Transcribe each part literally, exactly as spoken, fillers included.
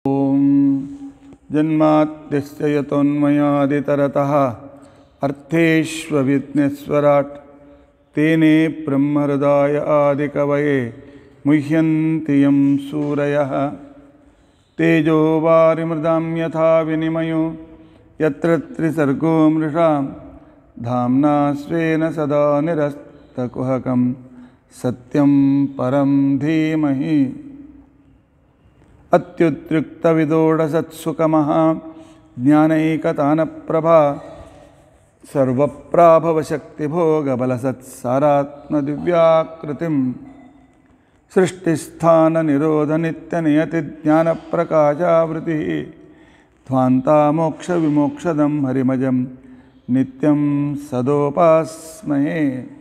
ओम जन्माद्यस्य यतोन्मयादितरतः अर्थेष्वभिज्ञस्वराट् तेने ब्रह्महृदाय आदिकवये मुह्यन्ति यं सूरयः तेजो वारिमृदां यथा विनिमयो यत्र त्रिसर्गो मृषा धाम्ना स्वेन सदा निरस्तकुहकं सत्यं परं धीमहि अत्युत्तृक्तविदोढसत्सुखमः ज्ञानैकतानप्रभा सर्वप्राभवशक्तिभोगबलसत्सारात्मदिव्याकृतिं सृष्टिस्थाननिरोधनित्यनियतिज्ञानप्रकाशावृतिः ध्वान्तामोक्षविमोक्षदं हरिमजं नित्यं सदोपास्महे।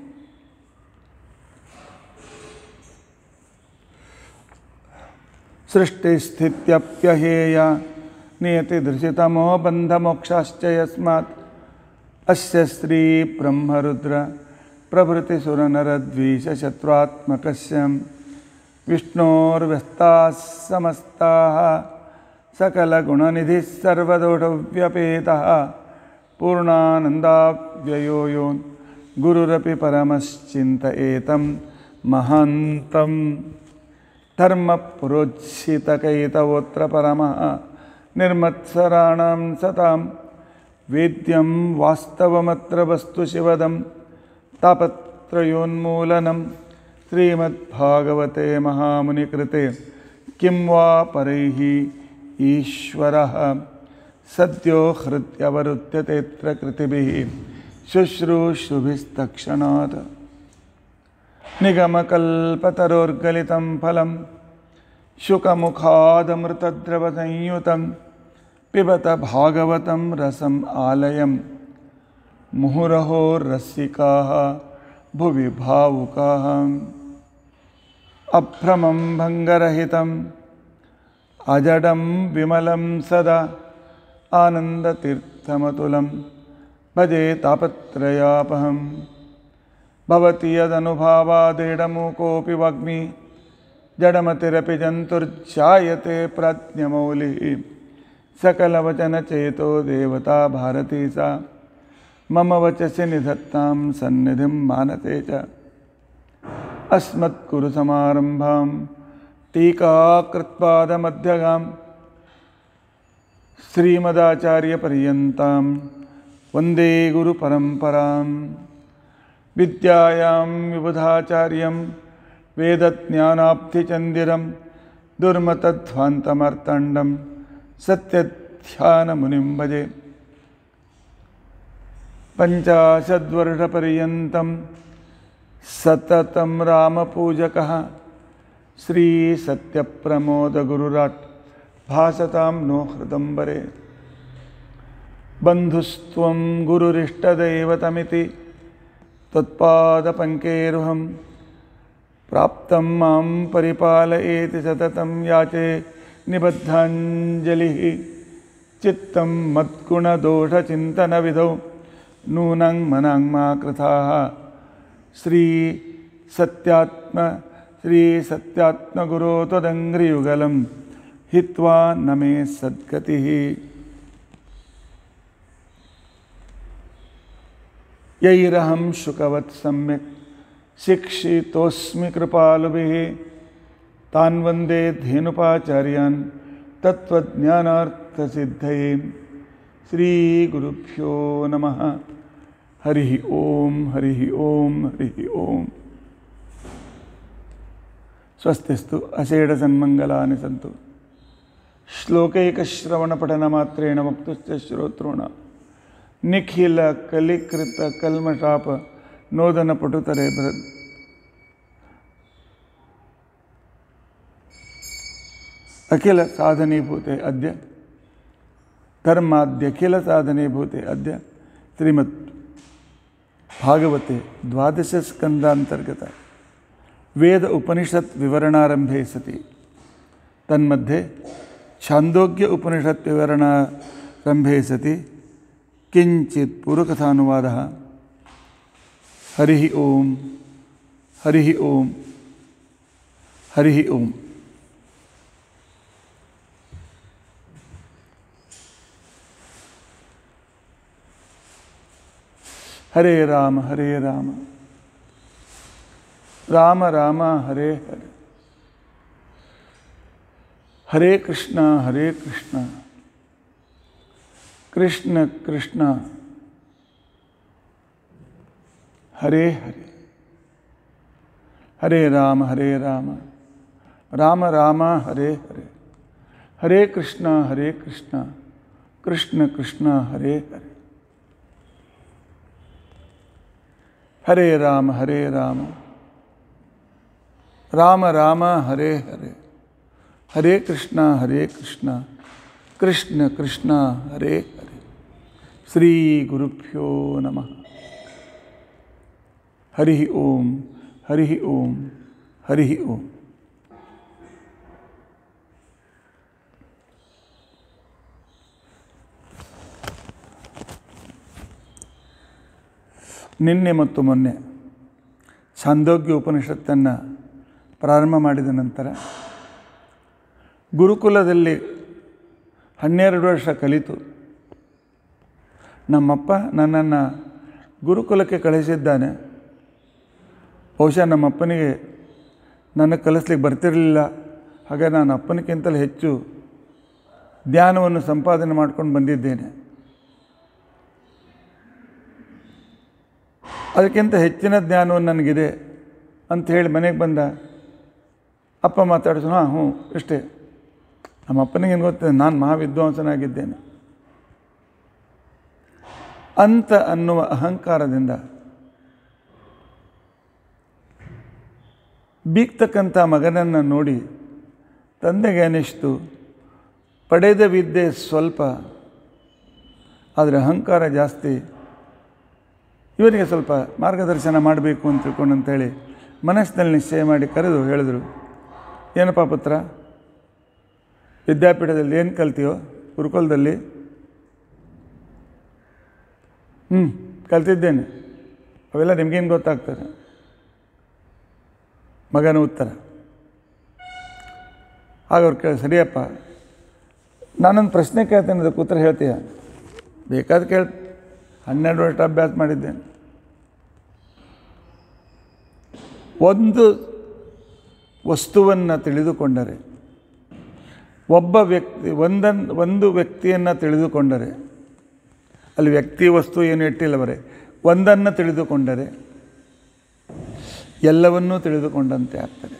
सृष्टिस्थित्यप्यहेया नियतिदृशितमो बन्धमोक्षाश्च यस्मात् अस्य श्री ब्रह्मरुद्र प्रभृतिसुरनरद्वीषशत्रुत्मकस्य विष्णोर्व्यस्ताः समस्ताः सकलगुणनिधिः सर्वदोषव्यपेतः पूर्णानन्दाव्ययो यो गुरुरपि परमश्चिन्तयेतं महान्तं धर्मपुरोज्झितकैतवोऽत्र परमः निर्मत्सराणां सतां वेद्यं वास्तवमत्र वस्तु शिवदं तापत्रयोन्मूलनं श्रीमद्भागवते महामुनिकृते किं वा परैः ईश्वरः सद्यो हृद्यवरुध्यतेऽत्र कृतिभिः शुश्रूषुभिस्तक्षणात् निगमकल्पतरोर्गलितं फलं शुकमुखादमृतद्रवसंयुतं पिबत भागवतं रसम् आलयं मुहुरहो रसिकाः भुवि भावुकाः अभ्रमं भङ्गरहितम् अजडं विमलं सदा आनन्दतीर्थमतुलं भजे तापत्रयापहम् भवति यदनुभावादेडमूकोऽपि वाग्मी जडमतिरपि जन्तुर्जायते प्राज्ञमौलिः सकलवचनचेतो देवता भारती सा मम वचसि निधत्तां सन्निधिं मानसे च अस्मत्कुरुसमारम्भां टीकाकृत्पादमध्यगां श्रीमदाचार्यपर्यन्तां वन्दे गुरुपरम्परां विद्यायां विबुधाचार्यं वेदज्ञानाब्धिचन्दिरं दुर्मतध्वान्तमर्तण्डं सत्यध्यानमुनिं भजे। पञ्चाशद्वर्षपर्यन्तं सततं रामपूजकः श्रीसत्यप्रमोदगुरुराट् भासतां नो हृदम्बरे। बन्धुस्त्वं गुरुरिष्टदैवतमिति त्वत्पादपङ्केरुहं प्राप्तं मां परिपालयेति सततं याचे निबद्धाञ्जलिः। चित्तं मद्गुणदोषचिन्तनविधौ नूनं मनां मा कृथाः श्रीसत्यात्म श्रीसत्यात्मगुरो त्वदङ्घ्रियुगलं हित्वा न मे सद्गतिः। यैरहं शुकवत् सम्यक् शिक्षितोऽस्मि कृपालुभिः तान् वन्दे धेनुपाचार्यान् तत्त्वज्ञानार्थसिद्धये। श्रीगुरुभ्यो नमः। हरिः ओम हरिः ओम हरिः ओम। स्वस्तिस्तु अषेढसन्मङ्गलानि सन्तु। श्लोकैकश्रवणपठनमात्रेण मुक्तश्च श्रोतॄणां निखिलकलिकृतकल्मषाप नोदनपटुतरे भृत्। अखिल साधनीभूते अद्य धर्माद्यखिल साधनीभूते अद्य श्रीमद् भागवते द्वादश स्कंदांतर्गत वेद उपनिषत् विवरणारंभे सति तन्मध्ये छांदोग्य उपनिषत् विवरणारंभे सति किंचित् पूर्वकथानुवादः। हरिः ओम हरिः ओम हरिः ओम। ಹರೇ ರಾಮ ಹರೇ ರಾಮ ರಾಮ ರಾಮ ಹರೇ ಹರೇ ಹರೇ ಕೃಷ್ಣ ಹರೇ ಕೃಷ್ಣ ಕೃಷ್ಣ ಕೃಷ್ಣ ಹರೇ ಹರೇ ಹರೇ ರಾಮ ಹರೇ ರಾಮ ರಾಮ ರಾಮ ಹರೇ ಹರೇ ಹರೇ ಕೃಷ್ಣ ಹರೇ ಕೃಷ್ಣ ಕೃಷ್ಣ ಕೃಷ್ಣ ಹರೇ ಹರೇ ಹರೇ ರಾಮ ಹರೇ ರಾಮ ರಾಮ ರಾಮ ಹರೇ ಹರೇ ಹರೇ ಕೃಷ್ಣ ಹರೇ ಕೃಷ್ಣ ಕೃಷ್ಣ ಕೃಷ್ಣ ಹರೇ ಹರೇ ಶ್ರೀ ಗುರುಭ್ಯೋ ನಮಃ ಹರಿ ಓಂ ಹರಿ ಓಂ ಹರಿ ಓಂ. ನಿನ್ನೆ ಮತ್ತು ಮೊನ್ನೆ ಛಾಂದೋಗ್ಯ ಉಪನಿಷತ್ತನ್ನು ಪ್ರಾರಂಭ ಮಾಡಿದ ನಂತರ ಗುರುಕುಲದಲ್ಲಿ ಹನ್ನೆರಡು ವರ್ಷ ಕಲಿತು ನಮ್ಮಪ್ಪ ನನ್ನನ್ನು ಗುರುಕುಲಕ್ಕೆ ಕಳಿಸಿದ್ದಾನೆ. ಬಹುಶಃ ನಮ್ಮಪ್ಪನಿಗೆ ನನಗೆ ಕಲಿಸ್ಲಿಕ್ಕೆ ಬರ್ತಿರಲಿಲ್ಲ. ಹಾಗೆ ನಾನು ಅಪ್ಪನಿಗಿಂತಲೂ ಹೆಚ್ಚು ಜ್ಞಾನವನ್ನು ಸಂಪಾದನೆ ಮಾಡ್ಕೊಂಡು ಬಂದಿದ್ದೇನೆ. ಅದಕ್ಕಿಂತ ಹೆಚ್ಚಿನ ಜ್ಞಾನವನ್ನು ನನಗಿದೆ ಅಂಥೇಳಿ ಮನೆಗೆ ಬಂದ. ಅಪ್ಪ ಮಾತಾಡಿಸು, ಹಾಂ ಹ್ಞೂ ಇಷ್ಟೇ. ನಮ್ಮ ಅಪ್ಪನಿಗೇನು ಗೊತ್ತಿದೆ, ನಾನು ಮಹಾವಿದ್ವಾಂಸನಾಗಿದ್ದೇನೆ ಅಂತ ಅನ್ನುವ ಅಹಂಕಾರದಿಂದ ಬೀಗ್ತಕ್ಕಂಥ ಮಗನನ್ನು ನೋಡಿ ತಂದೆಗೆ ಅನ್ನಿಸ್ತು, ಪಡೆದ ವಿದ್ಯೆ ಸ್ವಲ್ಪ, ಆದರೆ ಅಹಂಕಾರ ಜಾಸ್ತಿ. ಇವರಿಗೆ ಸ್ವಲ್ಪ ಮಾರ್ಗದರ್ಶನ ಮಾಡಬೇಕು ಅಂತ ತಿಳ್ಕೊಂಡು ಅಂತೇಳಿ ಮನಸ್ಸಿನಲ್ಲಿ ನಿಶ್ಚಯ ಮಾಡಿ ಕರೆದು ಹೇಳಿದರು, ಏನಪ್ಪ ಪುತ್ರ, ವಿದ್ಯಾಪೀಠದಲ್ಲಿ ಏನು ಕಲ್ತೀಯೋ? ಗುರುಕುಲದಲ್ಲಿ? ಹ್ಞೂ ಕಲ್ತಿದ್ದೇನೆ. ಅವೆಲ್ಲ ನಿಮಗೇನು ಗೊತ್ತಾಗ್ತದೆ? ಮಗನ ಉತ್ತರ. ಆಗ ಅವ್ರು ಕೇಳಿ, ಸರಿಯಪ್ಪ, ನಾನೊಂದು ಪ್ರಶ್ನೆ ಕೇಳ್ತೇನೆ, ಅದಕ್ಕೆ ಉತ್ತರ ಹೇಳ್ತೀಯ? ಬೇಕಾದ ಕೇಳಿ. ಹನ್ನೆರಡು ವರ್ಷ ಅಭ್ಯಾಸ ಮಾಡಿದ್ದೇನೆ. ಒಂದು ವಸ್ತುವನ್ನು ತಿಳಿದುಕೊಂಡರೆ, ಒಬ್ಬ ವ್ಯಕ್ತಿ ಒಂದನ್ನು ಒಂದು ವ್ಯಕ್ತಿಯನ್ನು ತಿಳಿದುಕೊಂಡರೆ, ಅಲ್ಲಿ ವ್ಯಕ್ತಿ ವಸ್ತು ಏನು ಇಟ್ಟಿಲ್ಲವರೆ, ಒಂದನ್ನು ತಿಳಿದುಕೊಂಡರೆ ಎಲ್ಲವನ್ನೂ ತಿಳಿದುಕೊಂಡಂತೆ ಆಗ್ತದೆ.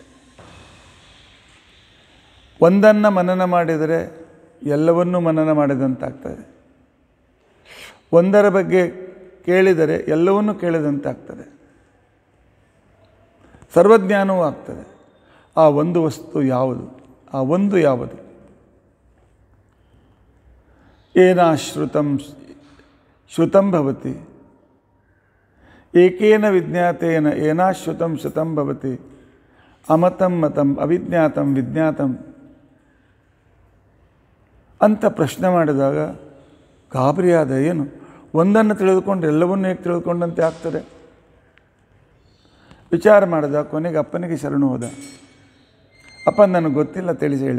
ಒಂದನ್ನು ಮನನ ಮಾಡಿದರೆ ಎಲ್ಲವನ್ನೂ ಮನನ ಮಾಡಿದಂತಾಗ್ತದೆ. ಒಂದರ ಬಗ್ಗೆ ಕೇಳಿದರೆ ಎಲ್ಲವನ್ನೂ ಕೇಳಿದಂತಾಗ್ತದೆ. ಸರ್ವಜ್ಞಾನವೂ ಆಗ್ತದೆ. ಆ ಒಂದು ವಸ್ತು ಯಾವುದು? ಆ ಒಂದು ಯಾವುದು? ಏನಾಶ್ರುತಂ ಶ್ರುತಂ ಭವತಿ, ಏಕೇನ ವಿಜ್ಞಾತೇನ ಏನಾಶ್ರುತಂ ಶ್ರುತಂ ಭವತಿ, ಅಮತಂ ಮತಂ ಅವಿಜ್ಞಾತಂ ವಿಜ್ಞಾತಂ ಅಂತ ಪ್ರಶ್ನೆ ಮಾಡಿದಾಗ ಗಾಬರಿಯಾದ. ಏನು ಒಂದನ್ನು ತಿಳಿದುಕೊಂಡು ಎಲ್ಲವನ್ನೂ ಹೇಗೆ ತಿಳಿದುಕೊಂಡಂತೆ ಆಗ್ತದೆ? ವಿಚಾರ ಮಾಡಿದ. ಕೊನೆಗೆ ಅಪ್ಪನಿಗೆ ಶರಣು ಹೋದ. ಅಪ್ಪ, ನನಗೆ ಗೊತ್ತಿಲ್ಲ, ತಿಳಿಸಿ ಹೇಳಿ.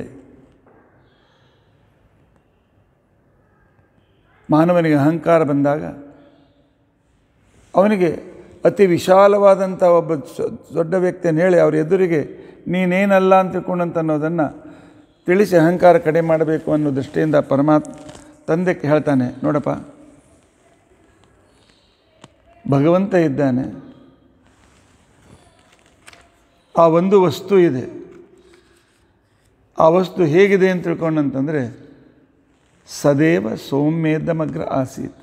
ಮಾನವನಿಗೆ ಅಹಂಕಾರ ಬಂದಾಗ ಅವನಿಗೆ ಅತಿ ವಿಶಾಲವಾದಂಥ ಒಬ್ಬ ದೊಡ್ಡ ವ್ಯಕ್ತಿಯನ್ನು ಹೇಳಿ ಅವ್ರ ಎದುರಿಗೆ ನೀನೇನಲ್ಲ ಅಂತ ತಿಳ್ಕೊಂಡಂತ ಅನ್ನೋದನ್ನು ತಿಳಿಸಿ ಅಹಂಕಾರ ಕಡಿಮೆ ಮಾಡಬೇಕು ಅನ್ನೋ ದೃಷ್ಟಿಯಿಂದ ಪರಮಾತ್ಮ ತಂದೆಗೆ ಹೇಳ್ತಾನೆ, ನೋಡಪ್ಪ, ಭಗವಂತ ಇದ್ದಾನೆ, ಆ ಒಂದು ವಸ್ತು ಇದೆ. ಆ ವಸ್ತು ಹೇಗಿದೆ ಅಂತ ತಿಳ್ಕೊಂಡಂತಂದರೆ, ಸದೇವ ಸೌಮ್ಯೇದಮಗ್ರ ಆಸೀತ್.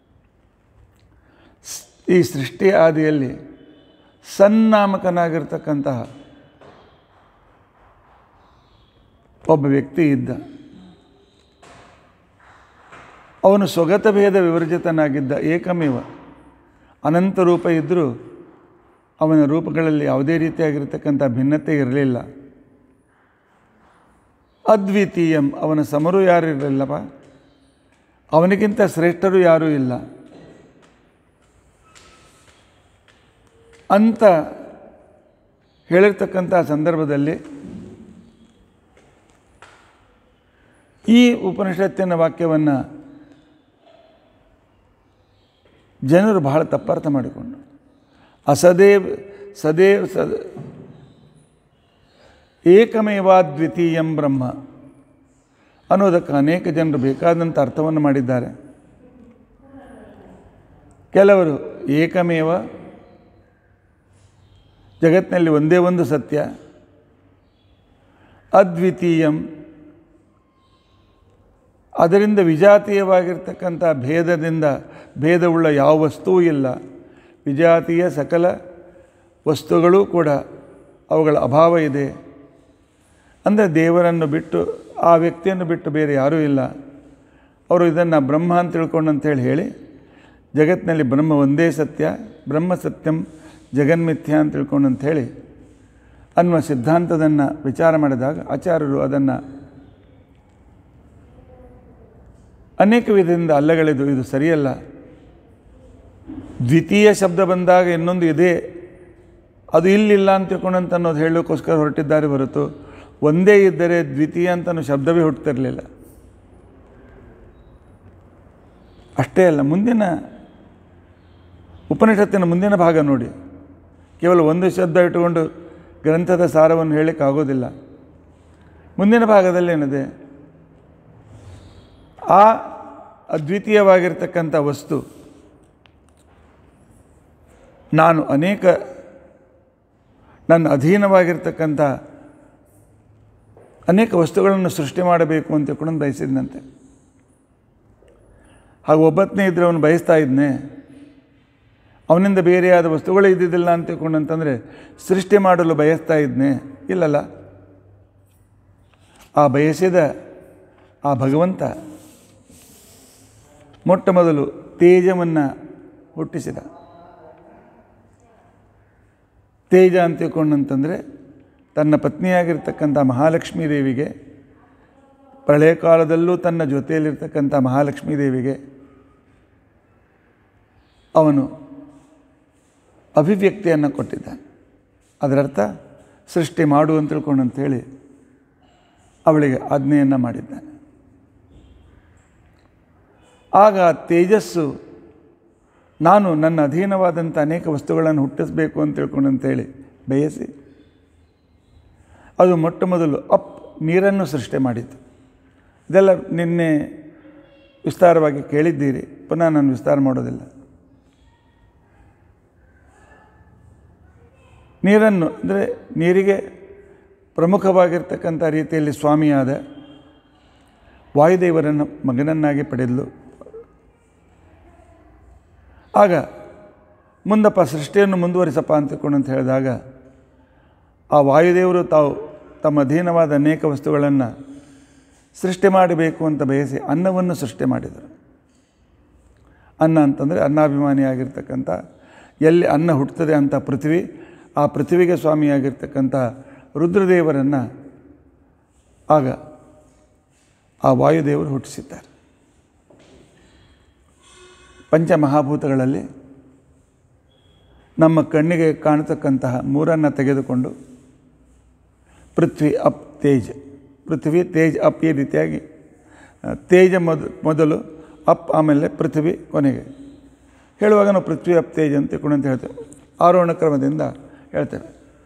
ಈ ಸೃಷ್ಟಿ ಆದಿಯಲ್ಲಿ ಸನ್ನಾಮಕನಾಗಿರ್ತಕ್ಕಂತಹ ಒಬ್ಬ ವ್ಯಕ್ತಿ ಇದ್ದ. ಅವನು ಸ್ವಗತ ಭೇದ ವಿವರ್ಜಿತನಾಗಿದ್ದ. ಏಕಮೇವ, ಅನಂತ ರೂಪ ಇದ್ದರೂ ಅವನ ರೂಪಗಳಲ್ಲಿ ಯಾವುದೇ ರೀತಿಯಾಗಿರ್ತಕ್ಕಂಥ ಭಿನ್ನತೆ ಇರಲಿಲ್ಲ. ಅದ್ವಿತೀಯಂ, ಅವನ ಸಮರು ಯಾರೂ ಇರಲಿಲ್ಲಪ್ಪ, ಅವನಿಗಿಂತ ಶ್ರೇಷ್ಠರು ಯಾರೂ ಇಲ್ಲ ಅಂತ ಹೇಳಿರ್ತಕ್ಕಂಥ ಸಂದರ್ಭದಲ್ಲಿ ಈ ಉಪನಿಷತ್ತಿನ ವಾಕ್ಯವನ್ನು ಜನರು ಬಹಳ ತಪ್ಪರ್ಥ ಮಾಡಿಕೊಂಡು ಅಸದೇವ್ ಸದೇವ್ ಸದ ಏಕಮೇವಾದ್ವಿತೀಯಂ ಬ್ರಹ್ಮ ಅನ್ನೋದಕ್ಕೆ ಅನೇಕ ಜನರು ಬೇಕಾದಂಥ ಅರ್ಥವನ್ನು ಮಾಡಿದ್ದಾರೆ. ಕೆಲವರು ಏಕಮೇವ, ಜಗತ್ತಿನಲ್ಲಿ ಒಂದೇ ಒಂದು ಸತ್ಯ, ಅದ್ವಿತೀಯಂ, ಅದರಿಂದ ವಿಜಾತೀಯವಾಗಿರ್ತಕ್ಕಂಥ ಭೇದದಿಂದ ಭೇದವುಳ್ಳ ಯಾವ ವಸ್ತುವೂ ಇಲ್ಲ, ವಿಜಾತೀಯ ಸಕಲ ವಸ್ತುಗಳೂ ಕೂಡ ಅವುಗಳ ಅಭಾವ ಇದೆ. ಅಂದರೆ ದೇವರನ್ನು ಬಿಟ್ಟು, ಆ ವ್ಯಕ್ತಿಯನ್ನು ಬಿಟ್ಟು ಬೇರೆ ಯಾರೂ ಇಲ್ಲ. ಅವರು ಇದನ್ನು ಬ್ರಹ್ಮ ಅಂತ ತಿಳ್ಕೊಂಡು ಅಂತೇಳಿ ಹೇಳಿ ಜಗತ್ತಿನಲ್ಲಿ ಬ್ರಹ್ಮ ಒಂದೇ ಸತ್ಯ, ಬ್ರಹ್ಮ ಸತ್ಯಂ ಜಗನ್ಮಿಥ್ಯ ಅಂತ ತಿಳ್ಕೊಂಡು ಅಂಥೇಳಿ ಅನ್ನುವ ಸಿದ್ಧಾಂತದನ್ನು ವಿಚಾರ ಮಾಡಿದಾಗ ಆಚಾರ್ಯರು ಅದನ್ನು ಅನೇಕ ವಿಧದಿಂದ ಅಲ್ಲಗಳೆದು ಇದು ಸರಿಯಲ್ಲ. ದ್ವಿತೀಯ ಶಬ್ದ ಬಂದಾಗ ಇನ್ನೊಂದು ಇದೆ, ಅದು ಇಲ್ಲಿಲ್ಲ ಅಂತ ತಿಳ್ಕೊಂಡಂತ ಅನ್ನೋದು ಹೇಳೋಕ್ಕೋಸ್ಕರ ಹೊರಟಿದ್ದಾರೆ ಹೊರತು ಒಂದೇ ಇದ್ದರೆ ದ್ವಿತೀಯ ಅಂತನೂ ಶಬ್ದವೇ ಹುಟ್ಟುತ್ತಿರಲಿಲ್ಲ. ಅಷ್ಟೇ ಅಲ್ಲ, ಮುಂದಿನ ಉಪನಿಷತ್ತಿನ ಮುಂದಿನ ಭಾಗ ನೋಡಿ, ಕೇವಲ ಒಂದು ಶಬ್ದ ಇಟ್ಟುಕೊಂಡು ಗ್ರಂಥದ ಸಾರವನ್ನು ಹೇಳಲಿಕ್ಕಾಗೋದಿಲ್ಲ. ಮುಂದಿನ ಭಾಗದಲ್ಲಿ ಏನಿದೆ, ಆ ಅದ್ವಿತೀಯವಾಗಿರ್ತಕ್ಕಂಥ ವಸ್ತು ನಾನು ಅನೇಕ ನನ್ನ ಅಧೀನವಾಗಿರ್ತಕ್ಕಂಥ ಅನೇಕ ವಸ್ತುಗಳನ್ನು ಸೃಷ್ಟಿ ಮಾಡಬೇಕು ಅಂತ ಕೂಡ ಬಯಸಿದ್ನಂತೆ. ಹಾಗೆ ಒಬ್ಬತ್ತನೇ ಇದ್ದರೆ ಅವನು ಬಯಸ್ತಾ ಇದ್ನೇ, ಅವನಿಂದ ಬೇರೆಯಾದ ವಸ್ತುಗಳೇ ಇದ್ದಿದ್ದಿಲ್ಲ ಅಂತ ತಿಳ್ಕೊಂಡಂತಂದರೆ ಸೃಷ್ಟಿ ಮಾಡಲು ಬಯಸ್ತಾ ಇದ್ನೇ, ಇಲ್ಲಲ್ಲ. ಆ ಬಯಸಿದ ಆ ಭಗವಂತ ಮೊಟ್ಟ ಮೊದಲು ತೇಜವನ್ನು ಹುಟ್ಟಿಸಿದ. ತೇಜ ಅಂತ ತಿಳ್ಕೊಂಡಂತಂದರೆ ತನ್ನ ಪತ್ನಿಯಾಗಿರ್ತಕ್ಕಂಥ ಮಹಾಲಕ್ಷ್ಮೀ ದೇವಿಗೆ, ಪ್ರಳಯ ಕಾಲದಲ್ಲೂ ತನ್ನ ಜೊತೆಯಲ್ಲಿರ್ತಕ್ಕಂಥ ಮಹಾಲಕ್ಷ್ಮೀ ದೇವಿಗೆ ಅವನು ಅಭಿವ್ಯಕ್ತಿಯನ್ನು ಕೊಟ್ಟಿದ್ದಾನೆ. ಅದರರ್ಥ ಸೃಷ್ಟಿ ಮಾಡು ಅಂತ ತಿಳ್ಕೊಂಡು ಅಂಥೇಳಿ ಅವಳಿಗೆ ಆಜ್ಞೆಯನ್ನು ಮಾಡಿದ್ದಾನೆ. ಆಗ ತೇಜಸ್ಸು ನಾನು ನನ್ನ ಅಧೀನವಾದಂಥ ಅನೇಕ ವಸ್ತುಗಳನ್ನು ಹುಟ್ಟಿಸಬೇಕು ಅಂತ ತಿಳ್ಕೊಂಡಂತೇಳಿ ಬಯಸಿ ಅದು ಮೊಟ್ಟ ಮೊದಲು ಅಪ್ ನೀರನ್ನು ಸೃಷ್ಟಿ ಮಾಡಿತು. ಇದೆಲ್ಲ ನಿನ್ನೆ ವಿಸ್ತಾರವಾಗಿ ಕೇಳಿದ್ದೀರಿ, ಪುನಃ ನಾನು ವಿಸ್ತಾರ ಮಾಡೋದಿಲ್ಲ. ನೀರನ್ನು ಅಂದರೆ ನೀರಿಗೆ ಪ್ರಮುಖವಾಗಿರ್ತಕ್ಕಂಥ ರೀತಿಯಲ್ಲಿ ಸ್ವಾಮಿಯಾದ ವಾಯುದೇವರನ್ನು ಮಗನನ್ನಾಗಿ ಪಡೆದಲು. ಆಗ ಮುಂದಪ್ಪ ಸೃಷ್ಟಿಯನ್ನು ಮುಂದುವರಿಸಪ್ಪ ಅಂತಕೊಂಡು ಅಂತ ಹೇಳಿದಾಗ ಆ ವಾಯುದೇವರು ತಾವು ತಮ್ಮ ಅಧೀನವಾದ ಅನೇಕ ವಸ್ತುಗಳನ್ನು ಸೃಷ್ಟಿ ಮಾಡಬೇಕು ಅಂತ ಬಯಸಿ ಅನ್ನವನ್ನು ಸೃಷ್ಟಿ ಮಾಡಿದರು. ಅನ್ನ ಅಂತಂದರೆ ಅನ್ನಾಭಿಮಾನಿಯಾಗಿರ್ತಕ್ಕಂಥ, ಎಲ್ಲಿ ಅನ್ನ ಹುಟ್ಟುತ್ತದೆ ಅಂತ ಪೃಥ್ವಿ, ಆ ಪೃಥ್ವಿಗೆ ಸ್ವಾಮಿಯಾಗಿರ್ತಕ್ಕಂಥ ರುದ್ರದೇವರನ್ನು ಆಗ ಆ ವಾಯುದೇವರು ಹುಟ್ಟಿಸಿದ್ದಾರೆ. ಪಂಚಮಹಾಭೂತಗಳಲ್ಲಿ ನಮ್ಮ ಕಣ್ಣಿಗೆ ಕಾಣತಕ್ಕಂತಹ ಮೂರನ್ನು ತೆಗೆದುಕೊಂಡು ಪೃಥ್ವಿ ಅಪ್ ತೇಜ್, ಪೃಥ್ವಿ ತೇಜ್ ಅಪ್, ಈ ರೀತಿಯಾಗಿ ತೇಜ ಮೊದ ಮೊದಲು ಅಪ್, ಆಮೇಲೆ ಪೃಥ್ವಿ ಕೊನೆಗೆ ಹೇಳುವಾಗ ನಾವು ಪೃಥ್ವಿ ಅಪ್ ತೇಜ್ ಅಂತ ತಿಳ್ಕೊಂಡು ಅಂತ ಹೇಳ್ತೇವೆ, ಆರೋಹಣ ಕ್ರಮದಿಂದ ಹೇಳ್ತೇವೆ.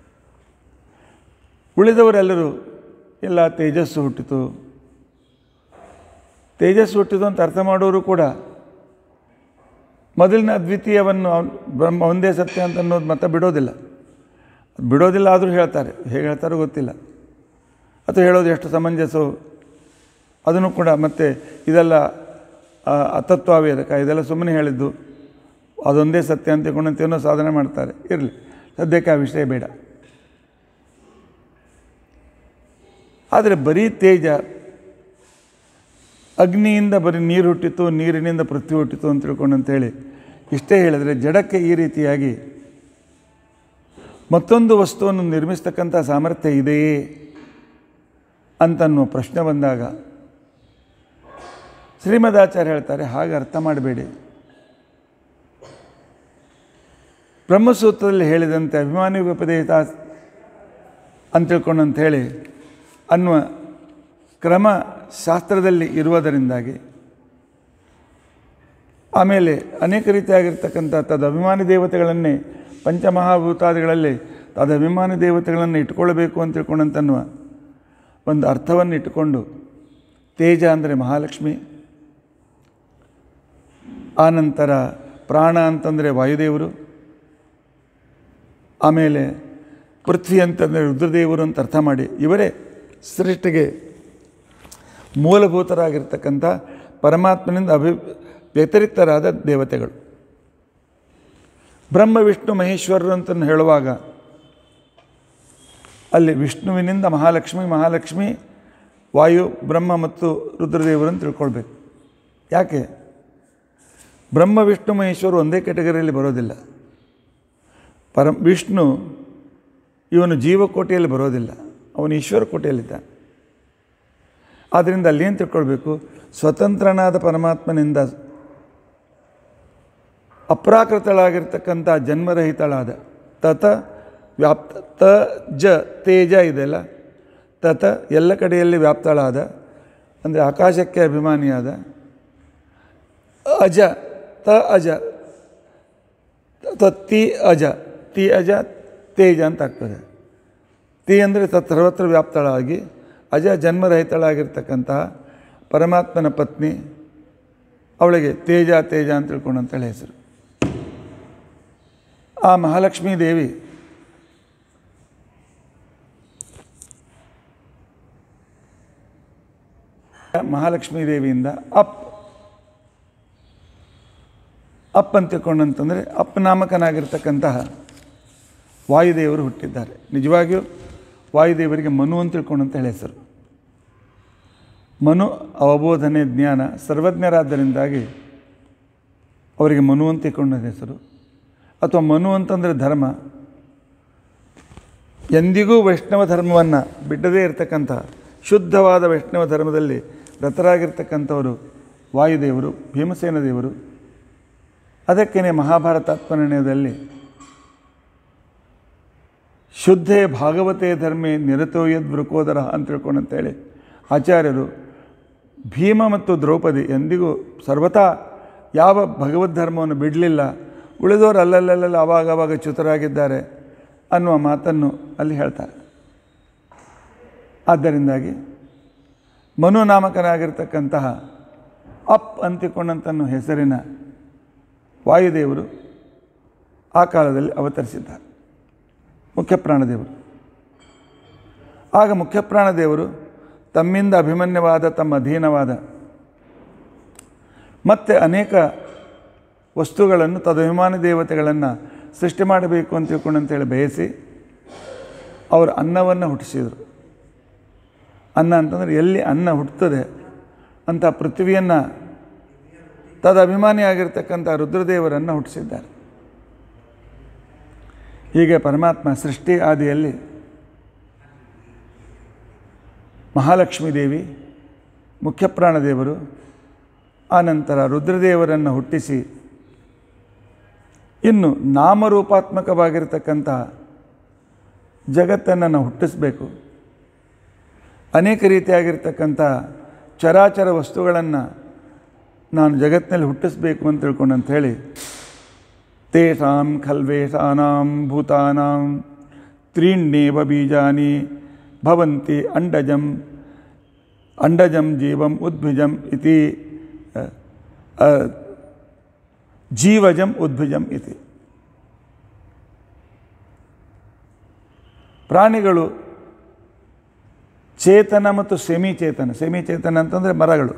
ಉಳಿದವರೆಲ್ಲರೂ ಇಲ್ಲ ತೇಜಸ್ಸು ಹುಟ್ಟಿತು, ತೇಜಸ್ಸು ಹುಟ್ಟಿತು ಅಂತ ಅರ್ಥ ಮಾಡೋರು ಕೂಡ ಮೊದಲಿನ ಅದ್ವಿತೀಯವನ್ನು ಬ್ರಹ್ಮ ಒಂದೇ ಸತ್ಯ ಅಂತ ಅನ್ನೋದು ಮತ್ತೆ ಬಿಡೋದಿಲ್ಲ. ಬಿಡೋದಿಲ್ಲ ಆದರೂ ಹೇಳ್ತಾರೆ, ಹೇಗೆ ಹೇಳ್ತಾರೋ ಗೊತ್ತಿಲ್ಲ, ಅಥವಾ ಹೇಳೋದು ಎಷ್ಟು ಸಮಂಜಸವು ಅದನ್ನು ಕೂಡ ಮತ್ತೆ ಇದೆಲ್ಲ ಅತತ್ವಾವೇದಕ, ಇದೆಲ್ಲ ಸುಮ್ಮನೆ ಹೇಳಿದ್ದು, ಅದೊಂದೇ ಸತ್ಯ ಅಂತ ತಿಳ್ಕೊಂಡಂತೇನೋ ಸಾಧನೆ ಮಾಡ್ತಾರೆ. ಇರಲಿ, ಸದ್ಯಕ್ಕೆ ಆ ವಿಷಯ ಬೇಡ. ಆದರೆ ಬರೀ ತೇಜ, ಅಗ್ನಿಯಿಂದ ಬರೀ ನೀರು ಹುಟ್ಟಿತು, ನೀರಿನಿಂದ ಪೃಥ್ವಿ ಹುಟ್ಟಿತು ಅಂತ ತಿಳ್ಕೊಂಡಂತೇಳಿ ಇಷ್ಟೇ ಹೇಳಿದರೆ ಜಡಕ್ಕೆ ಈ ರೀತಿಯಾಗಿ ಮತ್ತೊಂದು ವಸ್ತುವನ್ನು ನಿರ್ಮಿಸ್ತಕ್ಕಂಥ ಸಾಮರ್ಥ್ಯ ಇದೆಯೇ ಅಂತನ್ನುವ ಪ್ರಶ್ನೆ ಬಂದಾಗ ಶ್ರೀಮದಾಚಾರ್ಯ ಹೇಳ್ತಾರೆ, ಹಾಗೆ ಅರ್ಥ ಮಾಡಬೇಡಿ. ಬ್ರಹ್ಮಸೂತ್ರದಲ್ಲಿ ಹೇಳಿದಂತೆ ಅಭಿಮಾನಿ ವ್ಯಪದೇಶ ಅಂತ ತಿಳ್ಕೊಂಡಂಥೇಳಿ ಅನ್ನುವ ಕ್ರಮ ಶಾಸ್ತ್ರದಲ್ಲಿ ಇರುವುದರಿಂದಾಗಿ ಆಮೇಲೆ ಅನೇಕ ರೀತಿಯಾಗಿರ್ತಕ್ಕಂಥ ತದಭಿಮಾನಿ ದೇವತೆಗಳನ್ನೇ ಪಂಚಮಹಾಭೂತಾದಿಗಳಲ್ಲಿ ತದಭಿಮಾನಿ ದೇವತೆಗಳನ್ನು ಇಟ್ಕೊಳ್ಬೇಕು ಅಂತ ತಿಳ್ಕೊಂಡಂತನ್ನುವ ಒಂದು ಅರ್ಥವನ್ನು ಇಟ್ಟುಕೊಂಡು ತೇಜ ಅಂದರೆ ಮಹಾಲಕ್ಷ್ಮಿ, ಆನಂತರ ಪ್ರಾಣ ಅಂತಂದರೆ ವಾಯುದೇವರು, ಆಮೇಲೆ ಪೃಥ್ವಿ ಅಂತಂದರೆ ರುದ್ರದೇವರು ಅಂತ ಅರ್ಥ ಮಾಡಿ ಇವರೇ ಸೃಷ್ಟಿಗೆ ಮೂಲಭೂತರಾಗಿರ್ತಕ್ಕಂಥ ಪರಮಾತ್ಮನಿಂದ ಅಭಿ ವ್ಯತಿರಿಕ್ತರಾದ ದೇವತೆಗಳು. ಬ್ರಹ್ಮ ವಿಷ್ಣು ಮಹೇಶ್ವರರು ಅಂತಂದು ಹೇಳುವಾಗ ಅಲ್ಲಿ ವಿಷ್ಣುವಿನಿಂದ ಮಹಾಲಕ್ಷ್ಮಿ, ಮಹಾಲಕ್ಷ್ಮಿ ವಾಯು, ಬ್ರಹ್ಮ ಮತ್ತು ರುದ್ರದೇವರು ಅಂತ ತಿಳ್ಕೊಳ್ಬೇಕು. ಯಾಕೆ? ಬ್ರಹ್ಮ ವಿಷ್ಣು ಮಹೇಶ್ವರು ಒಂದೇ ಕ್ಯಾಟಗರಿಯಲ್ಲಿ ಬರೋದಿಲ್ಲ. ಪರ ವಿಷ್ಣು ಇವನು ಜೀವಕೋಟೆಯಲ್ಲಿ ಬರೋದಿಲ್ಲ, ಅವನು ಈಶ್ವರ ಕೋಟೆಯಲ್ಲಿದ್ದಾನೆ. ಆದ್ದರಿಂದ ಅಲ್ಲೇನು ತಿಳ್ಕೊಳ್ಬೇಕು, ಸ್ವತಂತ್ರನಾದ ಪರಮಾತ್ಮನಿಂದ ಅಪ್ರಾಕೃತಳಾಗಿರ್ತಕ್ಕಂಥ ಜನ್ಮರಹಿತಳಾದ ತತ ವ್ಯಾಪ್ತ ತ ಜ ತೇಜ ಇದೆಲ್ಲ, ತತ ಎಲ್ಲ ಕಡೆಯಲ್ಲಿ ವ್ಯಾಪ್ತಳಾದ ಅಂದರೆ ಆಕಾಶಕ್ಕೆ ಅಭಿಮಾನಿಯಾದ, ಅಜ ತ ಅಜ ತತ್ತಿ ಅಜ ತಿ ಅಜ ತೇಜ ಅಂತ ಆಗ್ತದೆ. ತಿ ಅಂದರೆ ತತ್ ಸರ್ವತ್ರ ವ್ಯಾಪ್ತಳಾಗಿ ಅಜ ಜನ್ಮರಹಿತಳಾಗಿರ್ತಕ್ಕಂತಹ ಪರಮಾತ್ಮನ ಪತ್ನಿ, ಅವಳಿಗೆ ತೇಜ ತೇಜ ಅಂತ ತಿಳ್ಕೊಂಡು ಅಂತೇಳಿ ಹೆಸರು. ಆ ಮಹಾಲಕ್ಷ್ಮೀ ದೇವಿ ಮಹಾಲಕ್ಷ್ಮೀ ದೇವಿಯಿಂದ ಅಪ್ ಅಪ್ ಅಂತ ತಿಳ್ಕೊಂಡಂತಂದರೆ ಅಪ್ ನಾಮಕನಾಗಿರ್ತಕ್ಕಂತಹ ವಾಯುದೇವರು ಹುಟ್ಟಿದ್ದಾರೆ. ನಿಜವಾಗಿಯೂ ವಾಯುದೇವರಿಗೆ ಮನು ಅಂತ ತಿಳ್ಕೊಂಡಂತ ಹೇಳಿ ಹೆಸರು. ಮನು ಅವಬೋಧನೆ ಜ್ಞಾನ ಸರ್ವಜ್ಞರಾದ್ದರಿಂದಾಗಿ ಅವರಿಗೆ ಮನು ಅಂತ ತಿಳ್ಕೊಂಡ ಹೆಸರು. ಅಥವಾ ಮನು ಅಂತಂದರೆ ಧರ್ಮ. ಎಂದಿಗೂ ವೈಷ್ಣವ ಧರ್ಮವನ್ನು ಬಿಡದೇ ಇರತಕ್ಕಂಥ ಶುದ್ಧವಾದ ವೈಷ್ಣವ ಧರ್ಮದಲ್ಲಿ ರತರಾಗಿರ್ತಕ್ಕಂಥವರು ವಾಯುದೇವರು, ಭೀಮಸೇನ ದೇವರು. ಅದಕ್ಕೇ ಮಹಾಭಾರತಾತ್ಮನಿರ್ಣಯದಲ್ಲಿ ಶುದ್ಧೇ ಭಾಗವತೆ ಧರ್ಮೇ ನಿರತೋ ಯದ್ ವೃಕೋದರ ಅಂತ ತಿಳ್ಕೊಂಡಂತೇಳಿ ಆಚಾರ್ಯರು ಭೀಮ ಮತ್ತು ದ್ರೌಪದಿ ಎಂದಿಗೂ ಸರ್ವತಾ ಯಾವ ಭಗವದ್ ಧರ್ಮವನ್ನು ಬಿಡಲಿಲ್ಲ, ಉಳಿದವರು ಅಲ್ಲಲ್ಲಲ್ಲ ಆವಾಗವಾಗ ಚ್ಯುತರಾಗಿದ್ದಾರೆ ಅನ್ನುವ ಮಾತನ್ನು ಅಲ್ಲಿ ಹೇಳ್ತಾರೆ. ಆದ್ದರಿಂದಾಗಿ ಮನು ನಾಮಕನಾಗಿರ್ತಕ್ಕಂತಹ ಅಪ್ ಅಂತಿಕೊಂಡಂತನ್ನೋ ಹೆಸರಿನ ವಾಯುದೇವರು ಆ ಕಾಲದಲ್ಲಿ ಅವತರಿಸಿದ್ದಾರೆ, ಮುಖ್ಯಪ್ರಾಣದೇವರು. ಆಗ ಮುಖ್ಯಪ್ರಾಣದೇವರು ತಮ್ಮಿಂದ ಅಭಿಮನ್ಯವಾದ, ತಮ್ಮ ಅಧೀನವಾದ ಮತ್ತು ಅನೇಕ ವಸ್ತುಗಳನ್ನು ತದಭಿಮಾನಿ ದೇವತೆಗಳನ್ನು ಸೃಷ್ಟಿ ಮಾಡಬೇಕು ಅಂತ ತಿಳ್ಕೊಂಡಂತೇಳಿ ಬಯಸಿ ಅವರು ಅನ್ನವನ್ನು ಹುಟ್ಟಿಸಿದರು. ಅನ್ನ ಅಂತಂದರೆ ಎಲ್ಲಿ ಅನ್ನ ಹುಟ್ಟುತ್ತದೆ ಅಂತ ಪೃಥ್ವಿಯನ್ನು ತದಭಿಮಾನಿಯಾಗಿರ್ತಕ್ಕಂಥ ರುದ್ರದೇವರನ್ನು ಹುಟ್ಟಿಸಿದ್ದಾರೆ. ಹೀಗೆ ಪರಮಾತ್ಮ ಸೃಷ್ಟಿ ಆದಿಯಲ್ಲಿ ಮಹಾಲಕ್ಷ್ಮೀ ದೇವಿ, ಮುಖ್ಯಪ್ರಾಣದೇವರು, ಆನಂತರ ರುದ್ರದೇವರನ್ನು ಹುಟ್ಟಿಸಿ ಇನ್ನು ನಾಮರೂಪಾತ್ಮಕವಾಗಿರ್ತಕ್ಕಂಥ ಜಗತ್ತನ್ನು ನಾವು ಹುಟ್ಟಿಸಬೇಕು. ಅನೇಕ ರೀತಿಯಾಗಿರ್ತಕ್ಕಂಥ ಚರಾಚರ ವಸ್ತುಗಳನ್ನು ನಾನು ಜಗತ್ತಿನಲ್ಲಿ ಹುಟ್ಟಿಸಬೇಕು ಅಂತ ತಿಳ್ಕೊಂಡು ಅಂಥೇಳಿ ತೇಷಾಂ ಖಲ್ವೇಷಾನಾಂ ಭೂತಾನಾಂ ತ್ರೀಣ್ಯೇವ ಬೀಜಾನಿ ಭವಂತಿ ಅಂಡಜಂ ಅಂಡಜಂ ಜೀವಂ ಉದ್ಭಿಜಂ ಇತಿ ಜೀವಜಂ ಉದ್ಭಿಜಂ ಇತಿ. ಪ್ರಾಣಿಗಳು ಚೇತನ ಮತ್ತು ಸೆಮಿಚೇತನ. ಸೆಮಿಚೇತನ ಅಂತಂದರೆ ಮರಗಳು,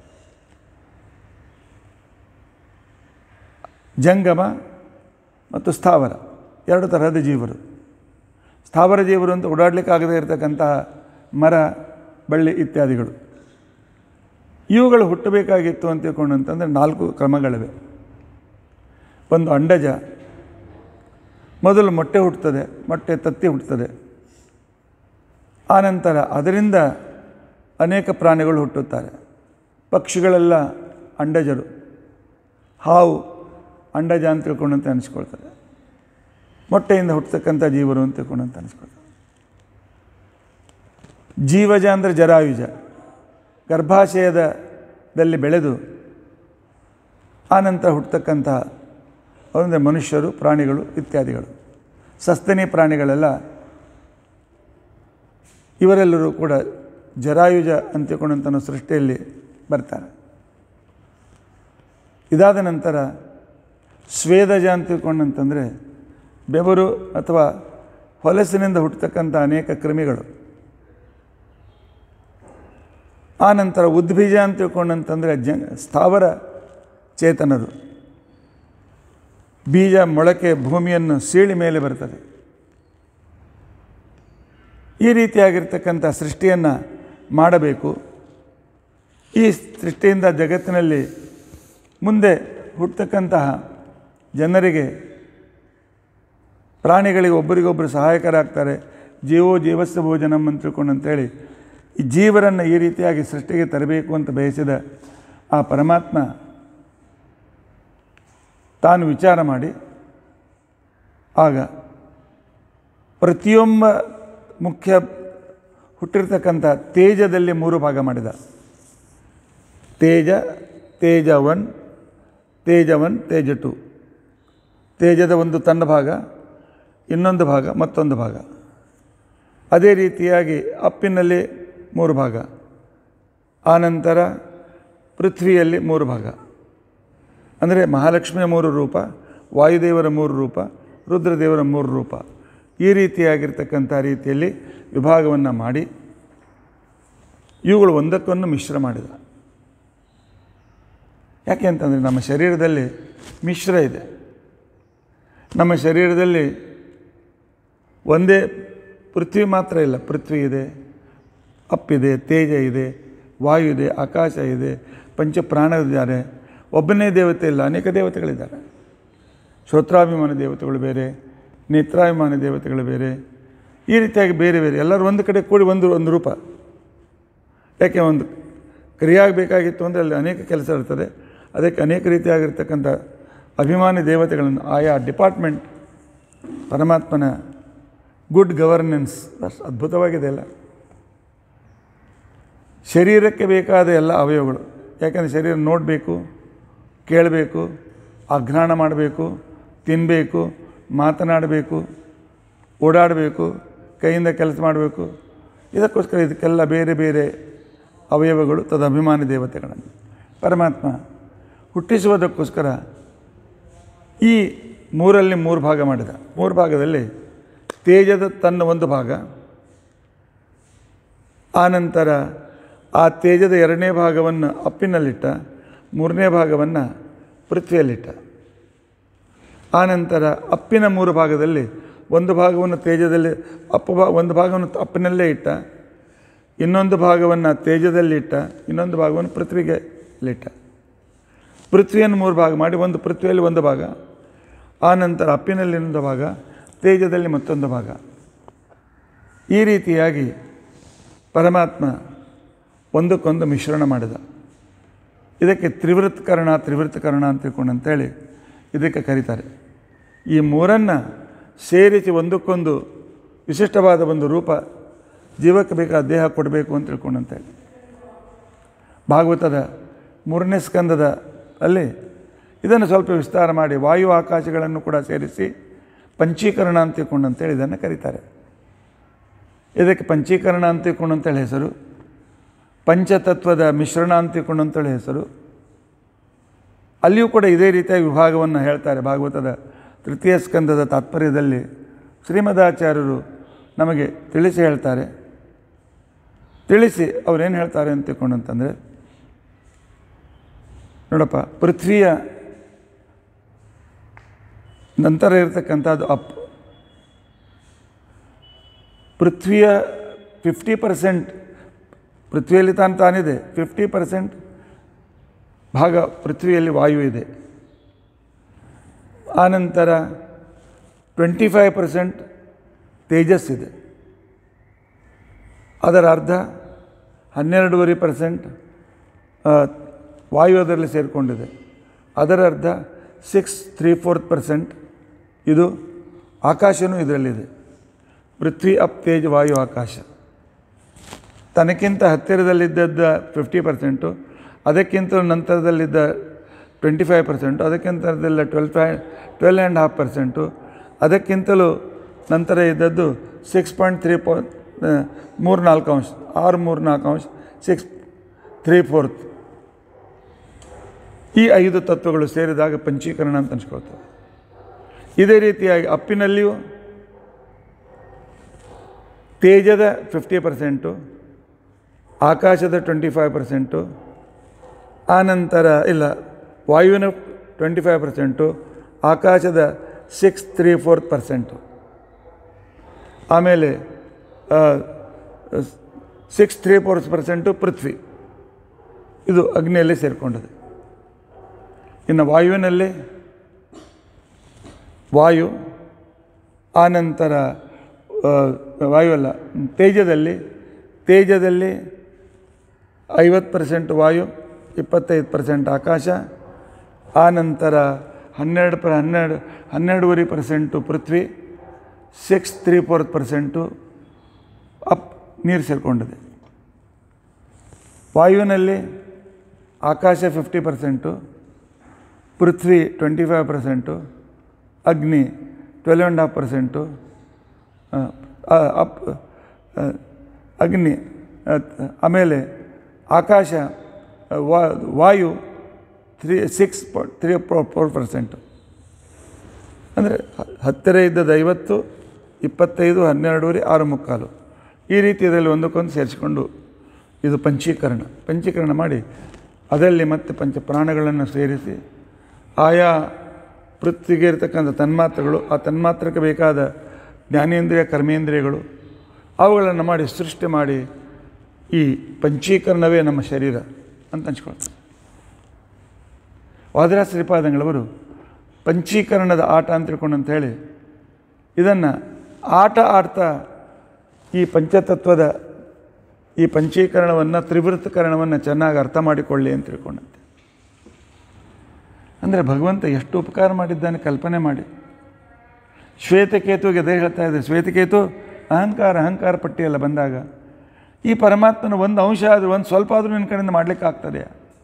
ಜಂಗಮ ಮತ್ತು ಸ್ಥಾವರ, ಎರಡು ತರಹದ ಜೀವರು. ಸ್ಥಾವರ ಜೀವರು ಅಂತ ಓಡಾಡಲಿಕ್ಕಾಗದೇ ಇರತಕ್ಕಂತಹ ಮರ, ಬಳ್ಳಿ ಇತ್ಯಾದಿಗಳು. ಇವುಗಳು ಹುಟ್ಟಬೇಕಾಗಿತ್ತು ಅಂತ ತಿಳ್ಕೊಂಡು ಅಂತಂದರೆ ನಾಲ್ಕು ಕ್ರಮಗಳಿವೆ. ಒಂದು ಅಂಡಜ, ಮೊದಲು ಮೊಟ್ಟೆ ಹುಟ್ಟುತ್ತದೆ, ಮೊಟ್ಟೆ ತತ್ತಿ ಹುಟ್ಟುತ್ತದೆ. ಆನಂತರ ಅದರಿಂದ ಅನೇಕ ಪ್ರಾಣಿಗಳು ಹುಟ್ಟುತ್ತಾರೆ. ಪಕ್ಷಿಗಳೆಲ್ಲ ಅಂಡಜರು, ಹಾವು ಅಂಡಜ ಅಂತ ತಿಳ್ಕೊಂಡಂತೆ ಅನಿಸ್ಕೊಳ್ತಾರೆ. ಮೊಟ್ಟೆಯಿಂದ ಹುಟ್ಟತಕ್ಕಂಥ ಜೀವರು ಅಂತ ತಿಳ್ಕೊಂಡಂತ ಅನಿಸ್ಕೊಳ್ತಾರೆ. ಜೀವಜ ಅಂದರೆ ಜರಾಯುಜ, ಗರ್ಭಾಶಯದಲ್ಲಿ ಬೆಳೆದು ಆನಂತರ ಹುಟ್ಟತಕ್ಕಂತಹ ಅಂದರೆ ಮನುಷ್ಯರು, ಪ್ರಾಣಿಗಳು ಇತ್ಯಾದಿಗಳು. ಸಸ್ತನಿ ಪ್ರಾಣಿಗಳೆಲ್ಲ ಇವರೆಲ್ಲರೂ ಕೂಡ ಜರಾಯುಜ ಅಂತಿಕೊಂಡಂಥ ಸೃಷ್ಟಿಯಲ್ಲಿ ಬರ್ತಾರೆ. ಇದಾದ ನಂತರ ಸ್ವೇದಜ ಅಂತ ತಿಳ್ಕೊಂಡಂತಂದರೆ ಬೆವರು ಅಥವಾ ಹೊಲಸಿನಿಂದ ಹುಟ್ಟತಕ್ಕಂಥ ಅನೇಕ ಕ್ರಿಮಿಗಳು. ಆ ನಂತರ ಉದ್ಬೀಜ ಅಂತ ತಿಳ್ಕೊಂಡಂತಂದರೆ ಜ ಸ್ಥಾವರ ಚೇತನರು. ಬೀಜ ಮೊಳಕೆ ಭೂಮಿಯನ್ನು ಸೀಳಿ ಮೇಲೆ ಬರ್ತದೆ. ಈ ರೀತಿಯಾಗಿರ್ತಕ್ಕಂಥ ಸೃಷ್ಟಿಯನ್ನು ಮಾಡಬೇಕು. ಈ ಸೃಷ್ಟಿಯಿಂದ ಜಗತ್ತಿನಲ್ಲಿ ಮುಂದೆ ಹುಟ್ಟತಕ್ಕಂತಹ ಜನರಿಗೆ, ಪ್ರಾಣಿಗಳಿಗೆ ಒಬ್ಬರಿಗೊಬ್ಬರು ಸಹಾಯಕರಾಗ್ತಾರೆ. ಜೀವೋ ಜೀವಸ್ಯ ಭೋಜನಂ ಅಂತ ತಿಳ್ಕೊಂಡಂತೇಳಿ ಈ ಜೀವರನ್ನು ಈ ರೀತಿಯಾಗಿ ಸೃಷ್ಟಿಗೆ ತರಬೇಕು ಅಂತ ಬಯಸಿದ ಆ ಪರಮಾತ್ಮ ತಾನು ವಿಚಾರ ಮಾಡಿ ಆಗ ಪ್ರತಿಯೊಬ್ಬ ಮುಖ್ಯ ಹುಟ್ಟಿರ್ತಕ್ಕಂಥ ತೇಜದಲ್ಲಿ ಮೂರು ಭಾಗ ಮಾಡಿದ. ತೇಜ, ತೇಜ ಒನ್, ತೇಜ ಒನ್, ತೇಜ ಟು. ತೇಜದ ಒಂದು ತನ್ನ ಭಾಗ, ಇನ್ನೊಂದು ಭಾಗ, ಮತ್ತೊಂದು ಭಾಗ. ಅದೇ ರೀತಿಯಾಗಿ ಅಪ್ಪಿನಲ್ಲಿ ಮೂರು ಭಾಗ, ಆನಂತರ ಪೃಥ್ವಿಯಲ್ಲಿ ಮೂರು ಭಾಗ. ಅಂದರೆ ಮಹಾಲಕ್ಷ್ಮಿಯ ಮೂರು ರೂಪ, ವಾಯುದೇವರ ಮೂರು ರೂಪ, ರುದ್ರದೇವರ ಮೂರು ರೂಪ. ಈ ರೀತಿಯಾಗಿರ್ತಕ್ಕಂಥ ರೀತಿಯಲ್ಲಿ ವಿಭಾಗವನ್ನು ಮಾಡಿ ಇವುಗಳು ಒಂದಕ್ಕೊಂದು ಮಿಶ್ರ ಮಾಡಿದ. ಯಾಕೆ ಅಂತಂದರೆ ನಮ್ಮ ಶರೀರದಲ್ಲಿ ಮಿಶ್ರ ಇದೆ. ನಮ್ಮ ಶರೀರದಲ್ಲಿ ಒಂದೇ ಪೃಥ್ವಿ ಮಾತ್ರ ಇಲ್ಲ, ಪೃಥ್ವಿ ಇದೆ, ಅಪ್ಪಿದೆ, ತೇಜ ಇದೆ, ವಾಯು ಇದೆ, ಆಕಾಶ ಇದೆ, ಪಂಚಪ್ರಾಣರಿದ್ದಾರೆ. ಒಬ್ಬನೇ ದೇವತೆ ಇಲ್ಲ, ಅನೇಕ ದೇವತೆಗಳಿದ್ದಾರೆ. ಶ್ರೋತ್ರಾಭಿಮಾನ ದೇವತೆಗಳು ಬೇರೆ, ನೇತ್ರಾಭಿಮಾನ ದೇವತೆಗಳು ಬೇರೆ, ಈ ರೀತಿಯಾಗಿ ಬೇರೆ ಬೇರೆ ಎಲ್ಲರೂ ಒಂದು ಕಡೆ ಕೂಡಿ ಒಂದು ಒಂದು ರೂಪ. ಯಾಕೆ ಒಂದು ಕ್ರಿಯಾಗಬೇಕಾಗಿತ್ತು ಅಂದರೆ ಅಲ್ಲಿ ಅನೇಕ ಕೆಲಸ ಇರ್ತದೆ. ಅದಕ್ಕೆ ಅನೇಕ ರೀತಿಯಾಗಿರ್ತಕ್ಕಂಥ ಅಭಿಮಾನಿ ದೇವತೆಗಳನ್ನು ಆಯಾ ಡಿಪಾರ್ಟ್ಮೆಂಟ್ ಪರಮಾತ್ಮನ ಗುಡ್ ಗವರ್ನೆನ್ಸ್ ಅಷ್ಟು ಅದ್ಭುತವಾಗಿದೆ ಅಲ್ಲ. ಶರೀರಕ್ಕೆ ಬೇಕಾದ ಎಲ್ಲ ಅವಯವಗಳು. ಯಾಕೆಂದರೆ ಶರೀರ ನೋಡಬೇಕು, ಕೇಳಬೇಕು, ಅಘ್ರಾಣ ಮಾಡಬೇಕು, ತಿನ್ನಬೇಕು, ಮಾತನಾಡಬೇಕು, ಓಡಾಡಬೇಕು, ಕೈಯಿಂದ ಕೆಲಸ ಮಾಡಬೇಕು. ಇದಕ್ಕೋಸ್ಕರ ಇದಕ್ಕೆಲ್ಲ ಬೇರೆ ಬೇರೆ ಅವಯವಗಳು ತದಭಿಮಾನಿ ದೇವತೆಗಳನ್ನು ಪರಮಾತ್ಮ ಹುಟ್ಟಿಸುವುದಕ್ಕೋಸ್ಕರ ಈ ಮೂರಲ್ಲಿ ಮೂರು ಭಾಗ ಮಾಡಿದ. ಮೂರು ಭಾಗದಲ್ಲಿ ತೇಜದ ತನ್ನ ಒಂದು ಭಾಗ, ಆನಂತರ ಆ ತೇಜದ ಎರಡನೇ ಭಾಗವನ್ನು ಅಪ್ಪಿನಲ್ಲಿಟ್ಟ, ಮೂರನೇ ಭಾಗವನ್ನು ಪೃಥ್ವಿಯಲ್ಲಿಟ್ಟ. ಆನಂತರ ಅಪ್ಪಿನ ಮೂರು ಭಾಗದಲ್ಲಿ ಒಂದು ಭಾಗವನ್ನು ತೇಜದಲ್ಲಿ ಅಪ್ಪು ಭಾ ಒಂದು ಭಾಗವನ್ನು ಅಪ್ಪಿನಲ್ಲೇ ಇಟ್ಟ, ಇನ್ನೊಂದು ಭಾಗವನ್ನು ತೇಜದಲ್ಲಿ ಇಟ್ಟ, ಇನ್ನೊಂದು ಭಾಗವನ್ನು ಪೃಥ್ವಿಗೆಲ್ಲಿಟ್ಟ. ಪೃಥ್ವಿಯನ್ನು ಮೂರು ಭಾಗ ಮಾಡಿ ಒಂದು ಪೃಥ್ವಿಯಲ್ಲಿ ಒಂದು ಭಾಗ, ಆನಂತರ ಅಪ್ಪಿನಲ್ಲಿ ಇನ್ನೊಂದು ಭಾಗ, ತೇಜದಲ್ಲಿ ಮತ್ತೊಂದು ಭಾಗ. ಈ ರೀತಿಯಾಗಿ ಪರಮಾತ್ಮ ಒಂದಕ್ಕೊಂದು ಮಿಶ್ರಣ ಮಾಡಿದ. ಇದಕ್ಕೆ ತ್ರಿವೃತ್ಕರಣ ತ್ರಿವೃತ್ಕರಣ ಅಂತ ತಿಳ್ಕೊಂಡಂತೇಳಿ ಇದಕ್ಕೆ ಕರೀತಾರೆ. ಈ ಮೂರನ್ನು ಸೇರಿಸಿ ಒಂದಕ್ಕೊಂದು ವಿಶಿಷ್ಟವಾದ ಒಂದು ರೂಪ ಜೀವಕ್ಕೆ ಬೇಕಾದ ದೇಹ ಕೊಡಬೇಕು ಅಂತ ತಿಳ್ಕೊಂಡಂತೇಳಿ ಭಾಗವತದ ಮೂರನೇ ಸ್ಕಂದದ ಅಲ್ಲಿ ಇದನ್ನು ಸ್ವಲ್ಪ ವಿಸ್ತಾರ ಮಾಡಿ ವಾಯು ಆಕಾಶಗಳನ್ನು ಕೂಡ ಸೇರಿಸಿ ಪಂಚೀಕರಣ ಅಂತ ತಿಳ್ಕೊಂಡಂತೇಳಿ ಇದನ್ನು ಕರೀತಾರೆ. ಇದಕ್ಕೆ ಪಂಚೀಕರಣ ಅಂತ ತಿಳ್ಕೊಂಡಂತೇಳಿ ಹೆಸರು, ಪಂಚತತ್ವದ ಮಿಶ್ರಣ ಅಂತ ತಿಳ್ಕೊಂಡಂತೇಳಿ ಹೆಸರು. ಅಲ್ಲಿಯೂ ಕೂಡ ಇದೇ ರೀತಿಯ ವಿಭಾಗವನ್ನು ಹೇಳ್ತಾರೆ. ಭಾಗವತದ ತೃತೀಯ ಸ್ಕಂದದ ತಾತ್ಪರ್ಯದಲ್ಲಿ ಶ್ರೀಮದಾಚಾರ್ಯರು ನಮಗೆ ತಿಳಿಸಿ ಹೇಳ್ತಾರೆ. ತಿಳಿಸಿ ಅವರೇನು ಹೇಳ್ತಾರೆ ಅಂತ ತಿಳ್ಕೊಂಡಂತಂದರೆ, ನೋಡಪ್ಪ, ಪೃಥ್ವಿಯ ನಂತರ ಇರತಕ್ಕಂಥದ್ದು ಅಪ್. ಪೃಥ್ವಿಯ ಫಿಫ್ಟಿ ಪರ್ಸೆಂಟ್ ಪೃಥ್ವಿಯಲ್ಲಿ ತಾನು ತಾನಿದೆ, ಫಿಫ್ಟಿ ಪರ್ಸೆಂಟ್ ಭಾಗ ಪೃಥ್ವಿಯಲ್ಲಿ ವಾಯು ಇದೆ. ಆನಂತರ ಟ್ವೆಂಟಿ ಫೈವ್ ಪರ್ಸೆಂಟ್ ತೇಜಸ್ಸಿದೆ. ಅದರ ಅರ್ಧ ಹನ್ನೆರಡೂವರೆ ಪರ್ಸೆಂಟ್ ವಾಯು ಅದರಲ್ಲಿ ಸೇರಿಕೊಂಡಿದೆ. ಅದರ ಅರ್ಧ ಸಿಕ್ಸ್ ತ್ರೀ ಫೋರ್ತ್ ಪರ್ಸೆಂಟ್ ಇದು ಆಕಾಶವೂ ಇದರಲ್ಲಿದೆ. ಪೃಥ್ವಿ ಅಪ್ ತೇಜ್ ವಾಯು ಆಕಾಶ. ತನಕ್ಕಿಂತ ಹತ್ತಿರದಲ್ಲಿದ್ದದ್ದು ಫಿಫ್ಟಿ ಪರ್ಸೆಂಟು, ಅದಕ್ಕಿಂತ ನಂತರದಲ್ಲಿದ್ದ ಟ್ವೆಂಟಿ ಫೈವ್ ಪರ್ಸೆಂಟು, ಅದಕ್ಕಿಂತದೆಲ್ಲ twelve five twelve and half percent, ಅದಕ್ಕಿಂತಲೂ ನಂತರ ಇದ್ದದ್ದು ಸಿಕ್ಸ್ ಪಾಯಿಂಟ್ ತ್ರೀ ಪಾ ಮೂರು ನಾಲ್ಕು ಅಂಶ ಆರು ಮೂರು ನಾಲ್ಕು ಅಂಶ ಸಿಕ್ಸ್ ತ್ರೀ ಫೋರ್ತ್ ಈ ಐದು ತತ್ವಗಳು ಸೇರಿದಾಗ ಪಂಚೀಕರಣ ಅಂತ ಅನ್ಸ್ಕೊಳ್ತವೆ. ಇದೇ ರೀತಿಯಾಗಿ ಅಪ್ಪಿನಲ್ಲಿಯೂ ತೇಜದ ಫಿಫ್ಟಿ ಪರ್ಸೆಂಟು, ಆಕಾಶದ ಟ್ವೆಂಟಿ ಫೈವ್ ಪರ್ಸೆಂಟು, ಆನಂತರ ಇಲ್ಲ ವಾಯುವಿನ ಟ್ವೆಂಟಿ ಫೈವ್ ಪರ್ಸೆಂಟು, ಆಕಾಶದ ಸಿಕ್ಸ್ ತ್ರೀ ಫೋರ್ತ್ ಪರ್ಸೆಂಟು, ಆಮೇಲೆ ಸಿಕ್ಸ್ ತ್ರೀ ಫೋರ್ತ್ ಪರ್ಸೆಂಟು ಪೃಥ್ವಿ, ಇದು ಅಗ್ನಿಯಲ್ಲಿ ಸೇರಿಕೊಂಡಿದೆ. ಇನ್ನು ವಾಯುವಿನಲ್ಲಿ ವಾಯು, ಆನಂತರ ವಾಯುವಲ್ಲ ತೇಜದಲ್ಲಿ ತೇಜದಲ್ಲಿ ಐವತ್ತು ಪರ್ಸೆಂಟ್ ವಾಯು, ಇಪ್ಪತ್ತೈದು ಪರ್ಸೆಂಟ್ ಆಕಾಶ, ಆನಂತರ ಹನ್ನೆರಡು ಪ ಹನ್ನೆರಡು ಹನ್ನೆರಡೂವರೆ ಪರ್ಸೆಂಟು ಪೃಥ್ವಿ, ಸಿಕ್ಸ್ ತ್ರೀ ಫೋರ್ತ್ ಪರ್ಸೆಂಟು ಅಪ್ ನೀರು ಸೇರಿಕೊಂಡಿದೆ. ವಾಯುವಿನಲ್ಲಿ ಆಕಾಶ ಫಿಫ್ಟಿ ಪರ್ಸೆಂಟು, ಪೃಥ್ವಿ ಟ್ವೆಂಟಿ ಫೈವ್ ಪರ್ಸೆಂಟು, ಅಗ್ನಿ ಟ್ವೆಲ್ ಆ್ಯಂಡ್ ಹಾಫ್ ಪರ್ಸೆಂಟು, ಅಪ್ ಅಗ್ನಿ ಆಮೇಲೆ ಆಕಾಶ ವಾಯು three six three four percent. ಅಂದರೆ ಹತ್ತಿರ ಇದ್ದದ್ದು ಐವತ್ತು, ಇಪ್ಪತ್ತೈದು, ಹನ್ನೆರಡೂವರೆ, ಆರು ಮುಕ್ಕಾಲು ಈ ರೀತಿಯಲ್ಲಿ ಒಂದಕ್ಕೊಂದು ಸೇರಿಸಿಕೊಂಡು ಇದು ಪಂಚೀಕರಣ ಪಂಚೀಕರಣ ಮಾಡಿ ಅದರಲ್ಲಿ ಮತ್ತೆ ಪಂಚ ಪ್ರಾಣಗಳನ್ನು ಸೇರಿಸಿ ಆಯಾ ಪೃಥ್ವಿಗೆ ಇರತಕ್ಕಂಥ ತನ್ಮಾತ್ರಗಳು, ಆ ತನ್ಮಾತ್ರಕ್ಕೆ ಬೇಕಾದ ಜ್ಞಾನೇಂದ್ರಿಯ ಕರ್ಮೇಂದ್ರಿಯಗಳು ಅವುಗಳನ್ನು ಮಾಡಿ ಸೃಷ್ಟಿ ಮಾಡಿ ಈ ಪಂಚೀಕರಣವೇ ನಮ್ಮ ಶರೀರ ಅಂತ ಹಂಚ್ಕೊಳ್ತಾರೆ. ವಾದಿರಾಜ ಶ್ರೀಪಾದಂಗಳವರು ಪಂಚೀಕರಣದ ಆಟ ಅಂತ ತಿಳ್ಕೊಂಡು ಅಂತ ಹೇಳಿ ಇದನ್ನು ಆಟ ಆಡ್ತಾ ಈ ಪಂಚತತ್ವದ ಈ ಪಂಚೀಕರಣವನ್ನು ತ್ರಿವೃತ್ತಕರಣವನ್ನು ಚೆನ್ನಾಗಿ ಅರ್ಥ ಮಾಡಿಕೊಳ್ಳಿ ಅಂತ ತಿಳ್ಕೊಂಡಂತೆ. ಅಂದರೆ ಭಗವಂತ ಎಷ್ಟು ಉಪಕಾರ ಮಾಡಿದ್ದಾನೆ ಕಲ್ಪನೆ ಮಾಡಿ. ಶ್ವೇತಕೇತುಗೆ ಅದೇ ಹೇಳ್ತಾ ಇದೆ, ಶ್ವೇತಕೇತು ಅಹಂಕಾರ ಅಹಂಕಾರ ಪಟ್ಟಿಯೆಲ್ಲ ಬಂದಾಗ ಈ ಪರಮಾತ್ಮನ ಒಂದು ಅಂಶ ಆದರೂ ಒಂದು ಸ್ವಲ್ಪ ಆದರೂ ನಿನ್ನ ಕಡೆಯಿಂದ ಮಾಡಲಿಕ್ಕೆ ಆಗ್ತದೆ.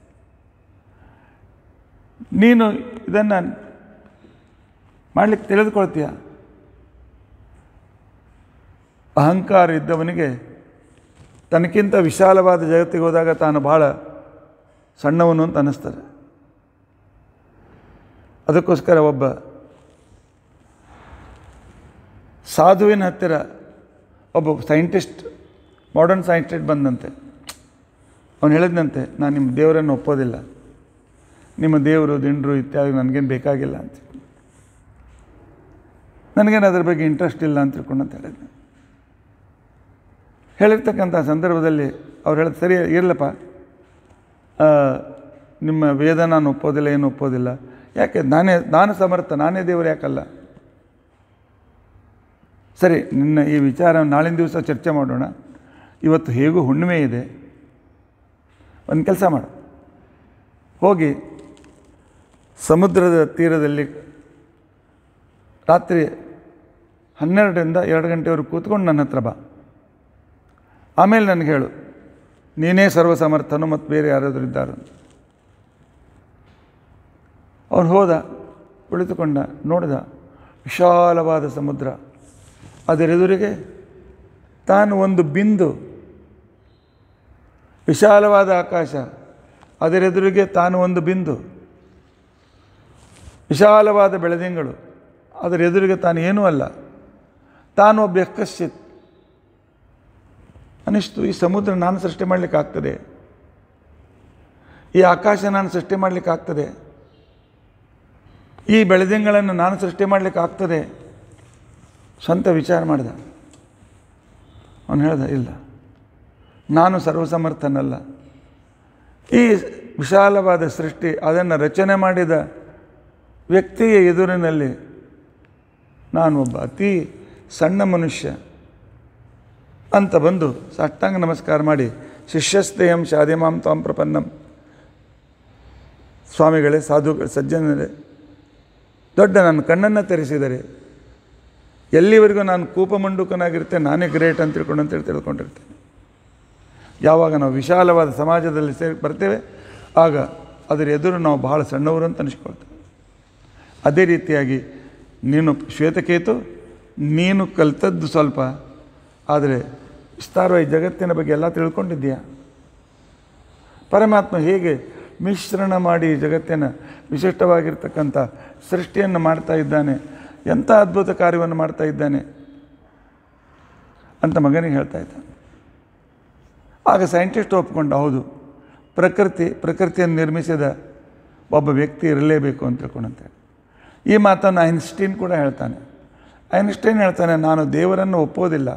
ನೀನು ಇದನ್ನು ಮಾಡಲಿಕ್ಕೆ ತಿಳಿದುಕೊಳ್ತೀಯ. ಅಹಂಕಾರ ಇದ್ದವನಿಗೆ ತನಕ್ಕಿಂತ ವಿಶಾಲವಾದ ಜಗತ್ತಿಗೆ ಹೋದಾಗ ತಾನು ಭಾಳ ಸಣ್ಣವನು ಅಂತ ಅನ್ನಿಸ್ತಾರೆ. ಅದಕ್ಕೋಸ್ಕರ ಒಬ್ಬ ಸಾಧುವಿನ ಹತ್ತಿರ ಒಬ್ಬ ಸೈಂಟಿಸ್ಟ್, ಮಾಡರ್ನ್ ಸೈಂಟಿಸ್ಟ್ ಬಂದಂತೆ. ಅವನು ಹೇಳಿದಂತೆ, ನಾನು ನಿಮ್ಮ ದೇವರನ್ನು ಒಪ್ಪೋದಿಲ್ಲ, ನಿಮ್ಮ ದೇವರು ದಿಂಡ್ರು ಇತ್ಯಾದಿ ನನಗೇನು ಬೇಕಾಗಿಲ್ಲ ಅಂತ, ನನಗೇನು ಅದ್ರ ಬಗ್ಗೆ ಇಂಟ್ರೆಸ್ಟ್ ಇಲ್ಲ ಅಂತ ತಿಳ್ಕೊಂಡು ಅಂತ ಹೇಳಿದ್ದೆ. ಹೇಳಿರ್ತಕ್ಕಂಥ ಸಂದರ್ಭದಲ್ಲಿ ಅವ್ರು ಹೇಳಿದ, ಸರಿ ಇರಲಪ್ಪ, ನಿಮ್ಮ ವೇದ ನಾನು ಒಪ್ಪೋದಿಲ್ಲ, ಏನು ಒಪ್ಪೋದಿಲ್ಲ. ಯಾಕೆ? ನಾನೇ ನಾನು ಸಮರ್ಥ, ನಾನೇ ದೇವರು, ಯಾಕಲ್ಲ? ಸರಿ, ನಿನ್ನ ಈ ವಿಚಾರ ನಾಳಿನ ದಿವಸ ಚರ್ಚೆ ಮಾಡೋಣ. ಇವತ್ತು ಹೇಗೂ ಹುಣ್ಣಿಮೆ ಇದೆ, ಒಂದು ಕೆಲಸ ಮಾಡು, ಹೋಗಿ ಸಮುದ್ರದ ತೀರದಲ್ಲಿ ರಾತ್ರಿ ಹನ್ನೆರಡರಿಂದ ಎರಡು ಗಂಟೆವರೆಗೆ ಕೂತ್ಕೊಂಡು ನನ್ನ ಹತ್ರ ಬಾ. ಆಮೇಲೆ ನನಗೆ ಹೇಳು, ನೀನೇ ಸರ್ವಸಮರ್ಥನು ಮತ್ತು ಬೇರೆ ಯಾರಾದರೂ ಇದ್ದಾರು. ಅವನು ಹೋದ, ಕುಳಿತುಕೊಂಡ, ನೋಡಿದ ವಿಶಾಲವಾದ ಸಮುದ್ರ, ಅದರೆದುರಿಗೆ ತಾನು ಒಂದು ಬಿಂದು, ವಿಶಾಲವಾದ ಆಕಾಶ, ಅದರೆದುರಿಗೆ ತಾನು ಒಂದು ಬಿಂದು, ವಿಶಾಲವಾದ ಬೆಳದಿಂಗಳು, ಅದರ ಎದುರಿಗೆ ತಾನು ಏನೂ ಅಲ್ಲ, ತಾನು ಒಬ್ಬ ಯಕ್ಕಶ್ಚಿತ್ ಅನಿಸ್ತು. ಈ ಸಮುದ್ರ ನಾನು ಸೃಷ್ಟಿ ಮಾಡಲಿಕ್ಕೆ ಆಗ್ತದೆ, ಈ ಆಕಾಶ ನಾನು ಸೃಷ್ಟಿ ಮಾಡಲಿಕ್ಕೆ ಆಗ್ತದೆ, ಈ ಬೆಳದಿಂಗಳನ್ನು ನಾನು ಸೃಷ್ಟಿ ಮಾಡಲಿಕ್ಕೆ ಆಗ್ತದೆ. ಸ್ವಂತ ವಿಚಾರ ಮಾಡಿದ. ಅವನು ಹೇಳ್ದ, ಇಲ್ಲ, ನಾನು ಸರ್ವಸಮರ್ಥನಲ್ಲ. ಈ ವಿಶಾಲವಾದ ಸೃಷ್ಟಿ, ಅದನ್ನು ರಚನೆ ಮಾಡಿದ ವ್ಯಕ್ತಿಯ ಎದುರಿನಲ್ಲಿ ನಾನು ಒಬ್ಬ ಅತಿ ಸಣ್ಣ ಮನುಷ್ಯ ಅಂತ ಬಂದು ಸಾಷ್ಟಾಂಗ ನಮಸ್ಕಾರ ಮಾಡಿ, ಶಿಷ್ಯಸ್ತೇಯಂ ಶಾದಿಮಾಂ ತ್ವಾಂ ಪ್ರಪನ್ನಂ, ಸ್ವಾಮಿಗಳೇ, ಸಾಧುಗಳು, ಸಜ್ಜನರೇ, ದೊಡ್ಡ ನನ್ನ ಕಣ್ಣನ್ನು ತೆರೆಸಿದರೆ, ಎಲ್ಲಿವರೆಗೂ ನಾನು ಕೂಪಮಂಡುಕನಾಗಿರ್ತೇನೆ, ನಾನೇ ಗ್ರೇಟ್ ಅಂತ ತಿಳ್ಕೊಂಡು ಅಂತೇಳಿ ತಿಳ್ಕೊಂಡಿರ್ತೇನೆ. ಯಾವಾಗ ನಾವು ವಿಶಾಲವಾದ ಸಮಾಜದಲ್ಲಿ ಸೇರಿ ಬರ್ತೇವೆ, ಆಗ ಅದರ ಎದುರು ನಾವು ಬಹಳ ಸಣ್ಣವರು ಅಂತ ಅನಿಸ್ಕೊಳ್ತೇವೆ. ಅದೇ ರೀತಿಯಾಗಿ ನೀನು ಶ್ವೇತಕೇತು, ನೀನು ಕಲಿತದ್ದು ಸ್ವಲ್ಪ, ಆದರೆ ವಿಸ್ತಾರವಾಗಿ ಜಗತ್ತಿನ ಬಗ್ಗೆ ಎಲ್ಲ ತಿಳ್ಕೊಂಡಿದ್ದೀಯಾ. ಪರಮಾತ್ಮ ಹೇಗೆ ಮಿಶ್ರಣ ಮಾಡಿ ಜಗತ್ತಿನ ವಿಶಿಷ್ಟವಾಗಿರ್ತಕ್ಕಂಥ ಸೃಷ್ಟಿಯನ್ನು ಮಾಡ್ತಾ ಇದ್ದಾನೆ, ಎಂಥ ಅದ್ಭುತ ಕಾರ್ಯವನ್ನು ಮಾಡ್ತಾ ಇದ್ದಾನೆ ಅಂತ ಮಗನಿಗೆ ಹೇಳ್ತಾ ಇದ್ದಾನೆ. ಆಗ ಸೈಂಟಿಸ್ಟ್ ಒಪ್ಕೊಂಡು, ಹೌದು, ಪ್ರಕೃತಿ ಪ್ರಕೃತಿಯನ್ನು ನಿರ್ಮಿಸಿದ ಒಬ್ಬ ವ್ಯಕ್ತಿ ಇರಲೇಬೇಕು ಅಂತ ತಿಳ್ಕೊಂಡಂತೇಳಿ. ಈ ಮಾತನ್ನು ಐನ್ಸ್ಟೀನ್ ಕೂಡ ಹೇಳ್ತಾನೆ. ಐನ್ಸ್ಟೈನ್ ಹೇಳ್ತಾನೆ, ನಾನು ದೇವರನ್ನು ಒಪ್ಪೋದಿಲ್ಲ,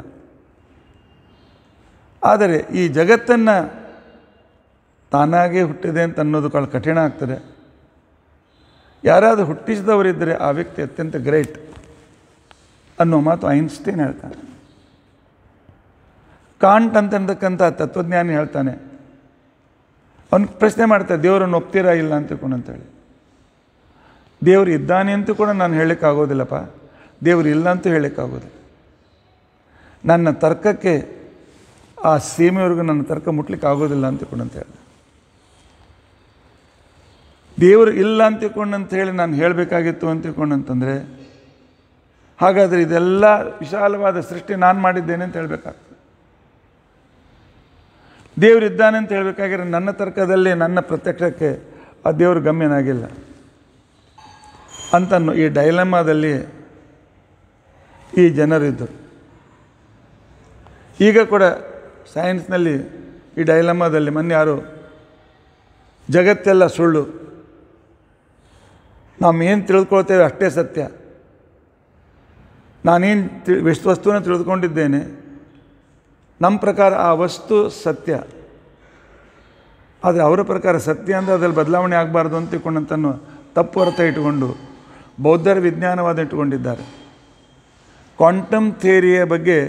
ಆದರೆ ಈ ಜಗತ್ತನ್ನು ತಾನಾಗೇ ಹುಟ್ಟಿದೆ ಅಂತ ಅನ್ನೋದು ಭಾಳ ಕಠಿಣ ಆಗ್ತದೆ. ಯಾರಾದರೂ ಹುಟ್ಟಿಸಿದವರಿದ್ದರೆ ಆ ವ್ಯಕ್ತಿ ಅತ್ಯಂತ ಗ್ರೇಟ್ ಅನ್ನೋ ಮಾತು ಐನ್ಸ್ಟೈನ್ ಹೇಳ್ತಾನೆ. ಕಾಂಟ್ ಅಂತಕ್ಕಂಥ ತತ್ವಜ್ಞಾನಿ ಹೇಳ್ತಾನೆ, ಅವನು ಪ್ರಶ್ನೆ ಮಾಡ್ತಾರೆ, ದೇವರನ್ನು ಒಪ್ತೀರಾ ಇಲ್ಲ ಅಂತ ತಿಳ್ಕೊಂಡಂತೇಳಿ. ದೇವರು ಇದ್ದಾನೆ ಅಂತೂ ಕೂಡ ನಾನು ಹೇಳೋಕ್ಕಾಗೋದಿಲ್ಲಪ್ಪ, ದೇವರು ಇಲ್ಲ ಅಂತೂ ಹೇಳೋಕ್ಕಾಗೋದಿಲ್ಲ. ನನ್ನ ತರ್ಕಕ್ಕೆ ಆ ಸೀಮೆವರೆಗೂ ನನ್ನ ತರ್ಕ ಮುಟ್ಲಿಕ್ಕೆ ಆಗೋದಿಲ್ಲ ಅಂತ ತಿಳ್ಕೊಂಡಂತ ಹೇಳಿ. ದೇವರು ಇಲ್ಲ ಅಂತ ತಿಳ್ಕೊಂಡಂತ ಹೇಳಿ ನಾನು ಹೇಳಬೇಕಾಗಿತ್ತು ಅಂತ ತಿಳ್ಕೊಂಡಂತಂದರೆ ಹಾಗಾದರೆ ಇದೆಲ್ಲ ವಿಶಾಲವಾದ ಸೃಷ್ಟಿ ನಾನು ಮಾಡಿದ್ದೇನೆ ಅಂತ ಹೇಳಬೇಕಾಗ್ತದೆ. ದೇವರಿದ್ದಾನೆ ಅಂತ ಹೇಳಬೇಕಾಗಿದ್ರೆ ನನ್ನ ತರ್ಕದಲ್ಲಿ ನನ್ನ ಪ್ರತ್ಯಕ್ಷಕ್ಕೆ ಆ ದೇವರು ಗಮ್ಯನಾಗಿಲ್ಲ ಅಂತನ್ನು ಈ ಡೈಲಮಾದಲ್ಲಿ ಈ ಜನರಿದ್ದರು. ಈಗ ಕೂಡ ಸೈನ್ಸ್ನಲ್ಲಿ ಈ ಡೈಲಮಾದಲ್ಲಿ ಮೊನ್ನೆ ಯಾರು ಜಗತ್ತೆಲ್ಲ ಸುಳ್ಳು, ನಾವು ಏನು ತಿಳ್ಕೊಳ್ತೇವೆ ಅಷ್ಟೇ ಸತ್ಯ, ನಾನೇನು ತಿ ವಸ್ತುವನ್ನು ತಿಳಿದುಕೊಂಡಿದ್ದೇನೆ, ನಮ್ಮ ಪ್ರಕಾರ ಆ ವಸ್ತು ಸತ್ಯ, ಆದರೆ ಅವರ ಪ್ರಕಾರ ಸತ್ಯ ಅಂದರೆ ಅದರಲ್ಲಿ ಬದಲಾವಣೆ ಆಗಬಾರ್ದು ಅಂತ ತಿಳ್ಕೊಂಡಂತನ್ನು ತಪ್ಪು ಅರ್ಥ ಇಟ್ಟುಕೊಂಡು ಬೌದ್ಧರ ವಿಜ್ಞಾನವಾದ ಇಟ್ಟುಕೊಂಡಿದ್ದಾರೆ. ಕ್ವಾಂಟಮ್ ಥಿಯರಿಯ ಬಗ್ಗೆ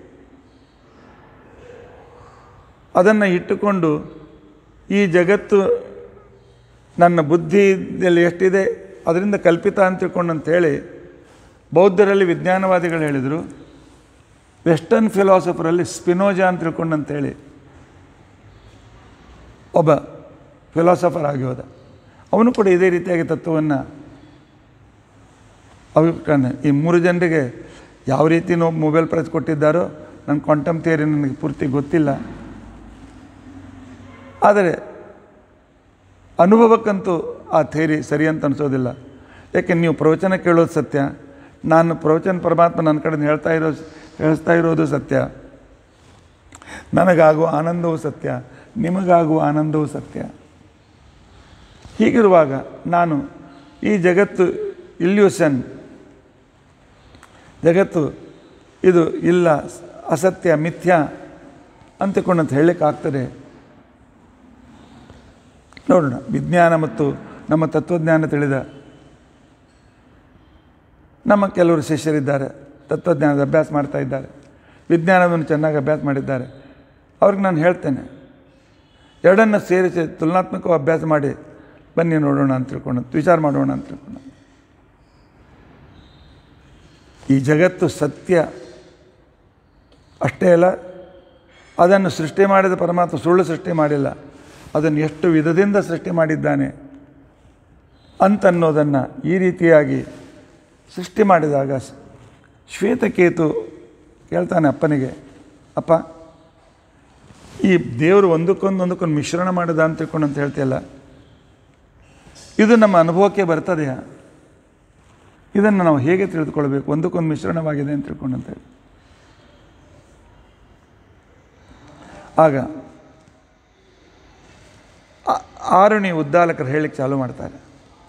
ಅದನ್ನು ಇಟ್ಟುಕೊಂಡು ಈ ಜಗತ್ತು ನನ್ನ ಬುದ್ಧಿಯಲ್ಲಿ ಎಷ್ಟಿದೆ ಅದರಿಂದ ಕಲ್ಪಿತ ಅಂತ ತಿಳ್ಕೊಂಡಂತೇಳಿ ಬೌದ್ಧರಲ್ಲಿ ವಿಜ್ಞಾನವಾದಿಗಳು ಹೇಳಿದರು. ವೆಸ್ಟರ್ನ್ ಫಿಲಾಸಫರಲ್ಲಿ ಸ್ಪಿನೋಜಾ ಅಂತ ತಿಳ್ಕೊಂಡಂತೇಳಿ ಒಬ್ಬ ಫಿಲಾಸಫರ್ ಆಗಿ ಹೋದ. ಅವನು ಕೂಡ ಇದೇ ರೀತಿಯಾಗಿ ತತ್ವವನ್ನು ಅವಿಷ್ಕರಣೆ ಈ ಮೂರು ಜನರಿಗೆ ಯಾವ ರೀತಿ ಮೊಬೈಲ್ ಪ್ರೈಸ್ ಕೊಟ್ಟಿದ್ದಾರೋ ನನ್ನ ಕ್ವಾಂಟಮ್ ಥಿಯರಿ ನನಗೆ ಪೂರ್ತಿ ಗೊತ್ತಿಲ್ಲ, ಆದರೆ ಅನುಭವಕ್ಕಂತೂ ಆ ಥಿಯರಿ ಸರಿ ಅಂತ ಅನಿಸೋದಿಲ್ಲ. ಯಾಕೆ ನೀವು ಪ್ರವಚನ ಕೇಳೋದು ಸತ್ಯ, ನಾನು ಪ್ರವಚನ ಪರಮಾತ್ಮ ನನ್ನ ಕಡೆ ಹೇಳ್ತಾ ಇರೋ ಹೇಳಿಸ್ತಾ ಇರೋದು ಸತ್ಯ, ನನಗಾಗುವ ಆನಂದವೂ ಸತ್ಯ, ನಿಮಗಾಗುವ ಆನಂದವೂ ಸತ್ಯ. ಹೀಗಿರುವಾಗ ನಾನು ಈ ಜಗತ್ತು ಇಲ್ಯೂಷನ್, ಜಗತ್ತು ಇದು ಇಲ್ಲ, ಅಸತ್ಯ, ಮಿಥ್ಯ ಅಂತಕೊಂಡಂತ ಹೇಳಲಿಕ್ಕಾಗ್ತದೆ. ನೋಡೋಣ, ವಿಜ್ಞಾನ ಮತ್ತು ನಮ್ಮ ತತ್ವಜ್ಞಾನ ತಿಳಿದ ನಮ್ಮ ಕೆಲವರು ಶಿಷ್ಯರಿದ್ದಾರೆ, ತತ್ವಜ್ಞಾನದ ಅಭ್ಯಾಸ ಮಾಡ್ತಾ ಇದ್ದಾರೆ, ವಿಜ್ಞಾನವನ್ನು ಚೆನ್ನಾಗಿ ಅಭ್ಯಾಸ ಮಾಡಿದ್ದಾರೆ. ಅವ್ರಿಗೆ ನಾನು ಹೇಳ್ತೇನೆ, ಎರಡನ್ನು ಸೇರಿಸಿ ತುಲನಾತ್ಮಕ ಅಭ್ಯಾಸ ಮಾಡಿ ಬನ್ನಿ ನೋಡೋಣ ಅಂತ ತಿಳ್ಕೊಂಡು ವಿಚಾರ ಮಾಡೋಣ ಅಂತ ತಿಳ್ಕೊಂಡು. ಈ ಜಗತ್ತು ಸತ್ಯ ಅಷ್ಟೇ ಅಲ್ಲ, ಅದನ್ನು ಸೃಷ್ಟಿ ಮಾಡಿದ ಪರಮಾತ್ಮ ಸುಳ್ಳು ಸೃಷ್ಟಿ ಮಾಡಿಲ್ಲ, ಅದನ್ನು ಎಷ್ಟು ವಿಧದಿಂದ ಸೃಷ್ಟಿ ಮಾಡಿದ್ದಾನೆ ಅಂತನ್ನೋದನ್ನು ಈ ರೀತಿಯಾಗಿ ಸೃಷ್ಟಿ ಮಾಡಿದಾಗ ಶ್ವೇತಕೇತು ಕೇಳ್ತಾನೆ ಅಪ್ಪನಿಗೆ, ಅಪ್ಪ ಈ ದೇವರು ಒಂದಕ್ಕೊಂದು ಒಂದಕ್ಕೊಂದು ಮಿಶ್ರಣ ಮಾಡಿದ ಅಂತ ತಿಳ್ಕೊಂಡು ಅಂತ ಹೇಳ್ತೀಯಲ್ಲ, ಇದು ನಮ್ಮ ಅನುಭವಕ್ಕೆ ಬರ್ತದೆಯಾ? ಇದನ್ನು ನಾವು ಹೇಗೆ ತಿಳಿದುಕೊಳ್ಬೇಕು? ಒಂದಕ್ಕೊಂದು ಮಿಶ್ರಣವಾಗಿದೆ ಅಂತ ತಿಳ್ಕೊಂಡು ಅಂತೇಳಿ. ಆಗ ಆರುಣಿ ಉದ್ದಾಲಕರು ಹೇಳಲಿಕ್ಕೆ ಚಾಲೂ ಮಾಡ್ತಾರೆ,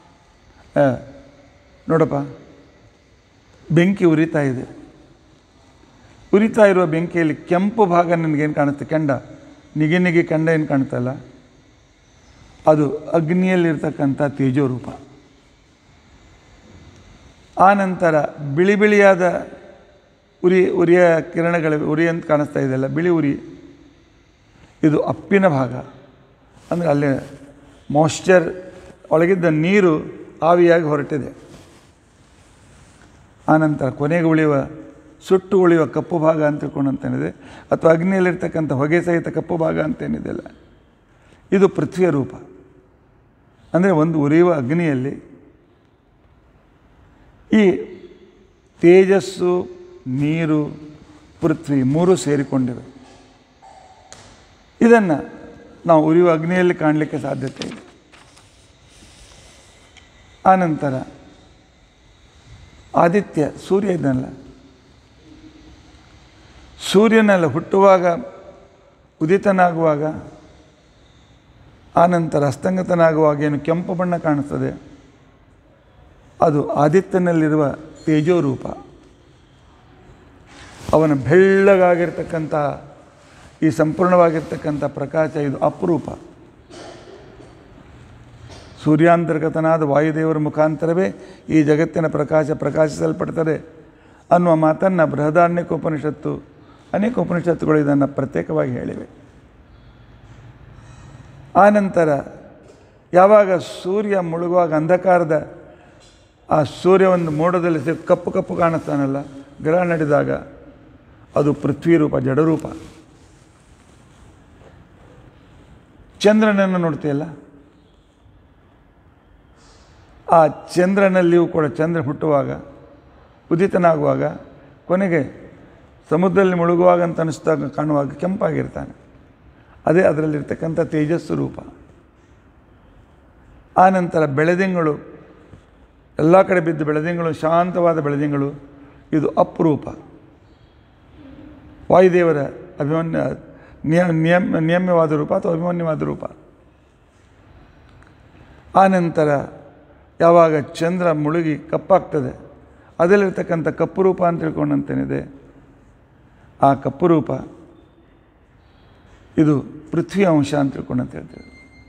ನೋಡಪ್ಪ ಬೆಂಕಿ ಉರಿತಾ ಇದೆ, ಉರಿತಾ ಇರುವ ಬೆಂಕಿಯಲ್ಲಿ ಕೆಂಪು ಭಾಗ ನನಗೇನು ಕಾಣುತ್ತೆ, ಕೆಂಡ ನಿಗಿ ನಿಗಿ ಕೆಂಡ ಏನು ಕಾಣ್ತಲ್ಲ, ಅದು ಅಗ್ನಿಯಲ್ಲಿರ್ತಕ್ಕಂಥ ತೇಜೋರೂಪ. ಆ ನಂತರ ಬಿಳಿ ಬಿಳಿಯಾದ ಉರಿ ಉರಿಯ ಕಿರಣಗಳು ಉರಿ ಅಂತ ಕಾಣಿಸ್ತಾ ಇದೆಯಲ್ಲ, ಬಿಳಿ ಉರಿ, ಇದು ಅಪ್ಪಿನ ಭಾಗ, ಅಂದರೆ ಅಲ್ಲಿ ಮಾಯ್ಶ್ಚರ್ ಒಳಗಿದ್ದ ನೀರು ಆವಿಯಾಗಿ ಹೊರಟಿದೆ. ಆನಂತರ ಕೊನೆಗೆ ಉಳಿಯುವ ಸುಟ್ಟು ಉಳಿಯುವ ಕಪ್ಪು ಭಾಗ ಅಂತ ತಿಳ್ಕೊಂಡಂತೇನಿದೆ, ಅಥವಾ ಅಗ್ನಿಯಲ್ಲಿರ್ತಕ್ಕಂಥ ಹೊಗೆ ಸಹಿತ ಕಪ್ಪು ಭಾಗ ಅಂತೇನಿದೆಯಲ್ಲ, ಇದು ಪೃಥ್ವಿಯ ರೂಪ. ಅಂದರೆ ಒಂದು ಉರಿಯುವ ಅಗ್ನಿಯಲ್ಲಿ ಈ ತೇಜಸ್ಸು, ನೀರು, ಪೃಥ್ವಿ ಮೂರು ಸೇರಿಕೊಂಡಿವೆ. ಇದನ್ನು ನಾವು ಉರಿಯುವ ಅಗ್ನಿಯಲ್ಲಿ ಕಾಣಲಿಕ್ಕೆ ಸಾಧ್ಯತೆ ಇದೆ. ಆನಂತರ ಆದಿತ್ಯ, ಸೂರ್ಯ ಇದನ್ನಲ್ಲ, ಸೂರ್ಯನೆಲ್ಲ ಹುಟ್ಟುವಾಗ, ಉದಿತನಾಗುವಾಗ, ಆನಂತರ ಅಸ್ತಂಗತನಾಗುವಾಗ ಏನು ಕೆಂಪು ಬಣ್ಣ ಕಾಣಿಸ್ತದೆ, ಅದು ಆದಿತ್ಯನಲ್ಲಿರುವ ತೇಜೋರೂಪ. ಅವನ ಬೆಳ್ಳಗಾಗಿರ್ತಕ್ಕಂಥ ಈ ಸಂಪೂರ್ಣವಾಗಿರ್ತಕ್ಕಂಥ ಪ್ರಕಾಶ ಇದು ಅಪರೂಪ. ಸೂರ್ಯಾಂತರ್ಗತನಾದ ವಾಯುದೇವರ ಮುಖಾಂತರವೇ ಈ ಜಗತ್ತಿನ ಪ್ರಕಾಶ ಪ್ರಕಾಶಿಸಲ್ಪಡ್ತದೆ ಅನ್ನುವ ಮಾತನ್ನು ಬೃಹದಾರಣ್ಯಕೋಪನಿಷತ್ತು, ಅನೇಕ ಉಪನಿಷತ್ತುಗಳು ಇದನ್ನು ಪ್ರತ್ಯೇಕವಾಗಿ ಹೇಳಿವೆ. ಆನಂತರ ಯಾವಾಗ ಸೂರ್ಯ ಮುಳುಗುವಾಗ ಅಂಧಕಾರದ ಆ ಸೂರ್ಯ ಒಂದು ಮೋಡದಲ್ಲಿ ಸೇರಿ ಕಪ್ಪು ಕಪ್ಪು ಕಾಣಿಸ್ತಾನಲ್ಲ, ಗ್ರಹ ನಡೆದಾಗ, ಅದು ಪೃಥ್ವಿ ರೂಪ, ಜಡರೂಪ. ಚಂದ್ರನನ್ನು ನೋಡ್ತೀಯಲ್ಲ, ಆ ಚಂದ್ರನಲ್ಲಿಯೂ ಕೂಡ ಚಂದ್ರ ಹುಟ್ಟುವಾಗ, ಉದಿತನಾಗುವಾಗ, ಕೊನೆಗೆ ಸಮುದ್ರದಲ್ಲಿ ಮುಳುಗುವಾಗ ಅಂತ ಅನಿಸಿದಾಗ ಕಾಣುವಾಗ ಕೆಂಪಾಗಿರ್ತಾನೆ. ಅದೇ ಅದರಲ್ಲಿರ್ತಕ್ಕಂಥ ತೇಜಸ್ಸು ರೂಪ. ಆನಂತರ ಬೆಳದಿಂಗಳು, ಎಲ್ಲ ಕಡೆ ಬಿದ್ದು ಬೆಳದಿಂಗಳು, ಶಾಂತವಾದ ಬೆಳದಿಂಗಳು, ಇದು ಅಪರೂಪ. ವಾಯುದೇವರ ಅಭಿಮನ್ಯ ನಿಯಮ ನಿಯಮ ನಿಯಮ್ಯವಾದ ರೂಪ ಅಥವಾ ಅಭಿಮನ್ಯವಾದ ರೂಪ. ಆನಂತರ ಯಾವಾಗ ಚಂದ್ರ ಮುಳುಗಿ ಕಪ್ಪಾಗ್ತದೆ, ಅದರಲ್ಲಿರ್ತಕ್ಕಂಥ ಕಪ್ಪು ರೂಪ ಅಂತ ತಿಳ್ಕೊಂಡಂತೇನಿದೆ, ಆ ಕಪ್ಪು ರೂಪ ಇದು ಪೃಥ್ವಿ ಅಂಶ ಅಂತ ತಿಳ್ಕೊಂಡಂತ ಹೇಳ್ತೇವೆ.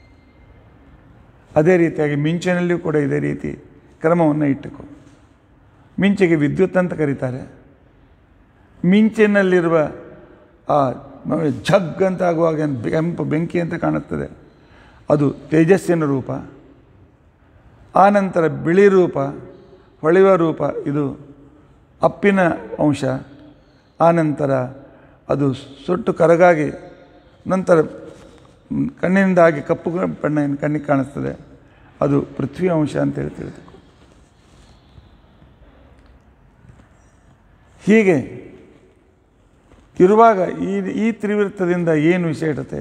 ಅದೇ ರೀತಿಯಾಗಿ ಮಿಂಚಿನಲ್ಲಿಯೂ ಕೂಡ ಇದೇ ರೀತಿ ಕ್ರಮವನ್ನು ಇಟ್ಟುಕೊ. ಮಿಂಚಿಗೆ ವಿದ್ಯುತ್ ಅಂತ ಕರೀತಾರೆ. ಮಿಂಚಿನಲ್ಲಿರುವ ಆ ಝಗ್ ಅಂತ ಆಗುವಾಗ ಕೆಂಪು ಬೆಂಕಿ ಅಂತ ಕಾಣುತ್ತದೆ, ಅದು ತೇಜಸ್ಸಿನ ರೂಪ. ಆನಂತರ ಬಿಳಿ ರೂಪ, ಹೊಳೆಯುವ ರೂಪ, ಇದು ಅಪ್ಪಿನ ಅಂಶ. ಆನಂತರ ಅದು ಸುಟ್ಟು ಕರಗಾಗಿ ನಂತರ ಕಣ್ಣಿನಿಂದಾಗಿ ಕಪ್ಪು ಬಣ್ಣ ಕಣ್ಣಿಗೆ ಕಾಣಿಸ್ತದೆ, ಅದು ಪೃಥ್ವಿ ಅಂಶ ಅಂತ ಹೇಳಿ ತಿಳಿದುಕೊ. ಹೀಗೆ ಇರುವಾಗ ಈ ಈ ತ್ರಿವೃತ್ತದಿಂದ ಏನು ವಿಶೇಷತೆ,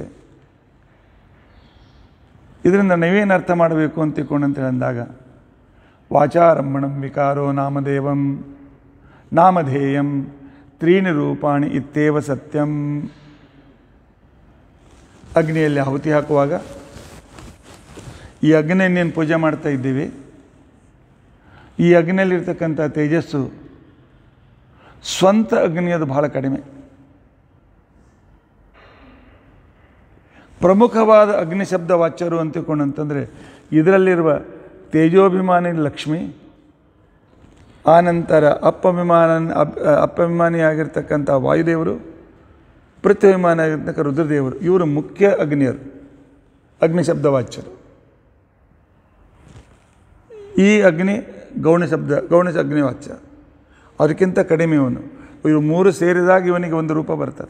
ಇದರಿಂದ ನಾವೇನು ಅರ್ಥ ಮಾಡಬೇಕು ಅಂತ ತಿಳ್ಕೊಂಡಂತೇಳಿ ಅಂದಾಗ, ವಾಚಾರಂಭಣಂ ವಿಕಾರೋ ನಾಮದೇವಂ ನಾಮಧೇಯಂ ತ್ರೀಣಿ ರೂಪಾಣಿ ಇತ್ತೇವ ಸತ್ಯಂ. ಅಗ್ನಿಯಲ್ಲಿ ಆಹುತಿ ಹಾಕುವಾಗ ಈ ಅಗ್ನಿಯನ್ನೇನು ಪೂಜೆ ಮಾಡ್ತಾ ಇದ್ದೀವಿ, ಈ ಅಗ್ನಿಯಲ್ಲಿರ್ತಕ್ಕಂಥ ತೇಜಸ್ಸು ಸ್ವಂತ ಅಗ್ನಿಯದು ಬಹಳ ಕಡಿಮೆ. ಪ್ರಮುಖವಾದ ಅಗ್ನಿ ಶಬ್ದ ವಾಚ್ಯರು ಅಂತ ತಿಳ್ಕೊಂಡಂತಂದರೆ ಇದರಲ್ಲಿರುವ ತೇಜೋಭಿಮಾನಿ ಲಕ್ಷ್ಮಿ, ಆನಂತರ ಅಪ್ಪಭಿಮಾನ ಅಪ್ಪಭಿಮಾನಿಯಾಗಿರ್ತಕ್ಕಂಥ ವಾಯುದೇವರು, ಪೃಥ್ವಿಮಾನ ಆಗಿರ್ತಕ್ಕ ರುದ್ರದೇವರು, ಇವರು ಮುಖ್ಯ ಅಗ್ನಿಯರು, ಅಗ್ನಿ ಶಬ್ದ ವಾಚ್ಯರು. ಈ ಅಗ್ನಿ ಗೌಣ ಶಬ್ದ ಗೌಣ ಅಗ್ನಿ ವಾಚ್ಯ, ಅದಕ್ಕಿಂತ ಕಡಿಮೆ ಇವನು. ಇವರು ಮೂರು ಸೇರಿದಾಗ ಇವನಿಗೆ ಒಂದು ರೂಪ ಬರ್ತದೆ.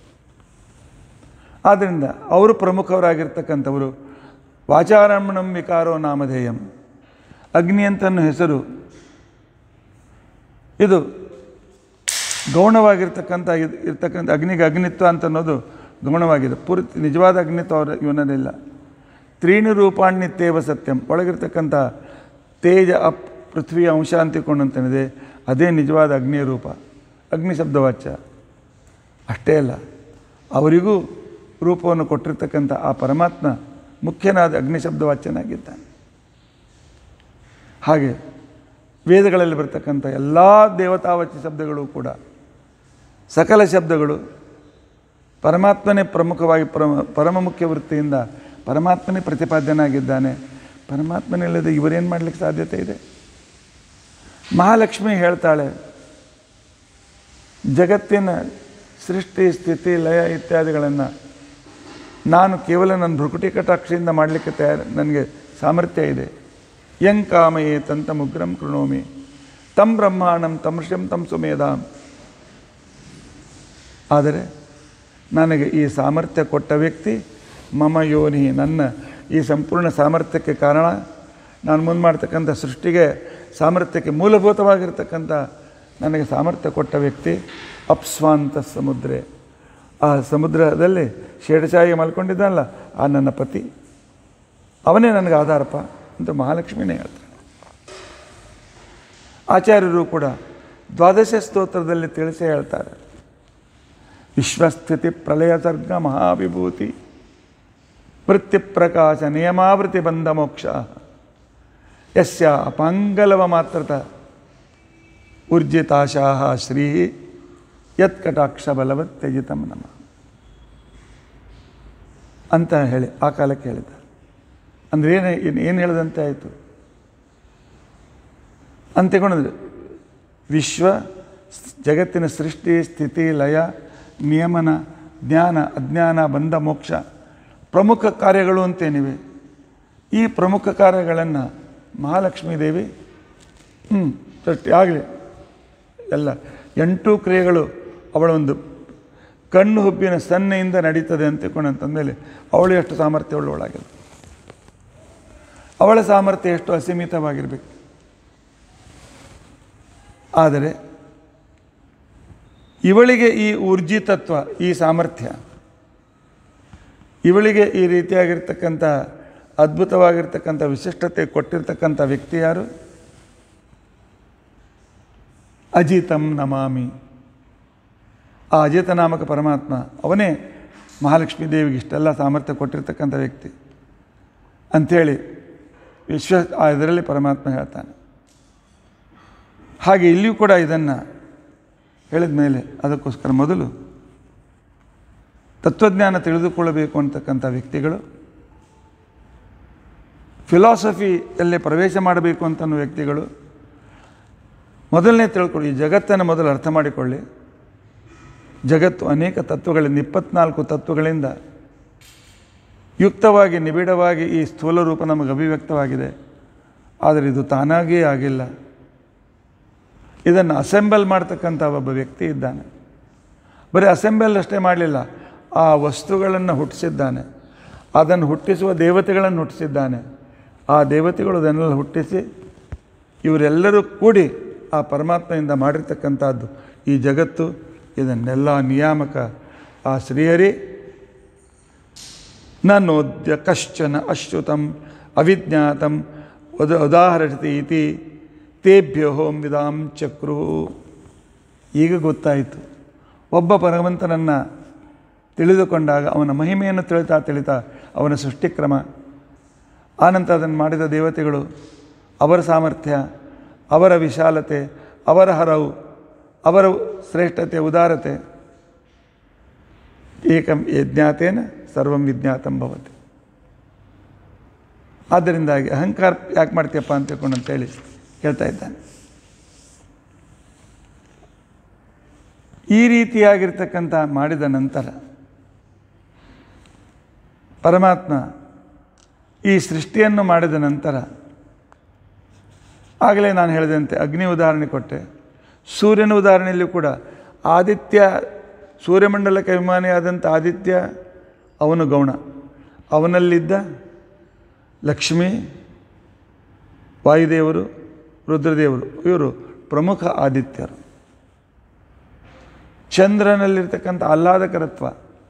ಆದ್ದರಿಂದ ಅವರು ಪ್ರಮುಖವರಾಗಿರ್ತಕ್ಕಂಥವರು. ವಾಚಾರಂಭಣಂ ವಿಕಾರೋ ನಾಮಧೇಯಂ, ಅಗ್ನಿ ಅಂತನ್ನೋ ಹೆಸರು ಇದು ಗೌಣವಾಗಿರ್ತಕ್ಕಂಥ ಇರ್ತಕ್ಕಂಥ ಅಗ್ನಿಗೆ ಅಗ್ನಿತ್ವ ಅಂತ ಅನ್ನೋದು ಗೌಣವಾಗಿದೆ. ಪೂರ್ತಿ ನಿಜವಾದ ಅಗ್ನಿತ್ವ ಅವರ ಇವನದಿಲ್ಲ. ತ್ರೀಣಿ ರೂಪಾಣ್ಯತ್ತೇವ ಸತ್ಯಂ, ಒಳಗಿರ್ತಕ್ಕಂಥ ತೇಜ ಅಪ್ ಪೃಥ್ವಿಯ ಅಂಶ ಅಂತಿಕೊಂಡಂತೇನಿದೆ, ಅದೇ ನಿಜವಾದ ಅಗ್ನಿಯ ರೂಪ, ಅಗ್ನಿ ಶಬ್ದವಾಚ್ಯ. ಅಷ್ಟೇ ಅಲ್ಲ, ಅವರಿಗೂ ರೂಪವನ್ನು ಕೊಟ್ಟಿರ್ತಕ್ಕಂಥ ಆ ಪರಮಾತ್ಮ ಮುಖ್ಯನಾದ ಅಗ್ನಿ ಶಬ್ದವಾಚ್ಯನಾಗಿದ್ದಾನೆ. ಹಾಗೆ ವೇದಗಳಲ್ಲಿ ಬರ್ತಕ್ಕಂಥ ಎಲ್ಲ ದೇವತಾವಾಚ್ಯ ಶಬ್ದಗಳು ಕೂಡ, ಸಕಲ ಶಬ್ದಗಳು ಪರಮಾತ್ಮನೇ ಪ್ರಮುಖವಾಗಿ ಪರಮ ಪರಮ ಮುಖ್ಯ ವೃತ್ತಿಯಿಂದ ಪರಮಾತ್ಮನೇ ಪ್ರತಿಪಾದ್ಯನಾಗಿದ್ದಾನೆ. ಪರಮಾತ್ಮನಿಲ್ಲದೆ ಇವರೇನು ಮಾಡಲಿಕ್ಕೆ ಸಾಧ್ಯತೆ ಇದೆ? ಮಹಾಲಕ್ಷ್ಮಿ ಹೇಳ್ತಾಳೆ, ಜಗತ್ತಿನ ಸೃಷ್ಟಿ ಸ್ಥಿತಿ ಲಯ ಇತ್ಯಾದಿಗಳನ್ನು ನಾನು ಕೇವಲ ನನ್ನ ಭೃಕುಟಿ ಕಟಾಕ್ಷಿಯಿಂದ ಮಾಡಲಿಕ್ಕೆ ತಯಾರು, ನನಗೆ ಸಾಮರ್ಥ್ಯ ಇದೆ. ಯಂ ಕಾಮಯೇ ತಂತ ಮುಗ್ರಂ ಕೃಣೋಮಿ ತಂ ಬ್ರಹ್ಮಾಣಂ ತಂ ಋಷಂ ತಂ ಸುಮೇಧಾಂ. ಆದರೆ ನನಗೆ ಈ ಸಾಮರ್ಥ್ಯ ಕೊಟ್ಟ ವ್ಯಕ್ತಿ ಮಮ ಯೋನಿ, ನನ್ನ ಈ ಸಂಪೂರ್ಣ ಸಾಮರ್ಥ್ಯಕ್ಕೆ ಕಾರಣ, ನಾನು ಮುಂದೆ ಮಾಡ್ತಕ್ಕಂಥ ಸೃಷ್ಟಿಗೆ ಸಾಮರ್ಥ್ಯಕ್ಕೆ ಮೂಲಭೂತವಾಗಿರ್ತಕ್ಕಂಥ ನನಗೆ ಸಾಮರ್ಥ್ಯ ಕೊಟ್ಟ ವ್ಯಕ್ತಿ ಅಪ್ಸ್ವಾಂತ ಸಮುದ್ರೆ. ಆ ಸಮುದ್ರದಲ್ಲಿ ಶೇಡಚಾಯಿಗೆ ಮಲ್ಕೊಂಡಿದ್ದಲ್ಲ ಆ ನನ್ನ ಪತಿ, ಅವನೇ ನನಗೆ ಆಧಾರಪ್ಪ ಅಂತ ಮಹಾಲಕ್ಷ್ಮಿನೇ ಹೇಳ್ತಾಳೆ. ಆಚಾರ್ಯರು ಕೂಡ ದ್ವಾದಶ ಸ್ತೋತ್ರದಲ್ಲಿ ತಿಳಿಸಿ ಹೇಳ್ತಾರೆ, ವಿಶ್ವಸ್ಥಿತಿ ಪ್ರಳಯ ಸರ್ಗ ಮಹಾವಿಭೂತಿ ವೃತ್ತಿಪ್ರಕಾಶ ನಿಯಮಾವೃತಿ ಬಂಧ ಮೋಕ್ಷ ಯಸ್ಯ ಅಪಾಂಗಲವ ಮಾತ್ರತ ಊರ್ಜಿತಾಶಾಹ ಶ್ರೀ ಯತ್ಕಟಾಕ್ಷ ಬಲವತ್ ತ್ಯಜಿತಂ ನಮ ಅಂತ ಹೇಳಿ ಆ ಕಾಲಕ್ಕೆ ಹೇಳಿದ್ದಾರೆ. ಅಂದರೆ ಏನು ಏನು ಹೇಳಿದಂತೆ ಆಯಿತು ಅಂತ ತಿಳ್ಕೊಂಡ್ರೆ, ವಿಶ್ವ ಜಗತ್ತಿನ ಸೃಷ್ಟಿ ಸ್ಥಿತಿ ಲಯ ನಿಯಮನ ಜ್ಞಾನ ಅಜ್ಞಾನ ಬಂಧ ಮೋಕ್ಷ ಪ್ರಮುಖ ಕಾರ್ಯಗಳು ಅಂತೇನಿವೆ. ಈ ಪ್ರಮುಖ ಕಾರ್ಯಗಳನ್ನು ಮಹಾಲಕ್ಷ್ಮೀ ದೇವಿ ಹ್ಞೂ ಸೃಷ್ಟಿ ಆಗಲಿ ಎಲ್ಲ ಎಂಟು ಕ್ರಿಯೆಗಳು ಅವಳ ಒಂದು ಕಣ್ಣು ಹುಬ್ಬಿನ ಸನ್ನೆಯಿಂದ ನಡೀತದೆ ಅಂತ ತಿಳ್ಕೊಂಡಂತಂದಮೇಲೆ ಅವಳು ಎಷ್ಟು ಸಾಮರ್ಥ್ಯ ಉಳ್ಳವಳಾಗಿದೆ. ಅವಳ ಸಾಮರ್ಥ್ಯ ಎಷ್ಟು ಅಸೀಮಿತವಾಗಿರಬೇಕು. ಆದರೆ ಇವಳಿಗೆ ಈ ಊರ್ಜಿತತ್ವ, ಈ ಸಾಮರ್ಥ್ಯ, ಇವಳಿಗೆ ಈ ರೀತಿಯಾಗಿರ್ತಕ್ಕಂಥ ಅದ್ಭುತವಾಗಿರ್ತಕ್ಕಂಥ ವಿಶಿಷ್ಟತೆ ಕೊಟ್ಟಿರ್ತಕ್ಕಂಥ ವ್ಯಕ್ತಿ ಯಾರು? ಅಜಿತಂ ನಮಾಮಿ. ಆ ಅಜಿತ ನಾಮಕ ಪರಮಾತ್ಮ ಅವನೇ ಮಹಾಲಕ್ಷ್ಮೀ ದೇವಿಗೆ ಇಷ್ಟೆಲ್ಲ ಸಾಮರ್ಥ್ಯ ಕೊಟ್ಟಿರ್ತಕ್ಕಂಥ ವ್ಯಕ್ತಿ ಅಂಥೇಳಿ ವಿಶ್ವ ಇದರಲ್ಲಿ ಪರಮಾತ್ಮ ಹೇಳ್ತಾನೆ. ಹಾಗೆ ಇಲ್ಲಿಯೂ ಕೂಡ ಇದನ್ನು ಹೇಳಿದ ಮೇಲೆ ಅದಕ್ಕೋಸ್ಕರ ಮೊದಲು ತತ್ವಜ್ಞಾನ ತಿಳಿದುಕೊಳ್ಳಬೇಕು ಅಂತಕ್ಕಂಥ ವ್ಯಕ್ತಿಗಳು, ಫಿಲಾಸಫಿಯಲ್ಲಿ ಪ್ರವೇಶ ಮಾಡಬೇಕು ಅಂತನ್ನೋ ವ್ಯಕ್ತಿಗಳು ಮೊದಲನೇ ತಿಳ್ಕೊಳ್ಳಿ, ಈ ಜಗತ್ತನ್ನು ಮೊದಲು ಅರ್ಥ ಮಾಡಿಕೊಳ್ಳಿ. ಜಗತ್ತು ಅನೇಕ ತತ್ವಗಳಿಂದ, ಇಪ್ಪತ್ನಾಲ್ಕು ತತ್ವಗಳಿಂದ ಯುಕ್ತವಾಗಿ ನಿಬಿಡವಾಗಿ ಈ ಸ್ಥೂಲ ರೂಪ ನಮಗೆ ಅಭಿವ್ಯಕ್ತವಾಗಿದೆ. ಆದರೆ ಇದು ತಾನಾಗಿಯೇ ಆಗಿಲ್ಲ. ಇದನ್ನು ಅಸೆಂಬಲ್ ಮಾಡ್ತಕ್ಕಂಥ ಒಬ್ಬ ವ್ಯಕ್ತಿ ಇದ್ದಾನೆ. ಬರೀ ಅಸೆಂಬಲ್ ಅಷ್ಟೇ ಮಾಡಲಿಲ್ಲ, ಆ ವಸ್ತುಗಳನ್ನು ಹುಟ್ಟಿಸಿದ್ದಾನೆ, ಅದನ್ನು ಹುಟ್ಟಿಸುವ ದೇವತೆಗಳನ್ನು ಹುಟ್ಟಿಸಿದ್ದಾನೆ. ಆ ದೇವತೆಗಳು ಅದನ್ನೆಲ್ಲ ಹುಟ್ಟಿಸಿ ಇವರೆಲ್ಲರೂ ಕೂಡಿ ಆ ಪರಮಾತ್ಮೆಯಿಂದ ಮಾಡಿರ್ತಕ್ಕಂಥದ್ದು ಈ ಜಗತ್ತು. ಇದನ್ನೆಲ್ಲ ನಿಯಾಮಕ ಆ ಶ್ರೀಹರಿ. ನನ್ನೋದ್ಯ ಕಶ್ಚನ ಅಶ್ರುತಂ ಅವಿಜ್ಞಾತಂ ಉದ ಉದಾಹರತಿ ಇತಿ ತೇಭ್ಯೋ ಹೋಂ ವಿದಾಂ ಚಕ್ರು. ಈಗ ಗೊತ್ತಾಯಿತು, ಒಬ್ಬ ಭಗವಂತನನ್ನು ತಿಳಿದುಕೊಂಡಾಗ ಅವನ ಮಹಿಮೆಯನ್ನು ತಿಳಿತಾ ತಿಳಿತಾ ಅವನ ಸೃಷ್ಟಿಕ್ರಮ, ಆನಂತರ ಅದನ್ನು ಮಾಡಿದ ದೇವತೆಗಳು, ಅವರ ಸಾಮರ್ಥ್ಯ, ಅವರ ವಿಶಾಲತೆ, ಅವರ ಹರವು, ಅವರ ಶ್ರೇಷ್ಠತೆ, ಉದಾರತೆ. ಏಕಂ ಯಜ್ಞಾತೇನ ಸರ್ವಂ ವಿಜ್ಞಾತಂ ಭವತಿ. ಆದ್ದರಿಂದಾಗಿ ಅಹಂಕಾರ ಯಾಕೆ ಮಾಡ್ತೀಯಪ್ಪ ಅಂತ ತಿಳ್ಕೊಂಡು ಅಂತೇಳಿ ಹೇಳ್ತಾ ಇದ್ದಾನೆ. ಈ ರೀತಿಯಾಗಿರ್ತಕ್ಕಂಥ ಮಾಡಿದ ನಂತರ ಪರಮಾತ್ಮ ಈ ಸೃಷ್ಟಿಯನ್ನು ಮಾಡಿದ ನಂತರ, ಆಗಲೇ ನಾನು ಹೇಳಿದಂತೆ ಅಗ್ನಿ ಉದಾಹರಣೆ ಕೊಟ್ಟೆ, ಸೂರ್ಯನ ಉದಾಹರಣೆಯಲ್ಲೂ ಕೂಡ ಆದಿತ್ಯ, ಸೂರ್ಯಮಂಡಲಕ್ಕೆ ಅಭಿಮಾನಿಯಾದಂಥ ಆದಿತ್ಯ ಅವನು ಗೌಣ, ಅವನಲ್ಲಿದ್ದ ಲಕ್ಷ್ಮೀ, ವಾಯುದೇವರು, ರುದ್ರದೇವರು ಇವರು ಪ್ರಮುಖ ಆದಿತ್ಯರು. ಚಂದ್ರನಲ್ಲಿರ್ತಕ್ಕಂಥ ಆಹ್ಲಾದಕರತ್ವ,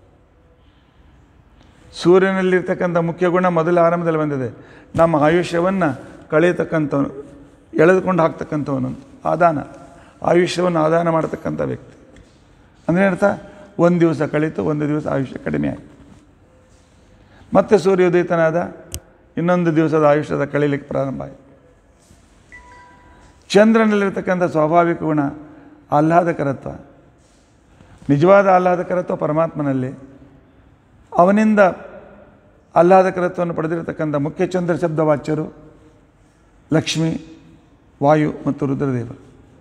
ಸೂರ್ಯನಲ್ಲಿರ್ತಕ್ಕಂಥ ಮುಖ್ಯ ಗುಣ ಮೊದಲ ಆರಂಭದಲ್ಲಿ ಬಂದಿದೆ, ನಮ್ಮ ಆಯುಷ್ಯವನ್ನು ಕಳೆಯತಕ್ಕಂಥವನು, ಎಳೆದುಕೊಂಡು ಹಾಕ್ತಕ್ಕಂಥವನು, ಆದಾನ, ಆಯುಷ್ಯವನ್ನು ಆದಾನ ಮಾಡತಕ್ಕಂಥ ವ್ಯಕ್ತಿ. ಅಂದರೆ ಅರ್ಥ, ಒಂದು ದಿವಸ ಕಳೀತು, ಒಂದು ದಿವಸ ಆಯುಷ್ಯ ಕಡಿಮೆ ಆಯಿತು. ಮತ್ತೆ ಸೂರ್ಯೋದಯಿತನಾದ, ಇನ್ನೊಂದು ದಿವಸದ ಆಯುಷ್ಯದ ಕಳೀಲಿಕ್ಕೆ ಪ್ರಾರಂಭ ಆಯಿತು. ಚಂದ್ರನಲ್ಲಿರ್ತಕ್ಕಂಥ ಸ್ವಾಭಾವಿಕ ಗುಣ ಆಹ್ಲಾದಕರತ್ವ, ನಿಜವಾದ ಆಹ್ಲಾದಕರತ್ವ ಪರಮಾತ್ಮನಲ್ಲಿ. ಅವನಿಂದ ಆಹ್ಲಾದಕರತ್ವವನ್ನು ಪಡೆದಿರತಕ್ಕಂಥ ಮುಖ್ಯ ಚಂದ್ರ ಶಬ್ದವಾಚ್ಯರು ಲಕ್ಷ್ಮಿ, ವಾಯು ಮತ್ತು ರುದ್ರದೇವರು.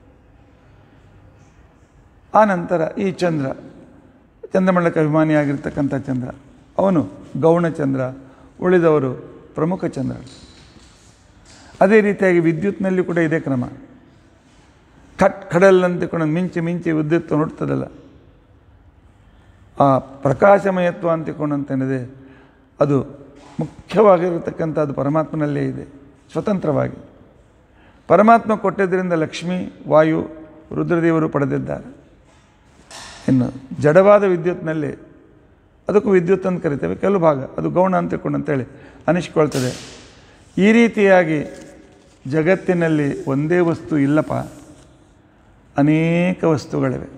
ಆ ನಂತರ ಈ ಚಂದ್ರ, ಚಂದ್ರಮಂಡಲಕ್ಕೆ ಅಭಿಮಾನಿಯಾಗಿರ್ತಕ್ಕಂಥ ಚಂದ್ರ, ಅವನು ಗೌಣಚಂದ್ರ, ಉಳಿದವರು ಪ್ರಮುಖ ಚಂದ್ರ. ಅದೇ ರೀತಿಯಾಗಿ ವಿದ್ಯುತ್ನಲ್ಲಿ ಕೂಡ ಇದೇ ಕ್ರಮ. ಖಟ್ ಖಡಲ್ ಅಂತಕೊಂಡು ಮಿಂಚಿ ಮಿಂಚಿ ವಿದ್ಯುತ್ ಹುಡ್ತದಲ್ಲ, ಆ ಪ್ರಕಾಶಮಯತ್ವ ಅಂತಿಕೊಂಡಂತೇನಿದೆ ಅದು ಮುಖ್ಯವಾಗಿರತಕ್ಕಂಥದ್ದು ಪರಮಾತ್ಮನಲ್ಲೇ ಇದೆ, ಸ್ವತಂತ್ರವಾಗಿ. ಪರಮಾತ್ಮ ಕೊಟ್ಟಿದ್ದರಿಂದ ಲಕ್ಷ್ಮೀ, ವಾಯು, ರುದ್ರದೇವರು ಪಡೆದಿದ್ದಾರೆ. ಇನ್ನು ಜಡವಾದ ವಿದ್ಯುತ್ನಲ್ಲಿ, ಅದಕ್ಕೂ ವಿದ್ಯುತ್ ಅಂತ ಕರಿತೇವೆ, ಕೆಲವು ಭಾಗ ಅದು ಗೌಣ ಅಂತ ತಿಳ್ಕೊಂಡು ಅಂತೇಳಿ ಅನಿಸ್ಕೊಳ್ತದೆ. ಈ ರೀತಿಯಾಗಿ ಜಗತ್ತಿನಲ್ಲಿ ಒಂದೇ ವಸ್ತು ಇಲ್ಲಪ್ಪ, ಅನೇಕ ವಸ್ತುಗಳಿವೆ.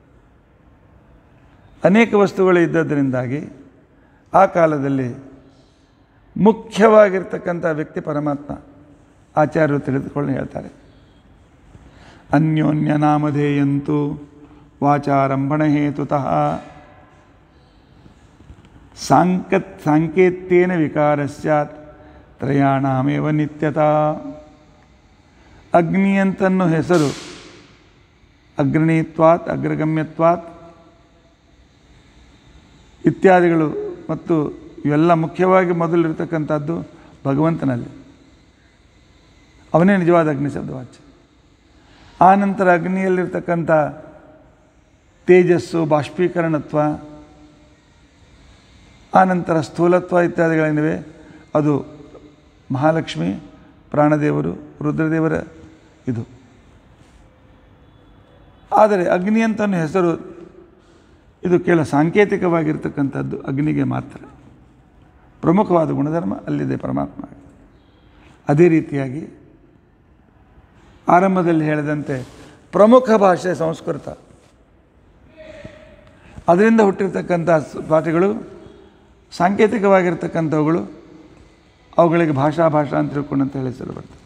ಅನೇಕ ವಸ್ತುಗಳು ಇದ್ದದರಿಂದಾಗಿ ಆ ಕಾಲದಲ್ಲಿ ಮುಖ್ಯವಾಗಿರ್ತಕ್ಕಂಥ ವ್ಯಕ್ತಿ ಪರಮಾತ್ಮ. ಆಚಾರ್ಯರು ತಿಳಿದುಕೊಂಡು ಹೇಳ್ತಾರೆ, ಅನ್ಯೋನ್ಯ ನಾಮಧೇಯಂತು ವಾಚಾರಂಭಣ ಹೇತುತಃ ಸಾಂಕತ್ ಸಾಂಕೇತ್ಯೇನ ವಿಕಾರ ಸ್ಯಾತ್ ತ್ರಯಾಣಾಮೇವ ನಿತ್ಯತಾ. ಅಗ್ನಿ ಅಂತನ್ನೋ ಹೆಸರು ಅಗ್ರಣೀತ್ವಾತ್, ಅಗ್ರಗಮ್ಯತ್ವಾತ್ ಇತ್ಯಾದಿಗಳು, ಮತ್ತು ಇವೆಲ್ಲ ಮುಖ್ಯವಾಗಿ ಮೊದಲಿರ್ತಕ್ಕಂಥದ್ದು ಭಗವಂತನಲ್ಲಿ. ಅವನೇ ನಿಜವಾದ ಅಗ್ನಿ ಶಬ್ದವಾಚ್ಯ. ಆ ನಂತರ ಅಗ್ನಿಯಲ್ಲಿರ್ತಕ್ಕಂಥ ತೇಜಸ್ಸು, ಬಾಷ್ಪೀಕರಣತ್ವ, ಆ ನಂತರ ಸ್ಥೂಲತ್ವ ಇತ್ಯಾದಿಗಳೇನಿವೆ ಅದು ಮಹಾಲಕ್ಷ್ಮಿ, ಪ್ರಾಣದೇವರು, ರುದ್ರದೇವರ ಇದು. ಆದರೆ ಅಗ್ನಿ ಅಂತನೂ ಹೆಸರು ಇದು ಕೇವಲ ಸಾಂಕೇತಿಕವಾಗಿರ್ತಕ್ಕಂಥದ್ದು, ಅಗ್ನಿಗೆ ಮಾತ್ರ. ಪ್ರಮುಖವಾದ ಗುಣಧರ್ಮ ಅಲ್ಲಿದೆ ಪರಮಾತ್ಮ. ಅದೇ ರೀತಿಯಾಗಿ ಆರಂಭದಲ್ಲಿ ಹೇಳಿದಂತೆ ಪ್ರಮುಖ ಭಾಷೆ ಸಂಸ್ಕೃತ. ಅದರಿಂದ ಹುಟ್ಟಿರ್ತಕ್ಕಂಥ ಭಾಷೆಗಳು ಸಾಂಕೇತಿಕವಾಗಿರ್ತಕ್ಕಂಥವುಗಳು, ಅವುಗಳಿಗೆ ಭಾಷಾ ಭಾಷಾ ಅಂತ ತಿಳ್ಕೊಂಡಂತ ಹೇಳಿ ಹೆಸರು ಬರ್ತದೆ.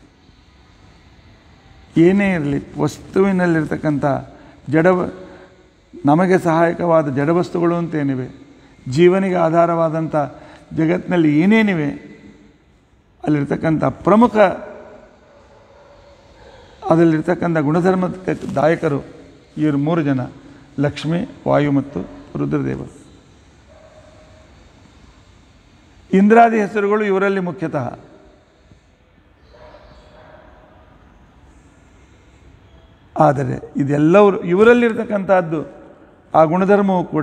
ಏನೇ ಇರಲಿ, ವಸ್ತುವಿನಲ್ಲಿರ್ತಕ್ಕಂಥ ಜಡ, ನಮಗೆ ಸಹಾಯಕವಾದ ಜಡವಸ್ತುಗಳು ಅಂತೇನಿವೆ, ಜೀವನಿಗೆ ಆಧಾರವಾದಂಥ ಜಗತ್ತಿನಲ್ಲಿ ಏನೇನಿವೆ ಅಲ್ಲಿರ್ತಕ್ಕಂಥ ಪ್ರಮುಖ, ಅದರಲ್ಲಿರ್ತಕ್ಕಂಥ ಗುಣಧರ್ಮಕ್ಕೆ ದಾಯಕರು ಇವರು ಮೂರು ಜನ, ಲಕ್ಷ್ಮಿ, ವಾಯು ಮತ್ತು ರುದ್ರದೇವರು. ಇಂದ್ರಾದಿ ಹೆಸರುಗಳು ಇವರಲ್ಲಿ ಮುಖ್ಯತಃ. ಆದರೆ ಇದೆಲ್ಲವರು ಇವರಲ್ಲಿರ್ತಕ್ಕಂಥದ್ದು, ಆ ಗುಣಧರ್ಮವೂ ಕೂಡ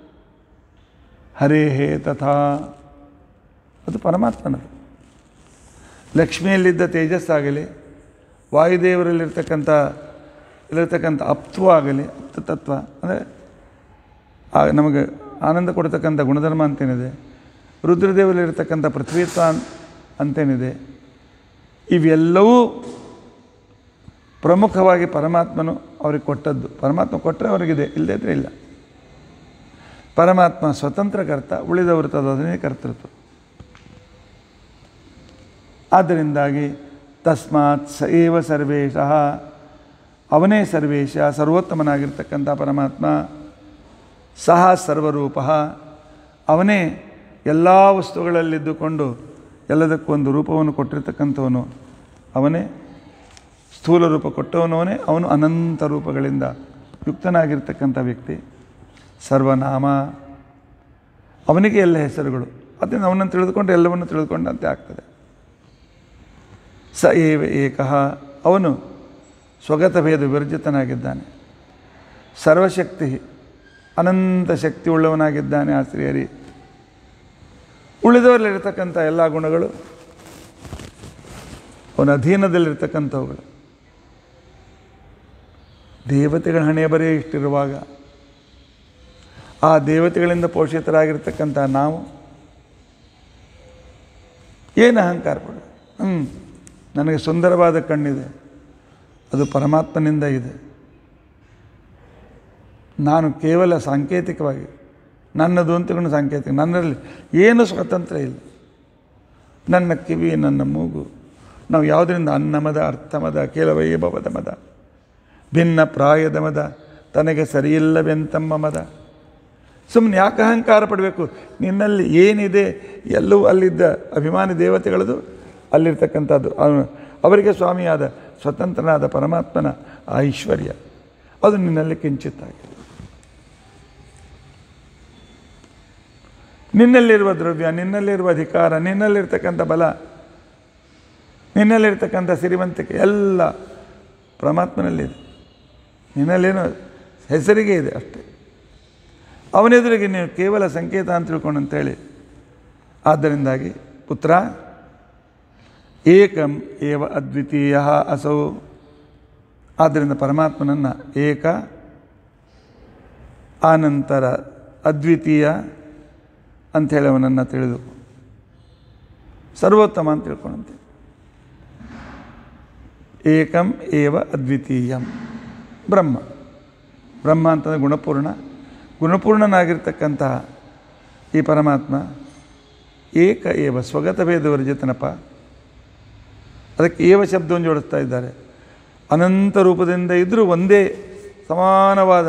ಹರೇ ಹೇ ತಥಾ, ಅದು ಪರಮಾತ್ಮನದು. ಲಕ್ಷ್ಮಿಯಲ್ಲಿದ್ದ ತೇಜಸ್ಸಾಗಲಿ, ವಾಯುದೇವರಲ್ಲಿರ್ತಕ್ಕಂಥ ಇಲ್ಲಿರ್ತಕ್ಕಂಥ ಅಪ್ತ್ವ ಆಗಲಿ, ಅಪ್ತ ತತ್ವ ಅಂದರೆ ನಮಗೆ ಆನಂದ ಕೊಡ್ತಕ್ಕಂಥ ಗುಣಧರ್ಮ ಅಂತೇನಿದೆ, ರುದ್ರದೇವರಲ್ಲಿರ್ತಕ್ಕಂಥ ಪೃಥ್ವಿತ್ವ ಅಂತೇನಿದೆ, ಇವೆಲ್ಲವೂ ಪ್ರಮುಖವಾಗಿ ಪರಮಾತ್ಮನು ಅವ್ರಿಗೆ ಕೊಟ್ಟದ್ದು. ಪರಮಾತ್ಮ ಕೊಟ್ಟರೆ ಅವರಿಗಿದೆ, ಇಲ್ಲದೇ ಇದ್ದರೆ ಇಲ್ಲ. ಪರಮಾತ್ಮ ಸ್ವತಂತ್ರ ಕರ್ತ, ಉಳಿದವರು ತದನೇ ಕರ್ತೃತ್ವ. ಆದ್ದರಿಂದಾಗಿ ತಸ್ಮಾತ್ ಸ ಏವ ಸರ್ವೇಶಃ, ಅವನೇ ಸರ್ವೇಶ, ಸರ್ವೋತ್ತಮನಾಗಿರ್ತಕ್ಕಂಥ ಪರಮಾತ್ಮ. ಸಹ ಸರ್ವರೂಪ, ಅವನೇ ಎಲ್ಲ ವಸ್ತುಗಳಲ್ಲಿದ್ದುಕೊಂಡು ಎಲ್ಲದಕ್ಕೊಂದು ರೂಪವನ್ನು ಕೊಟ್ಟಿರ್ತಕ್ಕಂಥವನು. ಅವನೇ ಸ್ಥೂಲ ರೂಪ ಕೊಟ್ಟವನವನೇ, ಅವನು ಅನಂತ ರೂಪಗಳಿಂದ ಯುಕ್ತನಾಗಿರ್ತಕ್ಕಂಥ ವ್ಯಕ್ತಿ. ಸರ್ವನಾಮ, ಅವನಿಗೆ ಎಲ್ಲ ಹೆಸರುಗಳು. ಅದರಿಂದ ಅವನನ್ನು ತಿಳಿದುಕೊಂಡು ಎಲ್ಲವನ್ನು ತಿಳಿದುಕೊಂಡಂತೆ ಆಗ್ತದೆ. ಸ ಏವ ಏಕಃ, ಅವನು ಸ್ವಗತ ಭೇದ ವಿವರ್ಜಿತನಾಗಿದ್ದಾನೆ. ಸರ್ವಶಕ್ತಿ, ಅನಂತ ಶಕ್ತಿ ಉಳ್ಳವನಾಗಿದ್ದಾನೆ ಆ ಶ್ರೀಹರಿ. ಉಳಿದವರಲ್ಲಿರ್ತಕ್ಕಂಥ ಎಲ್ಲ ಗುಣಗಳು ಅವನ ಅಧೀನದಲ್ಲಿರ್ತಕ್ಕಂಥವುಗಳು. ದೇವತೆಗಳ ಹಣೆಯ ಬರೀ ಇಷ್ಟಿರುವಾಗ ಆ ದೇವತೆಗಳಿಂದ ಪೋಷಿತರಾಗಿರ್ತಕ್ಕಂಥ ನಾವು ಏನು ಅಹಂಕಾರ ಪಡೋದು? ಹ್ಞೂ ನನಗೆ ಸುಂದರವಾದ ಕಣ್ಣಿದೆ, ಅದು ಪರಮಾತ್ಮನಿಂದ ಇದೆ. ನಾನು ಕೇವಲ ಸಾಂಕೇತಿಕವಾಗಿ ನನ್ನದು ಅಂತಕೊಂಡು ಸಾಂಕೇತಿಕ, ನನ್ನಲ್ಲಿ ಏನು ಸ್ವತಂತ್ರ ಇಲ್ಲ. ನನ್ನ ಕಿವಿ, ನನ್ನ ಮೂಗು, ನಾವು ಯಾವುದರಿಂದ ಅನ್ನಮದ, ಅರ್ಥಮದ, ಕೇಲವೈಭವದ ಮದ, ಭಿನ್ನ ಪ್ರಾಯದ ಮದ, ತನಗೆ ಸರಿಯಿಲ್ಲವೆಂತಮ್ಮ ಮದ. ಸುಮ್ಮನೆ ಯಾಕೆ ಅಹಂಕಾರ ಪಡಬೇಕು? ನಿನ್ನಲ್ಲಿ ಏನಿದೆ ಎಲ್ಲವೂ ಅಲ್ಲಿದ್ದ ಅಭಿಮಾನಿ ದೇವತೆಗಳದು, ಅಲ್ಲಿರ್ತಕ್ಕಂಥದ್ದು ಅವನು ಅವರಿಗೆ ಸ್ವಾಮಿಯಾದ ಸ್ವತಂತ್ರನಾದ ಪರಮಾತ್ಮನ ಆ ಐಶ್ವರ್ಯ ಅದು ನಿನ್ನಲ್ಲಿ ಕಿಂಚಿತ್ತಾಗಿದೆ. ನಿನ್ನಲ್ಲಿರುವ ದ್ರವ್ಯ, ನಿನ್ನಲ್ಲಿರುವ ಅಧಿಕಾರ, ನಿನ್ನಲ್ಲಿರ್ತಕ್ಕಂಥ ಬಲ, ನಿನ್ನಲ್ಲಿರ್ತಕ್ಕಂಥ ಸಿರಿವಂತಿಕೆ ಎಲ್ಲ ಪರಮಾತ್ಮನಲ್ಲಿದೆ. ನಿನ್ನಲ್ಲೇನೋ ಹೆಸರಿಗೆ ಇದೆ ಅಷ್ಟೇ. ಅವನೆದುರಿಗೆ ನೀವು ಕೇವಲ ಸಂಕೇತ ಅಂತ ತಿಳ್ಕೊಂಡು ಅಂತೇಳಿ ಆದ್ದರಿಂದಾಗಿ ಪುತ್ರ ಏಕಂ ಏವ ಅದ್ವಿತೀಯ ಅಸೌ, ಆದ್ದರಿಂದ ಪರಮಾತ್ಮನನ್ನು ಏಕ, ಆನಂತರ ಅದ್ವಿತೀಯ ಅಂಥೇಳಿ ಅವನನ್ನು ತಿಳಿದು ಸರ್ವೋತ್ತಮ ಅಂತ ತಿಳ್ಕೊಂಡಂತೆ. ಏಕಂ ಏವ ಅದ್ವಿತೀಯಂ ಬ್ರಹ್ಮ. ಬ್ರಹ್ಮ ಅಂತಂದರೆ ಗುಣಪೂರ್ಣ, ಗುಣಪೂರ್ಣನಾಗಿರ್ತಕ್ಕಂತಹ ಈ ಪರಮಾತ್ಮ ಏಕ ಏವ ಸ್ವಗತ ಭೇದ ವರ್ಜಿತನಪ. ಅದಕ್ಕೆ ಏವ ಶಬ್ದವನ್ನು ಜೋಡಿಸ್ತಾ ಇದ್ದಾರೆ. ಅನಂತ ರೂಪದಿಂದ ಇದ್ದರೂ ಒಂದೇ ಸಮಾನವಾದ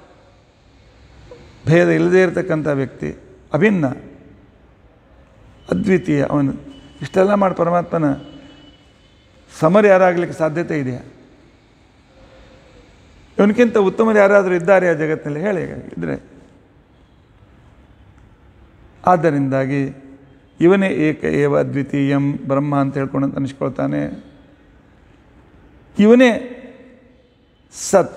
ಭೇದ ಇಲ್ಲದೇ ಇರತಕ್ಕಂಥ ವ್ಯಕ್ತಿ, ಅಭಿನ್ನ, ಅದ್ವಿತೀಯ. ಅವನು ಇಷ್ಟೆಲ್ಲ ಮಾಡಿ ಪರಮಾತ್ಮನ ಸಮರು ಯಾರಾಗಲಿಕ್ಕೆ ಸಾಧ್ಯತೆ ಇದೆಯಾ? ಇವನಕ್ಕಿಂತ ಉತ್ತಮರು ಯಾರಾದರೂ ಇದ್ದಾರೆ ಆ ಜಗತ್ತಿನಲ್ಲಿ? ಹೇಳಿ ಇದ್ದರೆ. ಆದ್ದರಿಂದಾಗಿ ಇವನೇ ಏಕ ಏವ ಅದ್ವಿತೀಯಂ ಬ್ರಹ್ಮ ಅಂತ ಹೇಳ್ಕೊಂಡು ಅನಿಸ್ಕೊಳ್ತಾನೆ. ಇವನೇ ಸತ್.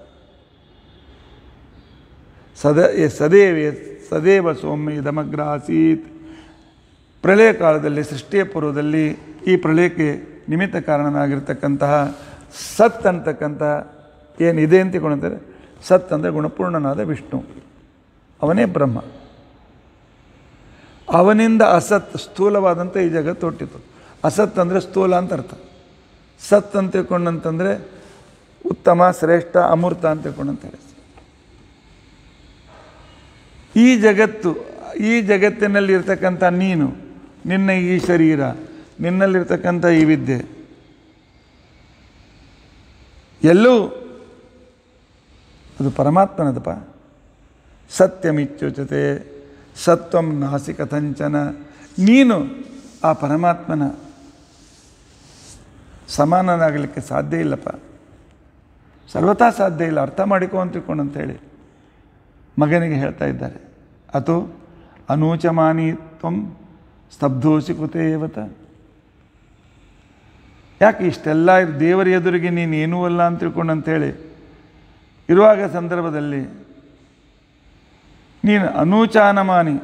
ಸದ ಸದೇವೇ ಸದೇವ ಸೌಮ್ಯ ಇದಮಗ್ರ ಆಸೀತ್. ಪ್ರಳಯ ಕಾಲದಲ್ಲಿ, ಸೃಷ್ಟಿಯ ಪೂರ್ವದಲ್ಲಿ ಈ ಪ್ರಳಯಕ್ಕೆ ನಿಮಿತ್ತ ಕಾರಣನಾಗಿರ್ತಕ್ಕಂತಹ ಸತ್ ಅಂತಕ್ಕಂತಹ ಏನಿದೆ ಅಂತ ತಿಳ್ಕೊಂಡಂತಾರೆ. ಸತ್ ಅಂದರೆ ಗುಣಪೂರ್ಣನಾದ ವಿಷ್ಣು, ಅವನೇ ಬ್ರಹ್ಮ. ಅವನಿಂದ ಅಸತ್ ಸ್ಥೂಲವಾದಂಥ ಈ ಜಗತ್ತು ಹುಟ್ಟಿತು. ಅಸತ್ ಅಂದರೆ ಸ್ಥೂಲ ಅಂತ ಅರ್ಥ. ಸತ್ ಅಂತ ತಿಳ್ಕೊಂಡಂತಂದರೆ ಉತ್ತಮ, ಶ್ರೇಷ್ಠ, ಅಮೂರ್ತ ಅಂತ ತಿಳ್ಕೊಂಡಂತಾರೆ. ಈ ಜಗತ್ತು, ಈ ಜಗತ್ತಿನಲ್ಲಿ ಇರ್ತಕ್ಕಂಥ ನೀನು, ನಿನ್ನ ಈ ಶರೀರ, ನಿನ್ನಲ್ಲಿರ್ತಕ್ಕಂಥ ಈ ವಿದ್ಯೆ ಎಲ್ಲೂ ಅದು ಪರಮಾತ್ಮನದಪ್ಪ. ಸತ್ಯಮಿಚ್ಯುಚತೆ ಸತ್ವಂ ನಾಸಿ ಕಥಂಚನ. ನೀನು ಆ ಪರಮಾತ್ಮನ ಸಮಾನನಾಗಲಿಕ್ಕೆ ಸಾಧ್ಯ ಇಲ್ಲಪ್ಪ, ಸರ್ವತಾ ಸಾಧ್ಯ ಇಲ್ಲ. ಅರ್ಥ ಮಾಡಿಕೊ ಅಂತ ತಿಳ್ಕೊಂಡು ಅಂತೇಳಿ ಮಗನಿಗೆ ಹೇಳ್ತಾ ಇದ್ದಾರೆ. ಅಥೋ ಅನೂಚಮಾನಿ ತ್ವಂ ಸ್ತಬ್ಧೋಸಿ ಕುತೇ ಏವತ. ಯಾಕೆ ಇಷ್ಟೆಲ್ಲ ದೇವರ ಎದುರಿಗೆ ನೀನು ಏನೂ ಅಲ್ಲ ಅಂತ ತಿಳ್ಕೊಂಡು ಅಂಥೇಳಿ ಇರುವಾಗ ಸಂದರ್ಭದಲ್ಲಿ ನೀನು ಅನೂಚಾನಮಾನಿ,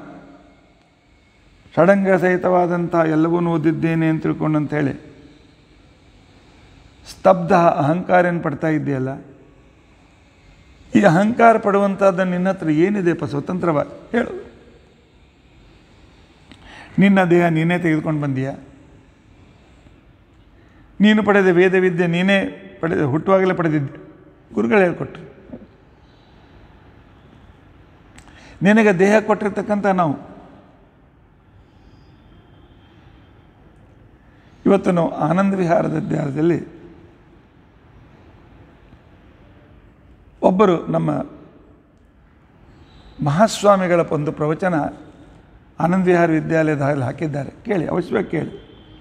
ಷಡಂಗ ಸಹಿತವಾದಂಥ ಎಲ್ಲವನ್ನೂ ಓದಿದ್ದೇನೆ ಅಂತ ತಿಳ್ಕೊಂಡು ಅಂಥೇಳಿ ಸ್ತಬ್ಧ ಅಹಂಕಾರನ ಪಡ್ತಾ ಇದ್ದೀಯಲ್ಲ. ಈ ಅಹಂಕಾರ ಪಡುವಂಥದ್ದನ್ನು ನಿನ್ನ ಹತ್ರ ಏನಿದೆಪ್ಪ ಸ್ವತಂತ್ರವಾಗಿ ಹೇಳು. ನಿನ್ನ ದೇಹ ನೀನೇ ತೆಗೆದುಕೊಂಡು ಬಂದೀಯ. ನೀನು ಪಡೆದ ವೇದವಿದ್ಯೆ ನೀನೇ ಪಡೆದ, ಹುಟ್ಟುವಾಗಲೇ ಪಡೆದಿದ್ದೆ, ಗುರುಗಳು ಹೇಳ್ಕೊಟ್ರು. ನಿನಗೆ ದೇಹ ಕೊಟ್ಟಿರ್ತಕ್ಕಂಥ ನಾವು ಇವತ್ತು ನಾವು ಆನಂದ ವಿಹಾರದ ಧ್ಯಾನದಲ್ಲಿ ಒಬ್ಬರು ನಮ್ಮ ಮಹಾಸ್ವಾಮಿಗಳ ಒಂದು ಪ್ರವಚನ ಆನಂದ ವಿಹಾರ ವಿದ್ಯಾಲಯದಲ್ಲಿ ಹಾಕಿದ್ದಾರೆ. ಕೇಳಿ, ಅವಶ್ಯವಾಗಿ ಕೇಳಿ.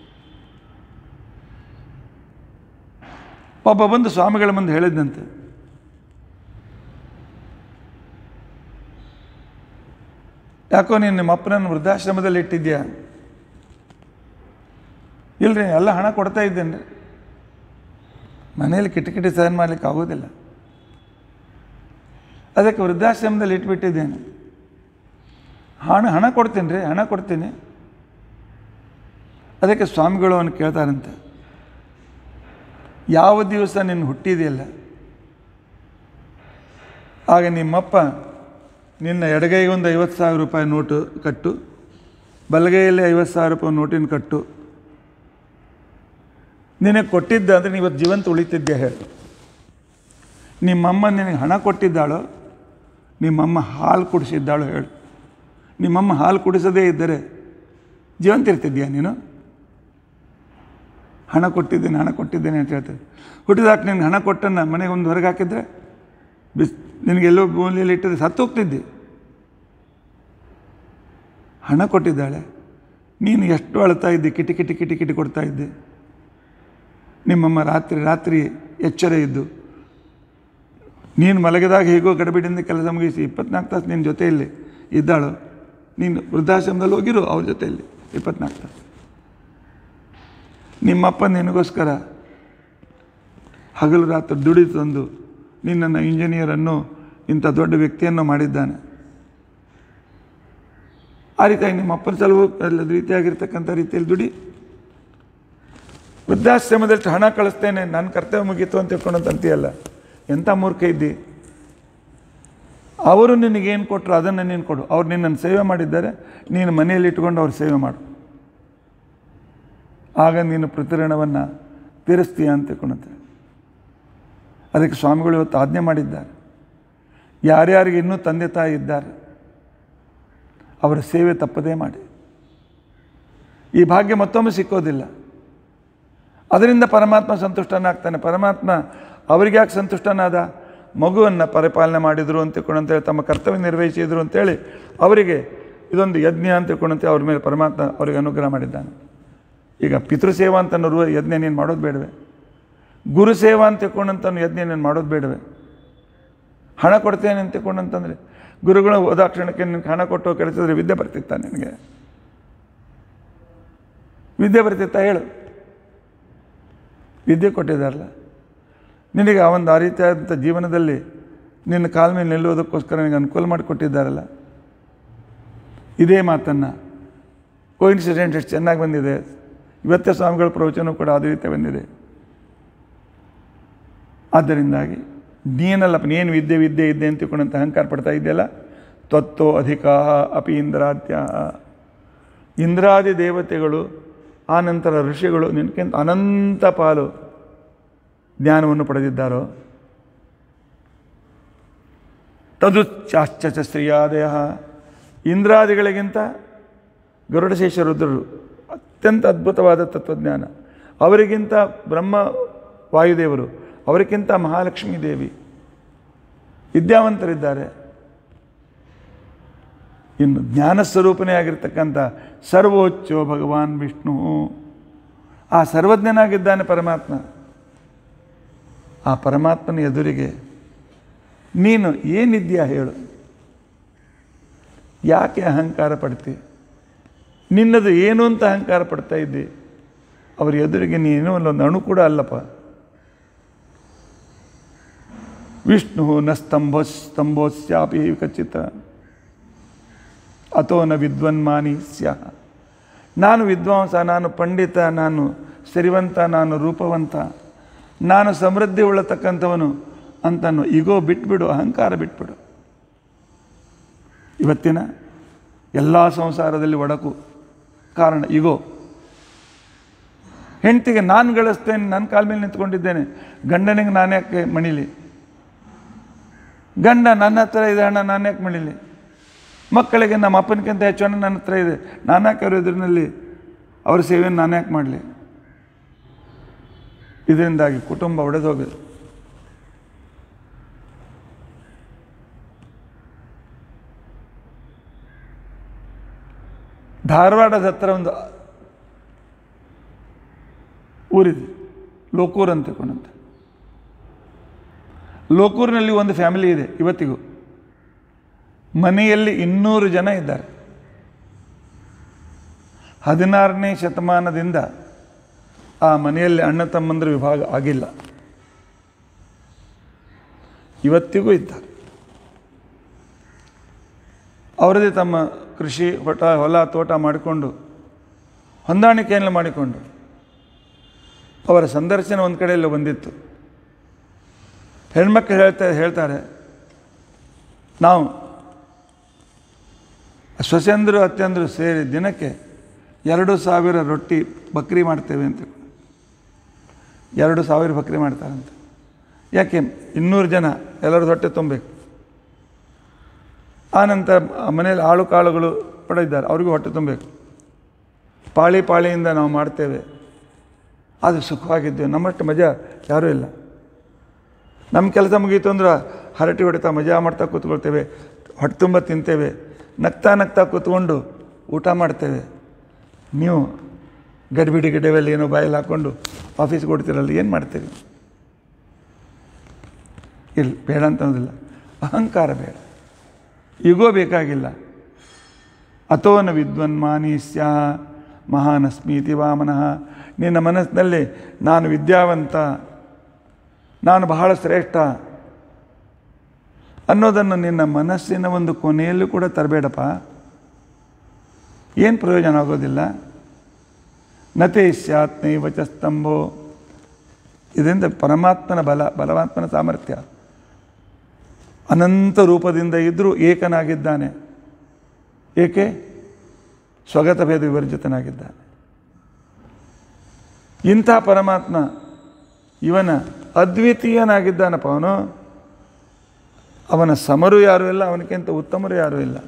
ಒಬ್ಬ ಬಂದು ಸ್ವಾಮಿಗಳ ಮುಂದೆ ಹೇಳಿದ್ದಂತೆ, ಯಾಕೋ ನೀನು ನಿಮ್ಮ ಅಪ್ಪನನ್ನು ವೃದ್ಧಾಶ್ರಮದಲ್ಲಿ ಇಟ್ಟಿದ್ಯಾ? ಇಲ್ಲರಿ, ಎಲ್ಲ ಹಣ ಕೊಡ್ತಾ ಇದ್ದೇನೆ ರೀ, ಮನೇಲಿ ಕಿಟಕಿಟಿ ಸಹನ ಮಾಡಲಿಕ್ಕೆ ಆಗೋದಿಲ್ಲ, ಅದಕ್ಕೆ ವೃದ್ಧಾಶ್ರಮದಲ್ಲಿ ಇಟ್ಬಿಟ್ಟಿದ್ದೇನೆ. ಹಣ ಹಣ ಕೊಡ್ತೀನಿ ರೀ, ಹಣ ಕೊಡ್ತೀನಿ. ಅದಕ್ಕೆ ಸ್ವಾಮಿಗಳು ಅವನು ಕೇಳ್ತಾರಂತೆ, ಯಾವ ದಿವಸ ನೀನು ಹುಟ್ಟಿದೆಯಲ್ಲ ಆಗ ನಿಮ್ಮಪ್ಪ ನಿನ್ನ ಎಡಗೈಗೆ ಒಂದು ಐವತ್ತು ಸಾವಿರ ರೂಪಾಯಿ ನೋಟು ಕಟ್ಟು, ಬಲಗೈಯಲ್ಲಿ ಐವತ್ತು ಸಾವಿರ ರೂಪಾಯಿ ನೋಟಿನ ಕಟ್ಟು, ನಿನಗೆ ಕೊಟ್ಟಿದ್ದ ಅಂದರೆ ನೀವತ್ತು ಜೀವಂತ ಉಳಿತಿದ್ದೆ ಹೇಳು. ನಿಮ್ಮಮ್ಮ ನಿನಗೆ ಹಣ ಕೊಟ್ಟಿದ್ದಾಳೋ, ನಿಮ್ಮಮ್ಮ ಹಾಲು ಕುಡಿಸಿದ್ದಾಳೋ ಹೇಳು. ನಿಮ್ಮಮ್ಮ ಹಾಲು ಕುಡಿಸದೇ ಇದ್ದರೆ ಜೀವಂತ ಇರ್ತಿದ್ದೀಯಾ ನೀನು? ಹಣ ಕೊಟ್ಟಿದ್ದೇನೆ ಹಣ ಕೊಟ್ಟಿದ್ದೇನೆ ಅಂತ ಹೇಳ್ತಾರೆ. ಹುಟ್ಟಿದಾಕ ನಿನಗೆ ಹಣ ಕೊಟ್ಟನ್ನು ಮನೆಗೆ ಒಂದು ಹೊರಗೆ ಹಾಕಿದರೆ ಬಿಸ್ ನಿನಗೆಲ್ಲೋ ಮೂಲೆಯಲ್ಲಿ ಇಟ್ಟಿದ್ರೆ ಸತ್ತು ಹೋಗ್ತಿದ್ದೆ. ಹಣ ಕೊಟ್ಟಿದ್ದಾಳೆ, ನೀನು ಎಷ್ಟು ಅಳ್ತಾ ಇದ್ದೆ, ಕಿಟಿ ಕಿಟಿ ಕಿಟಿ ಕಿಟಿ ಕೊಡ್ತಾ ಇದ್ದೆ. ನಿಮ್ಮಮ್ಮ ರಾತ್ರಿ ರಾತ್ರಿ ಎಚ್ಚರ ಇದ್ದು ನೀನು ಮಲಗಿದಾಗ ಹೇಗೋ ಗಡಬಿಡಿಂದ ಕೆಲಸ ಮುಗಿಸಿ ಇಪ್ಪತ್ನಾಲ್ಕು ತಾಸು ನಿನ್ನ ಜೊತೆಯಲ್ಲಿ ಇದ್ದಾಳು. ನೀನು ವೃದ್ಧಾಶ್ರಮದಲ್ಲಿ ಹೋಗಿರು ಅವ್ರ ಜೊತೆಯಲ್ಲಿ ಇಪ್ಪತ್ನಾಲ್ಕು ತಾಸು. ನಿಮ್ಮಪ್ಪ ನಿನಗೋಸ್ಕರ ಹಗಲು ರಾತ್ರಿ ದುಡಿ ತಂದು ನಿನ್ನನ್ನು ಇಂಜಿನಿಯರನ್ನು ಇಂಥ ದೊಡ್ಡ ವ್ಯಕ್ತಿಯನ್ನು ಮಾಡಿದ್ದಾನೆ. ಆ ರೀತಿಯಾಗಿ ನಿಮ್ಮ ಅಪ್ಪನ ಸಲುವು ಅಲ್ಲದ ರೀತಿಯಾಗಿರ್ತಕ್ಕಂಥ ರೀತಿಯಲ್ಲಿ ದುಡಿ. ವೃದ್ಧಾಶ್ರಮದಲ್ಲಿ ಹಣ ಕಳಿಸ್ತೇನೆ, ನನ್ನ ಕರ್ತವ್ಯ ಮುಗೀತು ಅಂತ ತಿಳ್ಕೊಂಡಂತ ಅಂತೀಯಲ್ಲ, ಎಂಥ ಮೂರ್ಖ ಇದ್ದಿ. ಅವರು ನಿನಗೇನು ಕೊಟ್ಟರು ಅದನ್ನು ನೀನು ಕೊಡು. ಅವ್ರು ನಿನ್ನನ್ನು ಸೇವೆ ಮಾಡಿದ್ದಾರೆ, ನೀನು ಮನೆಯಲ್ಲಿ ಇಟ್ಕೊಂಡು ಅವ್ರು ಸೇವೆ ಮಾಡು. ಆಗ ನೀನು ಪ್ರತಿಋಣವನ್ನು ತೀರಿಸ್ತೀಯ ಅಂತ ತಿಳ್ಕೊಂಡಂತೆ. ಅದಕ್ಕೆ ಸ್ವಾಮಿಗಳು ಇವತ್ತು ಆಜ್ಞೆ ಮಾಡಿದ್ದಾರೆ, ಯಾರ್ಯಾರಿಗೆ ಇನ್ನೂ ತಂದೆ ತಾಯಿ ಇದ್ದಾರೆ ಅವರ ಸೇವೆ ತಪ್ಪದೇ ಮಾಡಿ. ಈ ಭಾಗ್ಯ ಮತ್ತೊಮ್ಮೆ ಸಿಕ್ಕೋದಿಲ್ಲ. ಅದರಿಂದ ಪರಮಾತ್ಮ ಸಂತುಷ್ಟನಾಗ್ತಾನೆ. ಪರಮಾತ್ಮ ಅವರಿಗೆ ಯಾಕೆ ಸಂತುಷ್ಟನಾದ? ಮಗುವನ್ನು ಪರಿಪಾಲನೆ ಮಾಡಿದರು ಅಂತ ತಿಳ್ಕೊಂಡಂತೇಳಿ, ತಮ್ಮ ಕರ್ತವ್ಯ ನಿರ್ವಹಿಸಿದರು ಅಂತೇಳಿ ಅವರಿಗೆ ಇದೊಂದು ಯಜ್ಞ ಅಂತ ತಿಳ್ಕೊಂಡಂತೆ ಅವ್ರ ಮೇಲೆ ಪರಮಾತ್ಮ ಅವರಿಗೆ ಅನುಗ್ರಹ ಮಾಡಿದ್ದಾನೆ. ಈಗ ಪಿತೃಸೇವಾ ಅಂತ ಅನ್ನೋ ಯಜ್ಞ ನೀನು ಮಾಡೋದು ಬೇಡವೆ? ಗುರುಸೇವಾ ಅಂತ ತಿಳ್ಕೊಂಡಂತ ಯಜ್ಞ ನೀನು ಮಾಡೋದು ಬೇಡವೆ? ಹಣ ಕೊಡ್ತೇನೆ ಅಂತ ತಿಳ್ಕೊಂಡಂತಂದರೆ ಗುರುಗಳು ಹೋದಾಕ್ಷಣಕ್ಕೆ ನಿನಗೆ ಹಣ ಕೊಟ್ಟು ಕಳಿಸಿದ್ರೆ ವಿದ್ಯೆ ಬರ್ತಿತ್ತ? ನಿನಗೆ ವಿದ್ಯೆ ಬರ್ತಿತ್ತ? ಹೇಳು. ವಿದ್ಯೆ ಕೊಟ್ಟಿದ್ದಾರಲ್ಲ ನಿನಗೆ, ಆ ಒಂದು ಆ ರೀತಿಯಾದಂಥ ಜೀವನದಲ್ಲಿ ನಿನ್ನ ಕಾಲ ಮೇಲೆ ನಿಲ್ಲುವುದಕ್ಕೋಸ್ಕರ ನಿನಗೆ ಅನುಕೂಲ ಮಾಡಿಕೊಟ್ಟಿದ್ದಾರಲ್ಲ. ಇದೇ ಮಾತನ್ನು ಕೋಇನ್ಸಿಡೆಂಟ್ ಎಷ್ಟು ಚೆನ್ನಾಗಿ ಬಂದಿದೆ. ಇವತ್ತೇ ಸ್ವಾಮಿಗಳ ಪ್ರವಚನ ಕೂಡ ಅದೇ ರೀತಿ ಬಂದಿದೆ. ಆದ್ದರಿಂದಾಗಿ ನೀನಲ್ಲಪ್ಪ, ನೀನು ವಿದ್ಯೆ ವಿದ್ಯೆ ಇದ್ದೆ ಅಂತ ತಿಳ್ಕೊಂಡಂತ ಅಹಂಕಾರ ಪಡ್ತಾ ಇದೆಯಲ್ಲ, ತ್ವತ್ತೋ ಅಧಿಕಾ ಅಪಿ ಇಂದ್ರಾದ್ಯ. ಇಂದ್ರಾದಿ ದೇವತೆಗಳು ಆ ನಂತರ ಋಷಿಗಳು ನಿನಗಿಂತ ಅನಂತ ಪಾಲು ಜ್ಞಾನವನ್ನು ಪಡೆದಿದ್ದಾರೋ. ತದುಚ್ಚಾಶ್ಚ ಶ್ರೀಯಾದಯ. ಇಂದ್ರಾದಿಗಳಿಗಿಂತ ಗರುಡಶೇಷ ರುದ್ರರು ಅತ್ಯಂತ ಅದ್ಭುತವಾದ ತತ್ವಜ್ಞಾನ. ಅವರಿಗಿಂತ ಬ್ರಹ್ಮ ವಾಯುದೇವರು, ಅವರಿಗಿಂತ ಮಹಾಲಕ್ಷ್ಮೀ ದೇವಿ ವಿದ್ಯಾವಂತರಿದ್ದಾರೆ. ಇನ್ನು ಜ್ಞಾನಸ್ವರೂಪನೇ ಆಗಿರ್ತಕ್ಕಂಥ ಸರ್ವೋಚ್ಚೋ ಭಗವಾನ್ ವಿಷ್ಣು, ಆ ಸರ್ವಜ್ಞನಾಗಿದ್ದಾನೆ ಪರಮಾತ್ಮ. ಆ ಪರಮಾತ್ಮನ ಎದುರಿಗೆ ನೀನು ಏನಿದ್ಯಾ ಹೇಳು? ಯಾಕೆ ಅಹಂಕಾರ ಪಡ್ತಿ? ನಿನ್ನದು ಏನು ಅಂತ ಅಹಂಕಾರ ಪಡ್ತಾ ಇದ್ದಿ? ಅವ್ರ ಎದುರಿಗೆ ನೀನು ಒಂದು ಅಣು ಕೂಡ ಅಲ್ಲಪ್ಪ. ವಿಷ್ಣು ನ ಸ್ತಂಭೋ ಸ್ತಂಭೋಸ್ಯಾಪಿ ಕಚಿತ ಅಥೋ ನ ವಿದ್ವನ್ಮಾನಿ ಸ್ಯ. ನಾನು ವಿದ್ವಾಂಸ, ನಾನು ಪಂಡಿತ, ನಾನು ಸಿರಿವಂತ, ನಾನು ರೂಪವಂತ, ನಾನು ಸಮೃದ್ಧಿ ಉಳ್ಳತಕ್ಕಂಥವನು ಅಂತನೋ ಈಗೋ ಬಿಟ್ಬಿಡು, ಅಹಂಕಾರ ಬಿಟ್ಬಿಡು. ಇವತ್ತಿನ ಎಲ್ಲ ಸಂಸಾರದಲ್ಲಿ ಒಡಕು ಕಾರಣ ಈಗೋ. ಹೆಂಡತಿಗೆ ನಾನು ಗಳಿಸ್ತೇನೆ, ನನ್ನ ಕಾಲ ಮೇಲೆ ನಿಂತ್ಕೊಂಡಿದ್ದೇನೆ, ಗಂಡನಿಗೆ ನಾನು ಯಾಕೆ ಮಣಿಲಿ? ಗಂಡ ನನ್ನ ಹತ್ರ ಇದೆ ಹಣ, ನಾನು ಯಾಕೆ ಮಣಿಲಿ? ಮಕ್ಕಳಿಗೆ ನಮ್ಮ ಅಪ್ಪನಿಗಿಂತ ಹೆಚ್ಚು ಹಣ ನನ್ನ ಹತ್ರ ಇದೆ, ನಾನು ಯಾಕೆ ಅವ್ರ ಎದುರಿನಲ್ಲಿ ಅವ್ರ ಸೇವೆಯನ್ನು ನಾನು ಯಾಕೆ ಮಾಡಲಿ? ಇದರಿಂದಾಗಿ ಕುಟುಂಬ ಒಡೆದು ಹೋಗಿದೆ. ಧಾರವಾಡದ ಹತ್ತಿರ ಒಂದು ಊರಿದೆ, ಲೋಕೂರು ಅಂತ ತಿಳ್ಕೊಂಡಂತೆ. ಲೋಕೂರಿನಲ್ಲಿ ಒಂದು ಫ್ಯಾಮಿಲಿ ಇದೆ ಇವತ್ತಿಗೂ. ಮನೆಯಲ್ಲಿ ಇನ್ನೂರು ಜನ ಇದ್ದಾರೆ. ಹದಿನಾರನೇ ಶತಮಾನದಿಂದ ಆ ಮನೆಯಲ್ಲಿ ಅಣ್ಣ ತಮ್ಮಂದ್ರ ವಿಭಾಗ ಆಗಿಲ್ಲ, ಇವತ್ತಿಗೂ ಇದ್ದಾರೆ. ಅವರದೇ ತಮ್ಮ ಕೃಷಿ ಹೊಟ ಹೊಲ ತೋಟ ಮಾಡಿಕೊಂಡು ಹೊಂದಾಣಿಕೆಯನ್ನು ಮಾಡಿಕೊಂಡು ಅವರ ಸಂದರ್ಶನ ಒಂದು ಕಡೆಯಲ್ಲಿ ಬಂದಿತ್ತು. ಹೆಣ್ಮಕ್ಳು ಹೇಳ್ತಾ ಹೇಳ್ತಾರೆ ನಾವು ಸೊಸೆಂದರು ಅತ್ತೆಂದರು ಸೇರಿ ದಿನಕ್ಕೆ ಎರಡು ಸಾವಿರ ರೊಟ್ಟಿ ಬಕ್ರಿ ಮಾಡ್ತೇವೆ ಅಂತ. ಎರಡು ಸಾವಿರ ಬಕ್ರಿ ಮಾಡ್ತಾರಂತೆ. ಯಾಕೆ? ಇನ್ನೂರು ಜನ ಎಲ್ಲರ ಹೊಟ್ಟೆ ತುಂಬಬೇಕು. ಆನಂತರ ಮನೇಲಿ ಆಳು ಕಾಳುಗಳು ಪಡೆದಿದ್ದಾರೆ, ಅವ್ರಿಗೂ ಹೊಟ್ಟೆ ತುಂಬಬೇಕು. ಪಾಳಿ ಪಾಳಿಯಿಂದ ನಾವು ಮಾಡ್ತೇವೆ, ಅದು ಸುಖವಾಗಿದ್ದೇವೆ. ನಮ್ಮಷ್ಟು ಮಜಾ ಯಾರೂ ಇಲ್ಲ. ನಮ್ಮ ಕೆಲಸ ಮುಗೀತು ಅಂದ್ರೆ ಹರಟಿ ಹೊಡಿತಾ ಮಜಾ ಮಾಡ್ತಾ ಕೂತ್ಕೊಳ್ತೇವೆ, ಹೊಟ್ಟೆ ತುಂಬ ತಿಂತೇವೆ, ನಗ್ತಾ ನಗ್ತಾ ಕೂತ್ಕೊಂಡು ಊಟ ಮಾಡ್ತೇವೆ. ನೀವು ಗಡಿಬಿಡಿ ಗಿಡವೆಲ್ಲ ಏನೋ ಬಾಯಲ್ಲಿ ಹಾಕ್ಕೊಂಡು ಆಫೀಸ್ಗೆ ಕೊಡ್ತೀರಲ್ಲ, ಏನು ಮಾಡ್ತೀವಿ? ಇಲ್ಲ, ಬೇಡ ಅಂತಂದಿಲ್ಲ. ಅಹಂಕಾರ ಬೇಡ, ಈಗೋ ಬೇಕಾಗಿಲ್ಲ. ಅಥೋನ ವಿದ್ವನ್ಮಾನಿ ಸ್ಯಾ ಮಹಾನಸ್ಮೀತಿ ವಾಮನಃ. ನಿನ್ನ ಮನಸ್ಸಿನಲ್ಲಿ ನಾನು ವಿದ್ಯಾವಂತ, ನಾನು ಬಹಳ ಶ್ರೇಷ್ಠ ಅನ್ನೋದನ್ನು ನಿನ್ನ ಮನಸ್ಸಿನ ಒಂದು ಕೊನೆಯಲ್ಲೂ ಕೂಡ ತರಬೇಡಪ್ಪ. ಏನು ಪ್ರಯೋಜನ ಆಗೋದಿಲ್ಲ. ನತೇ ಸ್ಯಾತ್ ನೈವ ಚ ಸ್ತಂಭೋ. ಇದರಿಂದ ಪರಮಾತ್ಮನ ಬಲ, ಬಲವಾತ್ಮನ ಸಾಮರ್ಥ್ಯ. ಅನಂತ ರೂಪದಿಂದ ಇದ್ದರೂ ಏಕನಾಗಿದ್ದಾನೆ. ಏಕೆ? ಸ್ವಗತ ಭೇದ ವಿವರ್ಜಿತನಾಗಿದ್ದಾನೆ. ಇಂಥ ಪರಮಾತ್ಮ ಇವನ ಅದ್ವಿತೀಯನಾಗಿದ್ದಾನಪ್ಪ. ಅವನು ಅವನ ಸಮರು ಯಾರೂ ಇಲ್ಲ, ಅವನಿಗಿಂತ ಉತ್ತಮರು ಯಾರೂ ಇಲ್ಲ.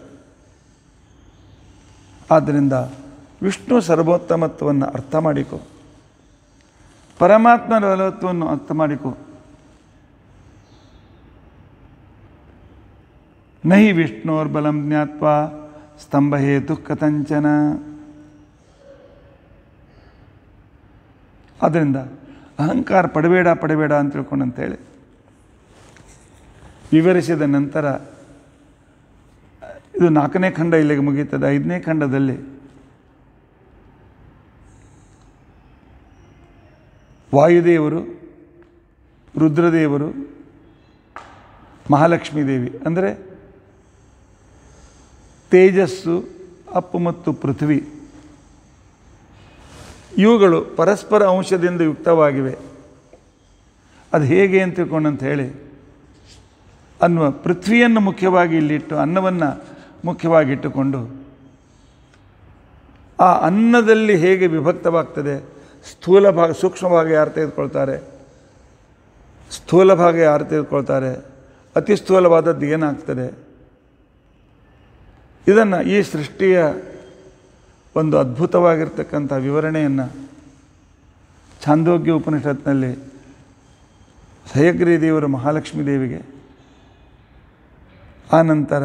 ಆದ್ದರಿಂದ ವಿಷ್ಣು ಸರ್ವೋತ್ತಮತ್ವವನ್ನು ಅರ್ಥ ಮಾಡಿಕೊ, ಪರಮಾತ್ಮನ ಬಲವತ್ವವನ್ನು ಅರ್ಥ ಮಾಡಿಕೊ. ನಹಿ ವಿಷ್ಣೋರ್ಬಲಂ ಜ್ಞಾತ್ವಾ ಸ್ತಂಭ ಹೇತು ಕಥಂಚನ. ಆದ್ದರಿಂದ ಅಹಂಕಾರ ಪಡಬೇಡ ಪಡಬೇಡ ಅಂತ ತಿಳ್ಕೊಂಡಂತೇಳಿ ವಿವರಿಸಿದ ನಂತರ ಇದು ನಾಲ್ಕನೇ ಖಂಡ ಇಲ್ಲಿಗೆ ಮುಗೀತದೆ. ಐದನೇ ಖಂಡದಲ್ಲಿ ವಾಯುದೇವರು, ರುದ್ರದೇವರು, ಮಹಾಲಕ್ಷ್ಮೀ ದೇವಿ ಅಂದರೆ ತೇಜಸ್ಸು, ಅಪ್ಪು ಮತ್ತು ಪೃಥ್ವಿ ಇವುಗಳು ಪರಸ್ಪರ ಅಂಶದಿಂದ ಯುಕ್ತವಾಗಿವೆ. ಅದು ಹೇಗೆ ಅಂತ ತಿಳ್ಕೊಂಡಂತ ಹೇಳಿ ಅನ್ನುವ ಪೃಥ್ವಿಯನ್ನು ಮುಖ್ಯವಾಗಿ ಇಲ್ಲಿಟ್ಟು ಅನ್ನವನ್ನು ಮುಖ್ಯವಾಗಿಟ್ಟುಕೊಂಡು ಆ ಅನ್ನದಲ್ಲಿ ಹೇಗೆ ವಿಭಕ್ತವಾಗ್ತದೆ, ಸ್ಥೂಲ ಭಾಗ ಸೂಕ್ಷ್ಮ ಭಾಗ ಯಾರು ತೆಗೆದುಕೊಳ್ತಾರೆ, ಸ್ಥೂಲ ಭಾಗ ಯಾರು ತೆಗೆದುಕೊಳ್ತಾರೆ, ಅತಿ ಸ್ಥೂಲವಾದದ್ದು ಏನಾಗ್ತದೆ, ಇದನ್ನು ಈ ಸೃಷ್ಟಿಯ ಒಂದು ಅದ್ಭುತವಾಗಿರ್ತಕ್ಕಂಥ ವಿವರಣೆಯನ್ನು ಛಾಂದೋಗ್ಯ ಉಪನಿಷತ್ನಲ್ಲಿ ಹಯಗ್ರೀ ದೇವರು ಮಹಾಲಕ್ಷ್ಮೀ ದೇವಿಗೆ, ಆನಂತರ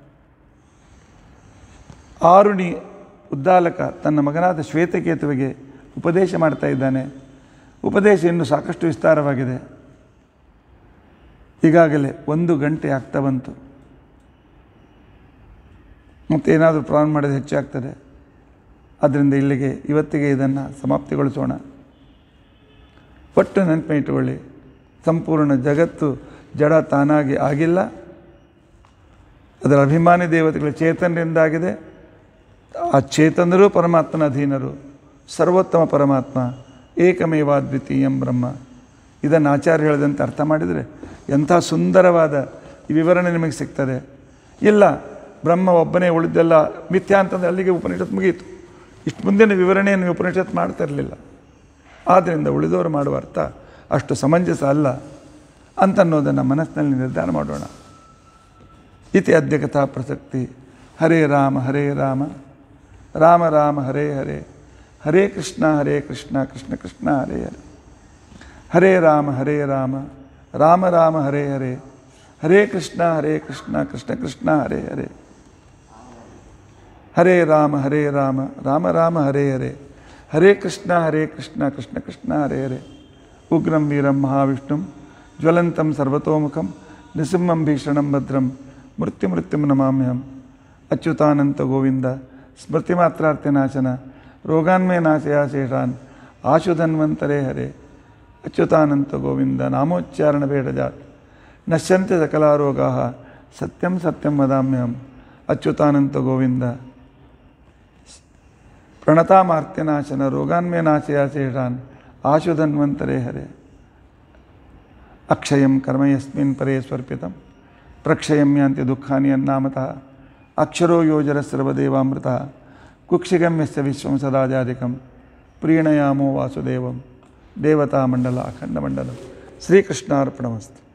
ಆರುಣಿ ಉದ್ದಾಲಕ ತನ್ನ ಮಗನಾದ ಶ್ವೇತಕೇತುವಿಗೆ ಉಪದೇಶ ಮಾಡ್ತಾ ಇದ್ದಾನೆ. ಉಪದೇಶ ಇನ್ನೂ ಸಾಕಷ್ಟು ವಿಸ್ತಾರವಾಗಿದೆ. ಈಗಾಗಲೇ ಒಂದು ಗಂಟೆ ಆಗ್ತಾ ಬಂತು. ಮತ್ತು ಏನಾದರೂ ಪ್ರಾರಂಭ ಮಾಡಿದ್ರೆ ಹೆಚ್ಚಾಗ್ತದೆ. ಆದ್ದರಿಂದ ಇಲ್ಲಿಗೆ ಇವತ್ತಿಗೆ ಇದನ್ನು ಸಮಾಪ್ತಿಗೊಳಿಸೋಣ. ಒಟ್ಟು ನೆನಪಿಟ್ಟುಕೊಳ್ಳಿ, ಸಂಪೂರ್ಣ ಜಗತ್ತು ಜಡ ತಾನಾಗಿ ಆಗಿಲ್ಲ. ಅದರ ಅಭಿಮಾನಿ ದೇವತೆಗಳು ಚೇತನರಿಂದಾಗಿದೆ. ಆ ಚೇತನರು ಪರಮಾತ್ಮನ ಅಧೀನರು. ಸರ್ವೋತ್ತಮ ಪರಮಾತ್ಮ ಏಕಮೇವ ದ್ವಿತೀಯಂ ಬ್ರಹ್ಮ. ಇದನ್ನು ಆಚಾರ್ಯ ಹೇಳಿದಂತೆ ಅರ್ಥ ಮಾಡಿದರೆ ಎಂಥ ಸುಂದರವಾದ ಈ ವಿವರಣೆ ನಿಮಗೆ ಸಿಗ್ತದೆ. ಇಲ್ಲ ಬ್ರಹ್ಮ ಒಬ್ಬನೇ ಉಳಿದೆಲ್ಲ ಮಿಥ್ಯಾ ಅಂತಂದರೆ ಅಲ್ಲಿಗೆ ಉಪನಿಷತ್ ಮುಗಿಯಿತು. ಇಷ್ಟು ಮುಂದಿನ ವಿವರಣೆಯನ್ನು ಉಪನಿಷತ್ ಮಾಡ್ತಾ ಇರಲಿಲ್ಲ. ಆದ್ದರಿಂದ ಉಳಿದವರು ಮಾಡುವ ಅರ್ಥ ಅಷ್ಟು ಸಮಂಜಸ ಅಲ್ಲ ಅಂತನ್ನೋದನ್ನು ಮನಸ್ಸಿನಲ್ಲಿ ನಿರ್ಧಾರ ಮಾಡೋಣ. ಇತಿ ಅದ್ಯ ಕಥಾ ಪ್ರಸಕ್ತಿ. ಹರೇ ರಾಮ ಹರೇ ರಾಮ ರಾಮ ರಾಮ ಹರೇ ಹರೇ ಹರೇ ಕೃಷ್ಣ ಹರೇ ಕೃಷ್ಣ ಕೃಷ್ಣ ಕೃಷ್ಣ ಹರೇ ಹರೇ ಹರೇ ರಾಮ ಹರೇ ರಾಮ ರಾಮ ರಾಮ ಹರೇ ಹರೇ ಹರೇ ಕೃಷ್ಣ ಹರೇ ಕೃಷ್ಣ ಕೃಷ್ಣ ಕೃಷ್ಣ ಹರೇ ಹರೇ ಹರೇ ರಾಮ ಹರೇ ರಾಮ ರಾಮ ರಾಮ ಹರೇ ಹರೇ ಹರೇ ಕೃಷ್ಣ ಹರೇ ಕೃಷ್ಣ ಕೃಷ್ಣ ಕೃಷ್ಣ ಹರೇ ಹರೇ. ಉಗ್ರಂ ವೀರಂ ಮಹಾವಿಷ್ಣುಂ ಜ್ವಲಂತಂ ಸರ್ವತೋಮುಖಂ ನೃಸಿಂಹಂ ಭೀಷಣಂ ಭದ್ರಂ ಮೃತ್ಯುಮೃತ್ಯುಂ ನಮಾಮ್ಯಹಂ. ಅಚ್ಯುತಾನಂತ ಗೋವಿಂದ ಸ್ಮೃತಿಮಾತ್ರಾರ್ಥನಾಶನ ರೋಗಾನ್ಮೇ ನಾಶಯ ಶೇಷಾನ್ ಆಶುಧನ್ವಂತರೇ ಹರೇ. ಅಚ್ಯುತಾನಂತ ಗೋವಿಂದ ನಾಮೋಚ್ಚಾರಣ ಬೇಡಜಾತ್ ನಶ್ಯಂತೆ ಸಕಲಾರೋಗಾ ಸತ್ಯಂ ಸತ್ಯಂ ವದಾಮ್ಯಹಂ. ಅಚ್ಯುತಾನಂತ ಗೋವಿಂದ ಪ್ರಣತಾಮಾರ್ತ್ಯನಾಶನ ರೋಗಾನ್ಮೇ ನಾಶಯ ಶೇಷಾನ್ ಆಶುಧನ್ವಂತರೇ ಹರೇ. ಅಕ್ಷಯಂ ಕರ್ಮ ಯಸ್ಮಿನ್ ಪರೇ ಸ್ವರ್ಪಿತಂ ಪ್ರಕ್ಷಯಂ ಯಾಂತಿ ದುಃಖಾನಿ ಅನ್ನಾಮತಃ. ಅಕ್ಷರೋ ಯೋಜರ ಸರ್ವದೇವಾಮೃತ ಕುಕ್ಷಿಗಂ ಯಸ್ಯ ವಿಶ್ವಂ ಸದಾಜಾಧಿಕಂ ಪ್ರೀಣಯಾಮೋ ವಾಸುದೇವಂ ದೇವತಾಮಂಡಲ ಅಖಂಡಮಂಡಲಂ. ಶ್ರೀಕೃಷ್ಣಾರ್ಪಣಮಸ್ತು.